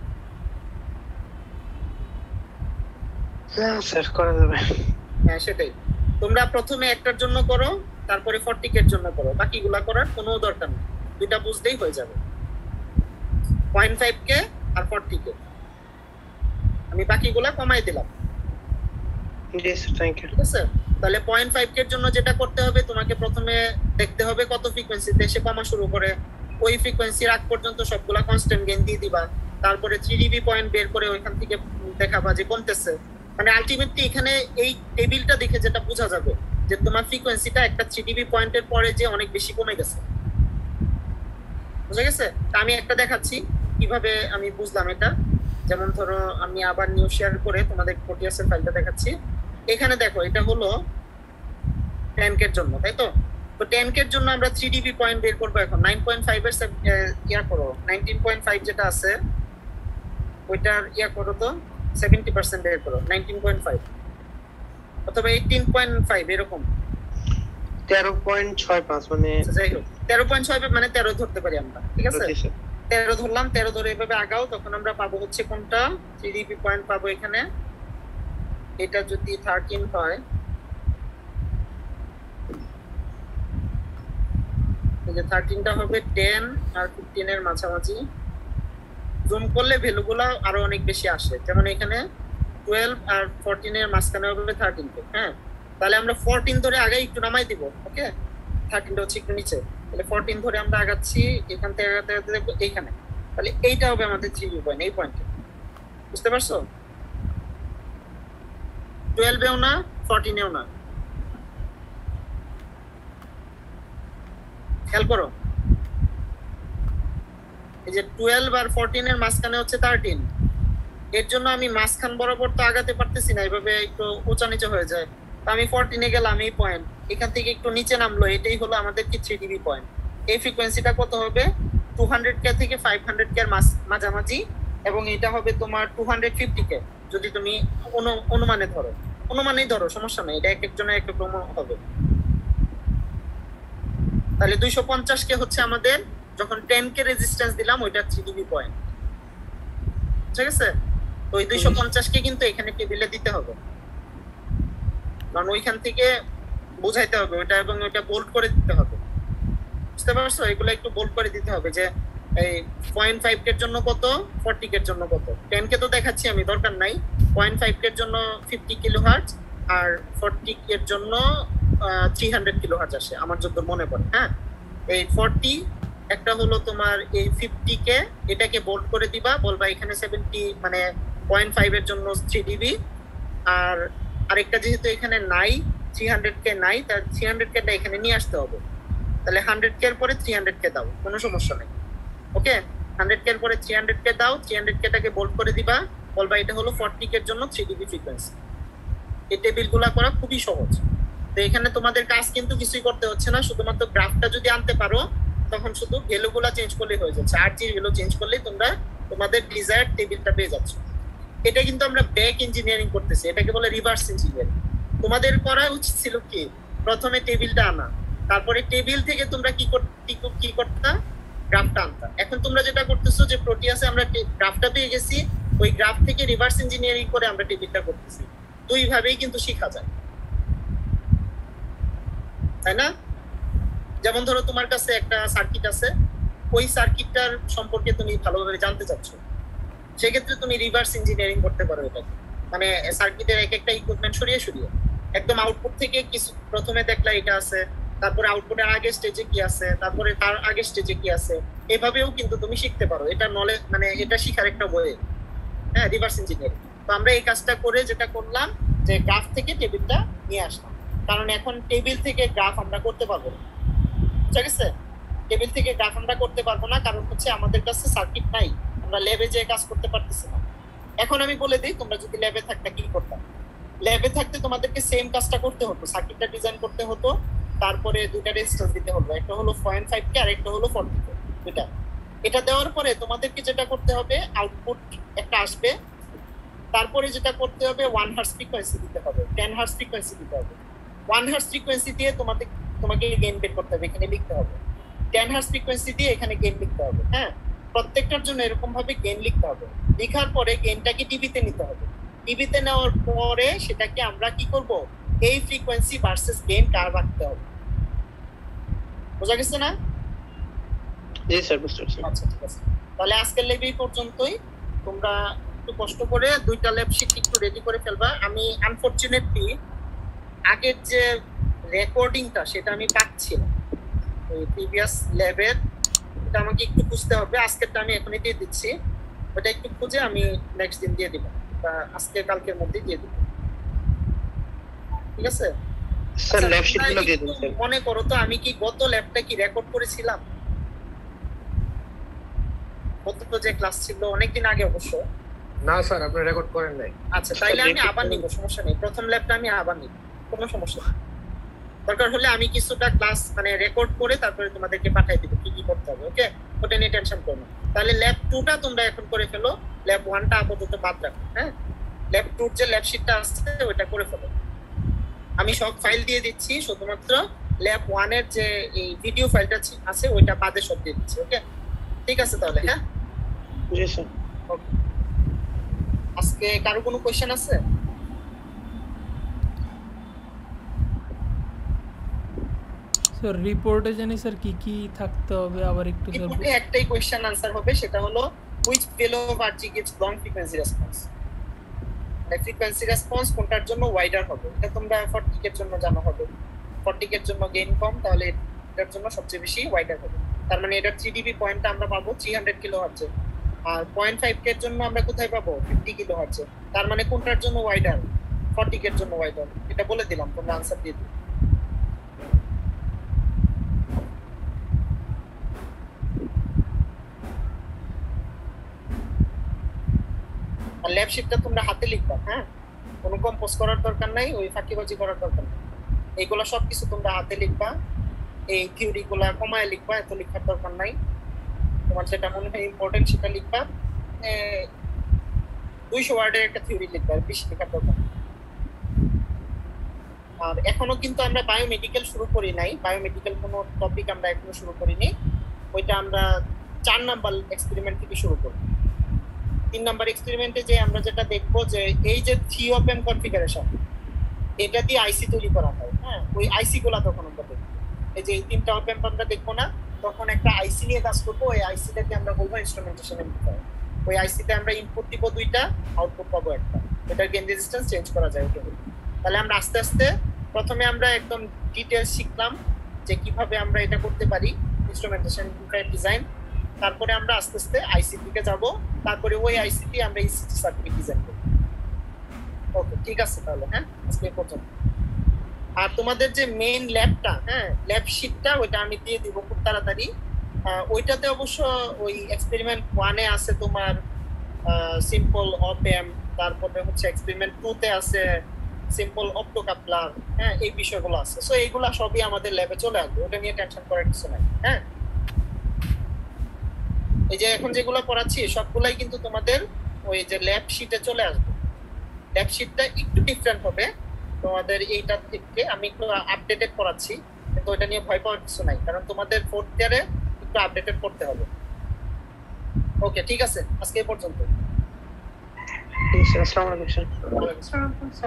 Speaker 3: হ্যাঁ স্যার, করা যাবে।
Speaker 2: হ্যাঁ সেটাই, তোমরা প্রথমে একটার জন্য করো, তারপরে ফর্টি কে এর জন্য করো, বাকিগুলা করার কোনো দরকার নেই, দুইটা বুঝতেই হয়ে যাবে, পয়েন্ট ফাইভ কে আর ফর্টি কে। আমি বাকিগুলা কমাই দিলাম,
Speaker 3: জি স্যার, থ্যাংক ইউ।
Speaker 2: ঠিক আছে? তাহলে পয়েন্ট ফাইভ কে এর জন্য যেটা করতে হবে, তোমাকে প্রথমে দেখতে হবে কত ফ্রিকোয়েন্সিতে এসে কমা শুরু করে, ওই ফ্রিকোয়েন্সির আগ পর্যন্ত সবগুলা কনস্ট্যান্ট গেইন দিয়ে দিবা, তারপরে থ্রি ডিবি পয়েন্ট বের করে ওইখান থেকে দেখাবা যে কমতেছে। মানে আলটিমেটলি এখানে এই টেবিলটা দেখে যেটা বোঝা যাবে যে তোমার ফ্রিকোয়েন্সিটা একটা থ্রি ডিবি পয়েন্টের পরে যে অনেক বেশি কমে গেছে, বুঝা গেছে? তা আমি একটা দেখাচ্ছি কিভাবে আমি বুঝলাম এটা। যেমন ধরো আমি আবার নিউ শেয়ার করে তোমাদের প্রোটিয়াসের ফাইলটা দেখাচ্ছি। এখানে দেখো এটা হলো ট্যাঙ্কের জন্য, তাই তো? তো ট্যাঙ্কের জন্য আমরা থ্রি ডিবি পয়েন্ট বের করবো এখন। নাইন পয়েন্ট ফাইভ এর ইয়া করো, নাইনটিন পয়েন্ট ফাইভ যেটা আছে ওইটার ইয়া করো তো সেভেন্টি পার্সেন্ট বের করো, নাইনটিন পয়েন্ট ফাইভ অথবা এইটিন পয়েন্ট ফাইভ এরকম।
Speaker 3: তেরো পয়েন্ট ছয় পাঁচ মানে
Speaker 2: যাই হোক তেরো পয়েন্ট ছয় মানে তেরো ধরতে পারি আমরা, ঠিক আছে? তেরো ধরলাম, তেরো ধরে এভাবে আগাও, তখন আমরা পাবো হচ্ছে কোনটা থ্রি ডিবি পয়েন্ট পাবো এখানে। এটা যদি থার্টিন হয়, এই যে থার্টিনটা হবে টেন আর ফিফটিন এর মাঝামাঝি। জুম করলে ভ্যালুগুলো আরো অনেক বেশি আসে, যেমন এখানে টুয়েলভ আর ফোরটিন এর মাঝখানে হবে থার্টিন। হ্যাঁ, তাহলে আমরা ফোরটিন ধরে আগে একটু নামাই দিব, ওকে? থার্টিনটা হচ্ছে একটু নিচে, তাহলে ফোরটিন ধরে আমরা আগাচ্ছি এখান থেকে আগাতে আগাতে দেখবো এইখানে। তাহলে এইটা হবে আমাদের থ্রি ডিবি পয়েন্ট, এই পয়েন্টে। বুঝতে পারছো? টুয়েলভেও না, ফোরটিনেও না। খেয়াল করো, এই যে টুয়েলভ আর ফোরটিন এর মাঝখানে হচ্ছে থার্টিন। এর জন্য আমি মাঝখান বরাবর তো আগাতে পারতেছি না, এইভাবে একটু উঁচা নিচে হয়ে যায়। তো আমি ফোরটিনে গেলাম, এই পয়েন্ট এখান থেকে একটু নিচে নামলো, এটাই হলো আমাদের কি থ্রি ডিবি পয়েন্ট। এই ফ্রিকোয়েন্সিটা কত হবে? টু হান্ড্রেড কে থেকে ফাইভ হান্ড্রেড কে এর মাঝামাঝি, এবং এটা হবে তোমার টু হান্ড্রেড ফিফটি কে যদি তুমি অনুমানে ধরো। অনুমানেই ধরো, সমস্যা নেই, এটা এক একজনের এক এক রকম হবে। তাহলে দুইশো পঞ্চাশ কে হচ্ছে আমাদের যখন টেন কে রেজিস্ট্যান্স দিলাম ওইটা থ্রি ডিবি পয়েন্ট, ঠিক আছে? তো ওই দুইশো পঞ্চাশ কে কিন্তু এখানে টেবিলে দিতে হবে, কারণ ওইখান থেকে বুঝাইতে হবে ওইটা, এবং ওইটা বোল্ড করে দিতে হবে। বুঝতে পারছো? এগুলো একটু বোল্ড করে দিতে হবে যে এই পয়েন্ট ফাইভ কের জন্য কত, ফোরটি কের জন্য কত। টেন কে তো দেখাচ্ছি আমি, দরকার নাই। পয়েন্ট ফাইভ কের জন্য ফিফটি কিলো হার্টজ আর ফোরটি কের জন্য থ্রি হান্ড্রেড কিলো হার্টজ আসে আমার যত মনে পড়ে। হ্যাঁ, এই ফোরটি একটা হলো তোমার এই ফিফটি কে, এটাকে বোল্ড করে দিবা, বলবা এখানে সেভেন্টি মানে পয়েন্ট ফাইভ এর জন্য থ্রি ডিবি। আর আরেকটা যেহেতু এখানে নাই, থ্রি হান্ড্রেড কে নাই, তার থ্রি হান্ড্রেড কেটা এখানে নিয়ে আসতে হবে। তাহলে হান্ড্রেড কে এর পরে থ্রি হান্ড্রেড কে দাও, কোনো সমস্যা নেই, ওকে? হান্ড্রেড কে এর পরে থ্রি হান্ড্রেড কে দাও, থ্রি হান্ড্রেড কেটাকে বোল্ড করে দিবা, বলবা এটা হলো ফোরটি কে এর জন্য থ্রি ডিবি ফ্রিকোয়েন্সি। এই টেবিল গুলা করা খুবই সহজ। তো এখানে তোমাদের কাজ কিন্তু কিছুই করতে হচ্ছে না, শুধুমাত্র গ্রাফটা যদি আনতে পারো তখন শুধু ভ্যালু গুলা চেঞ্জ করলেই হয়ে যাচ্ছে। আর জি ভ্যালু চেঞ্জ করলেই তোমরা তোমাদের ডিজায়ার্ড টেবিলটা পেয়ে যাচ্ছ। এটা কিন্তু আমরা ব্যাক ইঞ্জিনিয়ারিং করতেছি, এটাকে বলে রিভার্স ইঞ্জিনিয়ারিং। তোমাদের করা উচিত ছিল কি, প্রথমে টেবিলটা আনা, তারপরে টেবিল থেকে তোমরা কি কি করতে, গ্রাফটা আনতা। এখন তোমরা যেটা করতেছো যে প্রোটিয়াসে আমরা গ্রাফটা পেয়ে গেছি, ওই গ্রাফ থেকে রিভার্স ইঞ্জিনিয়ারিং করে আমরা টেবিলটা করতেছি। দুই ভাবেই কিন্তু শেখা যায়, তাই না? যেমন ধরো তোমার কাছে একটা সার্কিট আছে, ওই সার্কিটটার সম্পর্কে তুমি ভালোভাবে জানতে চাচ্ছ, সেক্ষেত্রে তুমি রিভার্স ইঞ্জিনিয়ারিং করতে পারো। এটা মানে সার্কিটের এক একটা ইকুইপমেন্ট সরিয়ে সরিয়ে একদম আউটপুট থেকে কিছু প্রথমে দেখলা এটা আছে, তারপরে আউটপুটের আগে স্টেজে কি আছে, তারপরে তার আগে স্টেজে কি আছে, এভাবেও কিন্তু তুমি শিখতে পারো। এটা নলেজ মানে এটা শিখার একটা ওয়ে, হ্যাঁ, রিভার্স ইঞ্জিনিয়ারিং। তো আমরা এই কাজটা করে যেটা করলাম যে গ্রাফ থেকে টেবিলটা নিয়ে আসলাম, কারণ এখন টেবিল থেকে গ্রাফ আমরা করতে পারবো না, ঠিক আছে? টেবিল থেকে গ্রাফ আমরা করতে পারবো না, কারণ হচ্ছে আমাদের কাছে সার্কিট নাই, আমরা ল্যাবে যে কাজ করতে পারতেছি না। এখন আমি বলে দিই, তোমরা যদি ল্যাবে থাকতে কি করতাম। ল্যাবে থাকতে তোমাদেরকে সেম কাজটা করতে হতো, সার্কিটটা ডিজাইন করতে হতো, তারপরে দুইটা রেজিস্ট্যান্স দিতে হতো, একটা হলো পয়েন্ট ফাইভ কে আর একটা হলো ফোরটি কে, দুইটা। এটা দেওয়ার পরে তোমাদেরকে যেটা করতে হবে, আউটপুট একটা আসবে, তারপরে যেটা করতে হবে ওয়ান হার্টজ ফ্রিকোয়েন্সি দিতে হবে, টেন হার্টজ ফ্রিকোয়েন্সি দিতে হবে। ওয়ান হার্টজ ফ্রিকোয়েন্সি দিয়ে তোমাদের তোমাকে গেইন বের করতে হবে, এখানে লিখতে হবে। টেন হার্টজ ফ্রিকোয়েন্সি দিয়ে এখানে গেইন লিখতে হবে। হ্যাঁ, প্রত্যেকটার জন্য এরকম ভাবে গেইন লিখতে হবে। লেখার পরে গেইনটাকে টিভিতে নিতে হবে। টিভিতে নেওয়ার পরে সেটাকে আমরা কি করব, এই ফ্রিকোয়েন্সি ভার্সেস গেইন কার রাখতে হবে। বোঝা গেছে না?
Speaker 3: জি স্যার, বুঝতে পারছি।
Speaker 2: আচ্ছা, ঠিক আছে। তাহলে আজকের ল্যাব এই পর্যন্তই। তোমরা একটু কষ্ট করে দুইটা ল্যাব শিট একটু রেডি করে ফেলবা। আমি আনফরচুনেটলি আগের যে রেকর্ডিংটা সেটা আমি পাচ্ছি না, ওই প্রিভিয়াস ল্যাবের, এটা আমাকে একটু খুঁজতে হবে। আজকেরটা আমি এখনই দিয়ে দিচ্ছি, ওটা একটু খুঁজে আমি নেক্সট দিন দিয়ে দিব, বা আজকে কালকের মধ্যে দিয়ে দিব, ঠিক আছে?
Speaker 3: স্যার ল্যাব শিটগুলো দিয়ে দিন স্যার।
Speaker 2: মনে করো তো আমি কি গত ল্যাবটা কি রেকর্ড করেছিলাম? গত যে ক্লাস ছিল অনেকদিন আগে অবশ্য।
Speaker 3: না স্যার, আপনি রেকর্ড করেন নাই।
Speaker 2: আচ্ছা তাইলে আমি আবার নিব, সমস্যা নেই, প্রথম ল্যাবটা আমি আবার নিব, কোনো সমস্যা নেই। দরকার হলে আমি কিছুটা ক্লাস মানে রেকর্ড করে তারপরে তোমাদেরকে পাঠিয়ে দিব কি কি করতে হবে, ওকে? ওটা নিয়ে টেনশন করো না। তাহলে ল্যাব টুটা তোমরা এখন করে ফেলো, ল্যাব ওয়ানটা আপাতত বাদ রাখো। হ্যাঁ, ল্যাব টুর যে ল্যাব শিটটা আছে ওটা করে ফেলো। আমি সব ফাইল দিয়ে দিচ্ছি, শুধুমাত্র ল্যাব ওয়ানের যে এই ভিডিও ফাইলটা আছে ওইটা বাদে সব দিয়ে দিচ্ছি, ওকে? ঠিক আছে তাহলে। হ্যাঁ
Speaker 3: জি স্যার।
Speaker 2: ওকে, আজকে কারো কোনো কোয়েশ্চেন আছে?
Speaker 5: স্যার রিপোর্টে জানি স্যার কি কি থাকতে হবে আবার একটু স্যার
Speaker 2: রিপোর্টে একটাই কোয়েশ্চেন আনসার হবে, সেটা হলো which fellow of R G gives long frequency response, মানে ফ্রিকোয়েন্সি রেসপন্স কোনটার জন্য ওয়াইডার হবে। এটা তোমরা ফর্টি এর জন্য জানা হবে, ফর্টি এর জন্য গেইন কম, তাহলে এটার জন্য সবচেয়ে বেশি ওয়াইডার হবে। তার মানে এটার থ্রি ডিবি পয়েন্টটা আমরা পাবো থ্রি হান্ড্রেড কিলো হার্টজে, আর পয়েন্ট ফাইভ এর জন্য আমরা কোথায় পাবো ফিফটি কিলো হার্টজে। তার মানে কোনটার জন্য ওয়াইডার? ফর্টি এর জন্য ওয়াইডার। এটা বলে দিলাম, তোমরা আনসার দিয়ে দিও। আর ল্যাব শিটটা তোমরা হাতে লিখবা, হ্যাঁ, কোনো কম্পোজ করার দরকার নাই, ওই ফাঁকিবাজি করার দরকার নাই। এইগুলো সবকিছু তোমরা হাতে লিখবা, এই থিওরি গুলা কমায় লিখবা, এত লিখার দরকার নাই। তোমার যেটা মনে হয় ইম্পর্টেন্ট সেটা লিখবা, দুইশো ওয়ার্ডের একটা থিওরি লিখবা, বেশি লেখার দরকার নেই। আর এখনো কিন্তু আমরা বায়োমেডিক্যাল শুরু করি নাই, বায়োমেডিক্যাল কোনো টপিক আমরা এখনো শুরু করিনি, ওইটা আমরা চার নাম্বার এক্সপেরিমেন্ট থেকে শুরু করব। তিন নাম্বার এক্সপেরিমেন্টে যে আমরা যেটা দেখবো যে এই যে থ্রি ওপেন কনফিগারেশন, এটা দিয়ে আইসি তৈরি করা হয়। হ্যাঁ, ওই আইসি গুলা তখন আমরা দেখবো, এই যে তিনটা ওপেন আমরা দেখবো না, তখন একটা আইসি নিয়ে কাজ করবো। ওই আইসিটাকে আমরা বলবো ইনস্ট্রুমেন্টেশন এমপ্লিফায়ার। ওই আইসিতে আমরা ইনপুট দিব দুইটা, আউটপুট পাবো একটা, এটার গেইন রেজিস্ট্যান্স চেঞ্জ করা যায়। তাহলে আমরা আস্তে আস্তে প্রথমে আমরা একদম ডিটেইলস শিখলাম যে কিভাবে আমরা এটা করতে পারি, ইনস্ট্রুমেন্টেশন ডিজাইন। তারপরে আমরা আস্তে আস্তে আইসি দিকে যাব, তারপরে ওই আইসিটি আমরা ইসিজি সার্কিট ডিজাইন করব। ওকে, ঠিক আছে তাহলে। হ্যাঁ, আজকে পর্যন্ত। আর তোমাদের যে মেইন ল্যাবটা, হ্যাঁ, ল্যাব শিটটা ওইটা আমি দিয়ে দিব খুব তাড়াতাড়ি। ওইটাতে অবশ্য ওই এক্সপেরিমেন্ট ওয়ানে আছে তোমার সিম্পল অপএম, তারপরে হচ্ছে এক্সপেরিমেন্ট টু তে আছে সিম্পল অপ্টোকাপলার, হ্যাঁ, এই বিষয়গুলো আছে। সো এইগুলা সবই আমাদের ল্যাবে চলে আসবে, ওটা নিয়ে টেনশন করার কিছু নাই। হ্যাঁ, এই যে এখন যেগুলো পড়াচ্ছি সবগুলাই কিন্তু তোমাদের ওই যে ল্যাব শিটে চলে আসবে। ল্যাব শিটটা একটু ডিফারেন্ট হবে তোমাদের এইটা থেকে, আমি একটু আপডেটেড পড়াচ্ছি, কিন্তু ওইটা নিয়ে ভয় পাওয়ার কিছু নাই, কারণ তোমাদের ফোর্থ ইয়ারে একটু আপডেটেড করতে হবে। ওকে, ঠিক আছে, আজকে এই পর্যন্ত।
Speaker 3: আসসালামু আলাইকুম স্যার।
Speaker 1: সালাম